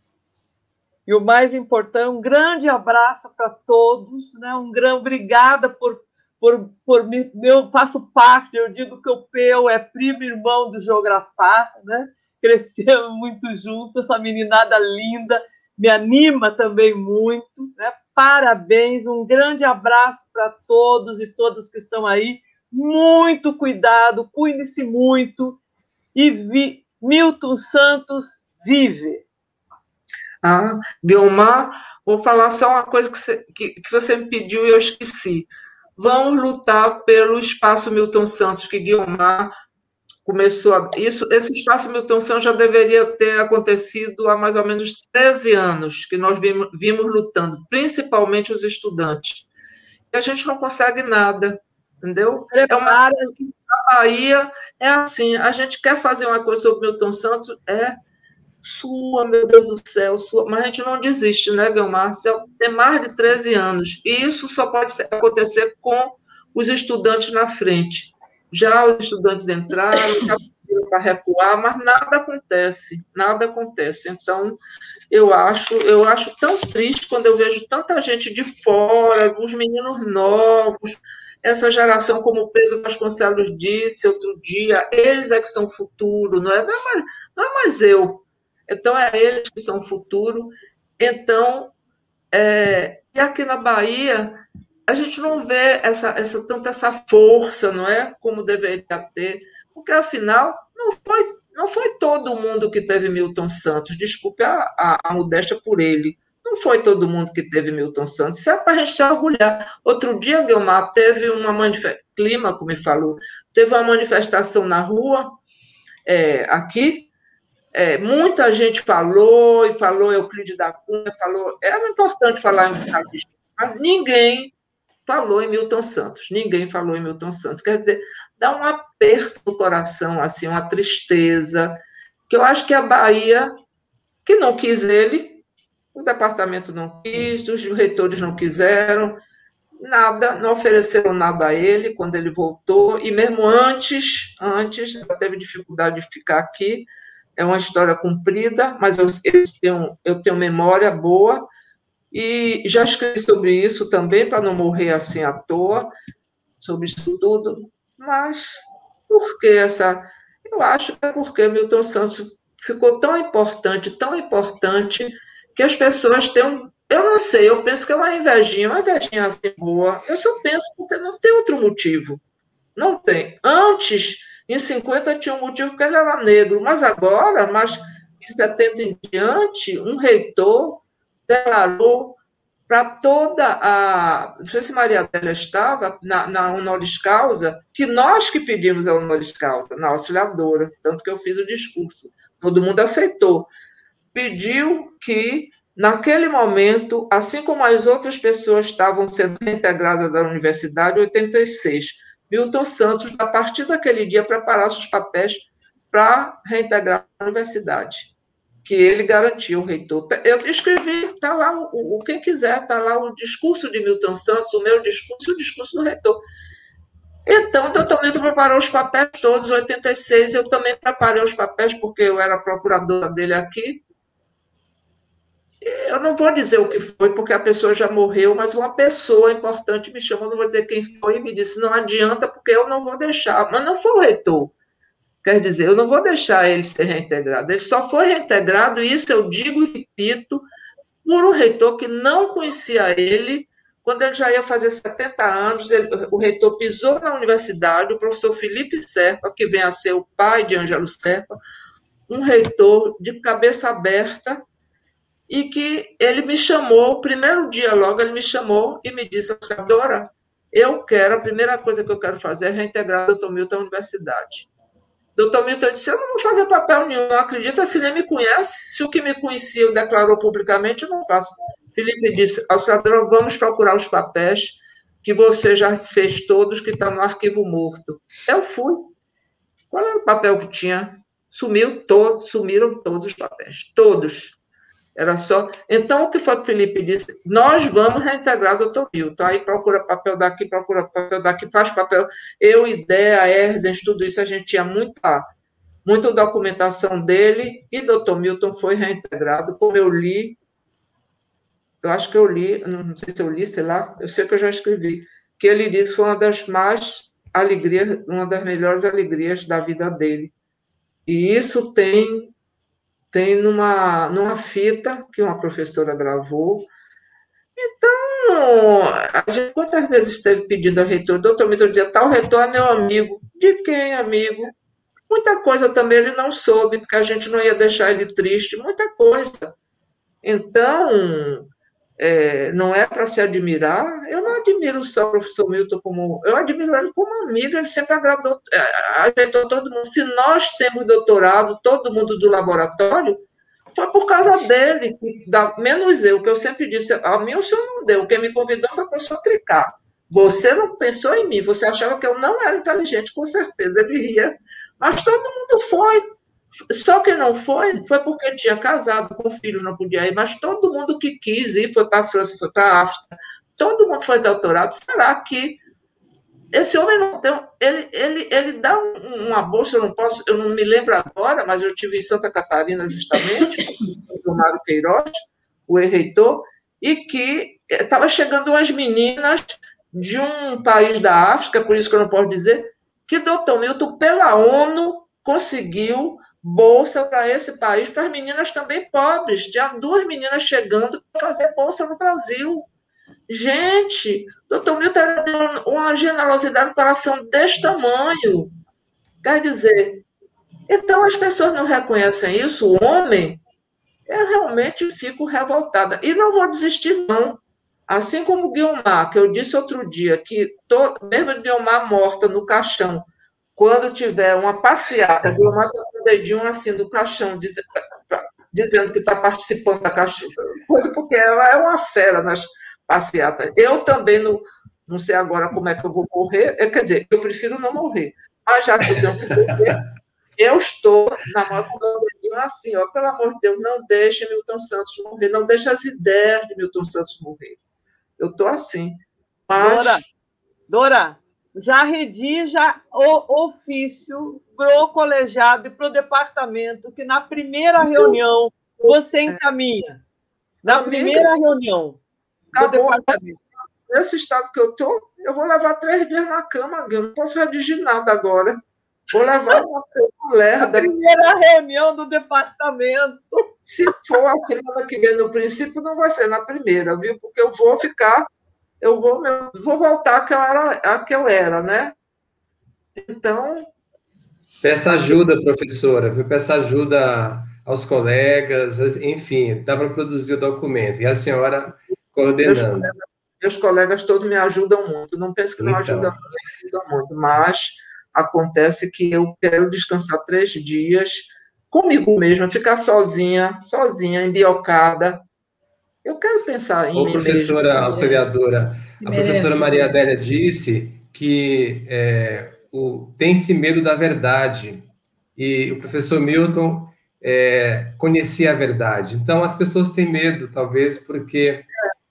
E o mais importante, um grande abraço para todos, né? Um grande obrigada por, por, por mim. Eu faço parte, eu digo que o Peu é primo irmão do Geografar, né? Crescemos muito juntos, essa meninada linda, me anima também muito, né? Parabéns, um grande abraço para todos e todas que estão aí. Muito cuidado, cuide-se muito. E vi, Milton Santos vive. Ah, Guiomar, vou falar só uma coisa que você, que, que você me pediu e eu esqueci. Vamos lutar pelo Espaço Milton Santos, que Guiomar começou a... Isso, esse Espaço Milton Santos já deveria ter acontecido há mais ou menos treze anos, que nós vimos, vimos lutando, principalmente os estudantes. E a gente não consegue nada, entendeu? É uma coisa que na Bahia é assim, a gente quer fazer uma coisa sobre Milton Santos, é... Sua, meu Deus do céu, sua. Mas a gente não desiste, né, Guiomar? Tem mais de treze anos. E isso só pode acontecer com os estudantes na frente. Já os estudantes entraram, já pediram para recuar, mas nada acontece, nada acontece. Então, eu acho, eu acho tão triste quando eu vejo tanta gente de fora, os meninos novos, essa geração, como o Pedro Vasconcelos disse outro dia, eles é que são o futuro, não é, não é mais, não é mais eu. Então, é eles que são o futuro. Então, é, e aqui na Bahia, a gente não vê essa, essa, tanto essa força, não é? Como deveria ter, porque, afinal, não foi, não foi todo mundo que teve Milton Santos, desculpe a, a, a modéstia por ele, não foi todo mundo que teve Milton Santos, isso é para a gente se orgulhar. Outro dia, Guiomar, teve uma manifestação, Clima, como me falou, teve uma manifestação na rua, é, aqui, É, muita gente falou, e falou Euclides da Cunha, falou, era importante falar em Calixto, mas ninguém falou em Milton Santos, ninguém falou em Milton Santos, quer dizer, dá um aperto no coração, assim, uma tristeza, que eu acho que a Bahia, que não quis ele, o departamento não quis, os reitores não quiseram, nada, não ofereceram nada a ele quando ele voltou, e mesmo antes, antes, já teve dificuldade de ficar aqui. É uma história comprida, mas eu, eu, tenho, eu tenho memória boa e já escrevi sobre isso também, para não morrer assim à toa, sobre isso tudo. Mas por que essa... Eu acho que é porque Milton Santos ficou tão importante, tão importante, que as pessoas têm um... Eu não sei, eu penso que é uma invejinha, uma invejinha assim boa. Eu só penso porque não tem outro motivo. Não tem. Antes... Em cinquenta tinha um motivo porque ele era negro, mas agora, mas em setenta em diante, um reitor declarou para toda a... Não sei se Maria Adélia estava, na, na honoris causa, que nós que pedimos a honoris causa, na auxiliadora, tanto que eu fiz o discurso. Todo mundo aceitou. Pediu que, naquele momento, assim como as outras pessoas estavam sendo reintegradas da universidade, em oitenta e seis, Milton Santos, a partir daquele dia, preparasse os papéis para reintegrar a universidade, que ele garantiu, o reitor. Eu escrevi, está lá, o, o, quem quiser, está lá o discurso de Milton Santos, o meu discurso e o discurso do reitor. Então, eu também preparei os papéis todos, em oitenta e seis, eu também preparei os papéis, porque eu era procuradora dele aqui. Eu não vou dizer o que foi, porque a pessoa já morreu, mas uma pessoa importante me chamou, não vou dizer quem foi, e me disse, não adianta, porque eu não vou deixar. Mas não foi o reitor. Quer dizer, eu não vou deixar ele ser reintegrado. Ele só foi reintegrado, e isso eu digo e repito, por um reitor que não conhecia ele, quando ele já ia fazer setenta anos, ele, o reitor pisou na universidade, o professor Felipe Serpa, que vem a ser o pai de Ângelo Serpa, um reitor de cabeça aberta, e que ele me chamou, o primeiro dia logo, ele me chamou e me disse, Dora, eu quero, a primeira coisa que eu quero fazer é reintegrar o doutor Milton à universidade. doutor Milton disse, eu não vou fazer papel nenhum, não acredita, se nem me conhece, se o que me conhecia eu declarou publicamente, eu não faço. Felipe disse, Auxiliadora, vamos procurar os papéis que você já fez todos, que estão no arquivo morto. Eu fui. Qual era o papel que tinha? Sumiu todo, sumiram todos os papéis, todos. Era só... Então, o que foi que o Felipe disse? Nós vamos reintegrar o doutor Milton. Aí procura papel daqui, procura papel daqui, faz papel. Eu, Ideia, Erdens, tudo isso, a gente tinha muita, muita documentação dele, e doutor Milton foi reintegrado, como eu li, eu acho que eu li, não sei se eu li, sei lá, eu sei que eu já escrevi, que ele disse que foi uma das mais alegrias, uma das melhores alegrias da vida dele. E isso tem... tem numa, numa fita que uma professora gravou. Então, a gente quantas vezes esteve pedindo ao reitor, doutor Milton dizia, tal reitor é meu amigo. De quem, amigo? Muita coisa também ele não soube, porque a gente não ia deixar ele triste, muita coisa. Então, é, não é para se admirar, eu não admiro só o professor Milton como... Eu admiro ele como amigo, ele sempre agradou, ajeitou todo mundo. Se nós temos doutorado, todo mundo do laboratório, foi por causa dele, da, menos eu, que eu sempre disse, a mim o senhor não deu, quem me convidou foi a professora Tricar. Você não pensou em mim, você achava que eu não era inteligente, com certeza, ele ria. Mas todo mundo foi. Só que não foi, foi porque tinha casado com filhos, não podia ir, mas todo mundo que quis ir, foi para a França, foi para a África, todo mundo foi doutorado. Será que esse homem não tem... Ele, ele, ele dá uma bolsa, eu não posso, eu não me lembro agora, mas eu tive em Santa Catarina, justamente, com o Mário Queiroz, o reitor, e que estava chegando umas meninas de um país da África, por isso que eu não posso dizer, que doutor Milton, pela ONU, conseguiu bolsa para esse país, para as meninas também pobres. Tinha duas meninas chegando para fazer bolsa no Brasil. Gente, doutor Milton era uma generosidade no coração deste tamanho. Quer dizer, então as pessoas não reconhecem isso, o homem, eu realmente fico revoltada. E não vou desistir, não. Assim como o Guiomar, que eu disse outro dia, que tô, mesmo Guiomar morta no caixão, quando tiver uma passeata, Guiomar está com o dedinho assim do caixão, dizendo, dizendo que está participando da caixão, coisa porque ela é uma fera nas passeatas. Eu também não, não sei agora como é que eu vou morrer, quer dizer, eu prefiro não morrer, mas já que eu tenho que morrer, eu estou na mão com o meu dedinho assim, ó, pelo amor de Deus, não deixe Milton Santos morrer, não deixe as ideias de Milton Santos morrer. Eu estou assim. Mas... Dora, Dora, já redija o ofício para o colegiado e para o departamento, que na primeira reunião você encaminha. Na Amiga, primeira reunião do departamento. Nesse estado que eu estou, eu vou levar três dias na cama, eu não posso redigir nada agora. Vou levar uma lerda. Na primeira reunião do departamento. Se for a semana que vem, no princípio, não vai ser na primeira, viu? Porque eu vou ficar... eu vou, eu vou voltar àquela era, à que eu era, né? Então... Peça ajuda, professora, viu? Peça ajuda aos colegas, enfim, dá para produzir o documento. E a senhora coordenando. Meus, meus colegas todos me ajudam muito. Não penso que não então. ajudam, me ajudam muito, mas acontece que eu quero descansar três dias comigo mesma, ficar sozinha, sozinha, embiocada. Eu quero pensar em Ô, mim professora mesma. auxiliadora, a Merece. professora Maria Adélia disse que é, o, tem-se medo da verdade, e o professor Milton é, conhecia a verdade. Então, as pessoas têm medo, talvez, porque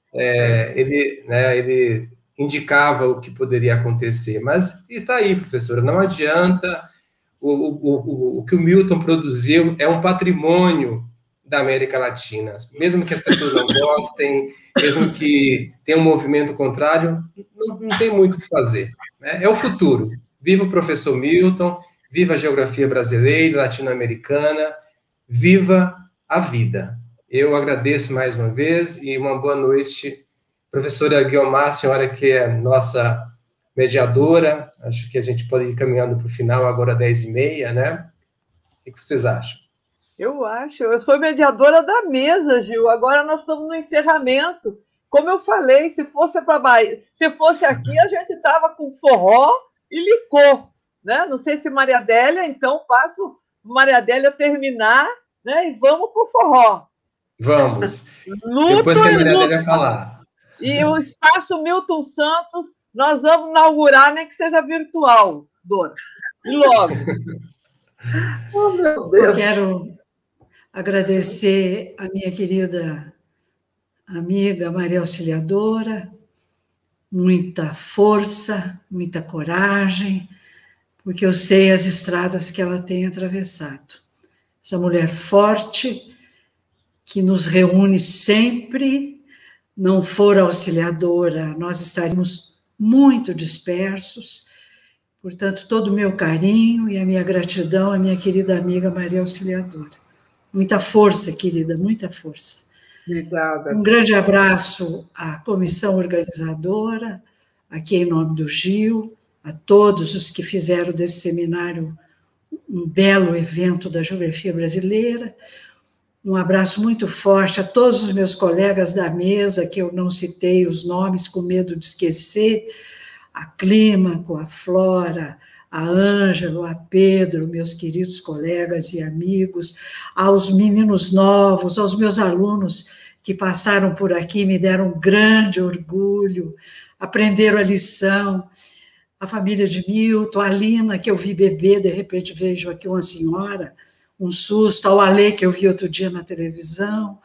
é, ele, né, ele indicava o que poderia acontecer. Mas está aí, professora, não adianta. O, o, o, o que o Milton produziu é um patrimônio da América Latina. Mesmo que as pessoas não gostem, mesmo que tenha um movimento contrário, não, não tem muito o que fazer, né? É o futuro. Viva o professor Milton, viva a geografia brasileira, latino-americana, viva a vida. Eu agradeço mais uma vez e uma boa noite Professora Guiomar, a senhora que é nossa mediadora, acho que a gente pode ir caminhando para o final, agora dez e meia, né? O que vocês acham? Eu acho, eu sou mediadora da mesa, Gil. Agora nós estamos no encerramento. Como eu falei, se fosse para Bahia, se fosse aqui, a gente estava com forró e licor, né? Não sei se Maria Adélia, então passo Maria Adélia terminar, né? E vamos para o forró. Vamos. Luto Depois que a Maria e Adélia falar. E o Espaço Milton Santos, nós vamos inaugurar, nem que seja virtual, Dora. E logo. Oh, meu Deus. Eu quero agradecer a minha querida amiga Maria Auxiliadora, muita força, muita coragem, porque eu sei as estradas que ela tem atravessado. Essa mulher forte, que nos reúne sempre, não for auxiliadora, nós estaríamos muito dispersos. Portanto, todo o meu carinho e a minha gratidão à minha querida amiga Maria Auxiliadora. Muita força, querida, muita força. Obrigada. Um grande abraço à comissão organizadora, aqui em nome do Gil, a todos os que fizeram desse seminário um belo evento da geografia brasileira. Um abraço muito forte a todos os meus colegas da mesa, que eu não citei os nomes com medo de esquecer, a Clímaco, a Flora, a Ângelo, a Pedro, meus queridos colegas e amigos, aos meninos novos, aos meus alunos que passaram por aqui, me deram um grande orgulho, aprenderam a lição, a família de Milton, a Lina, que eu vi beber, de repente vejo aqui uma senhora, um susto, ao Alê, que eu vi outro dia na televisão,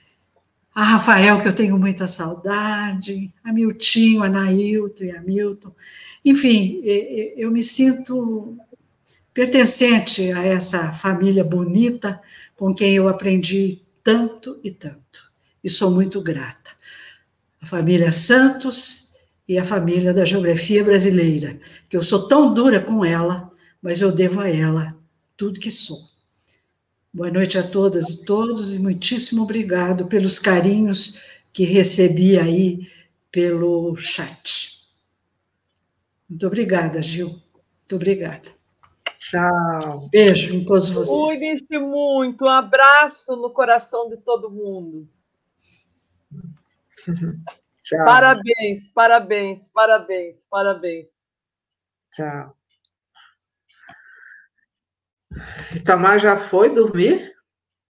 a Rafael, que eu tenho muita saudade, a Miltinho, a Nailton e a Milton. Enfim, eu me sinto pertencente a essa família bonita com quem eu aprendi tanto e tanto. E sou muito grata. A família Santos e a família da geografia brasileira, que eu sou tão dura com ela, mas eu devo a ela tudo que sou. Boa noite a todas e todos e muitíssimo obrigado pelos carinhos que recebi aí pelo chat. Muito obrigada, Gil. Muito obrigada. Tchau. Beijo em todos vocês. Cuide-se muito. Um abraço no coração de todo mundo. Tchau. Parabéns, parabéns, parabéns, parabéns. Tchau. Itamar já foi dormir?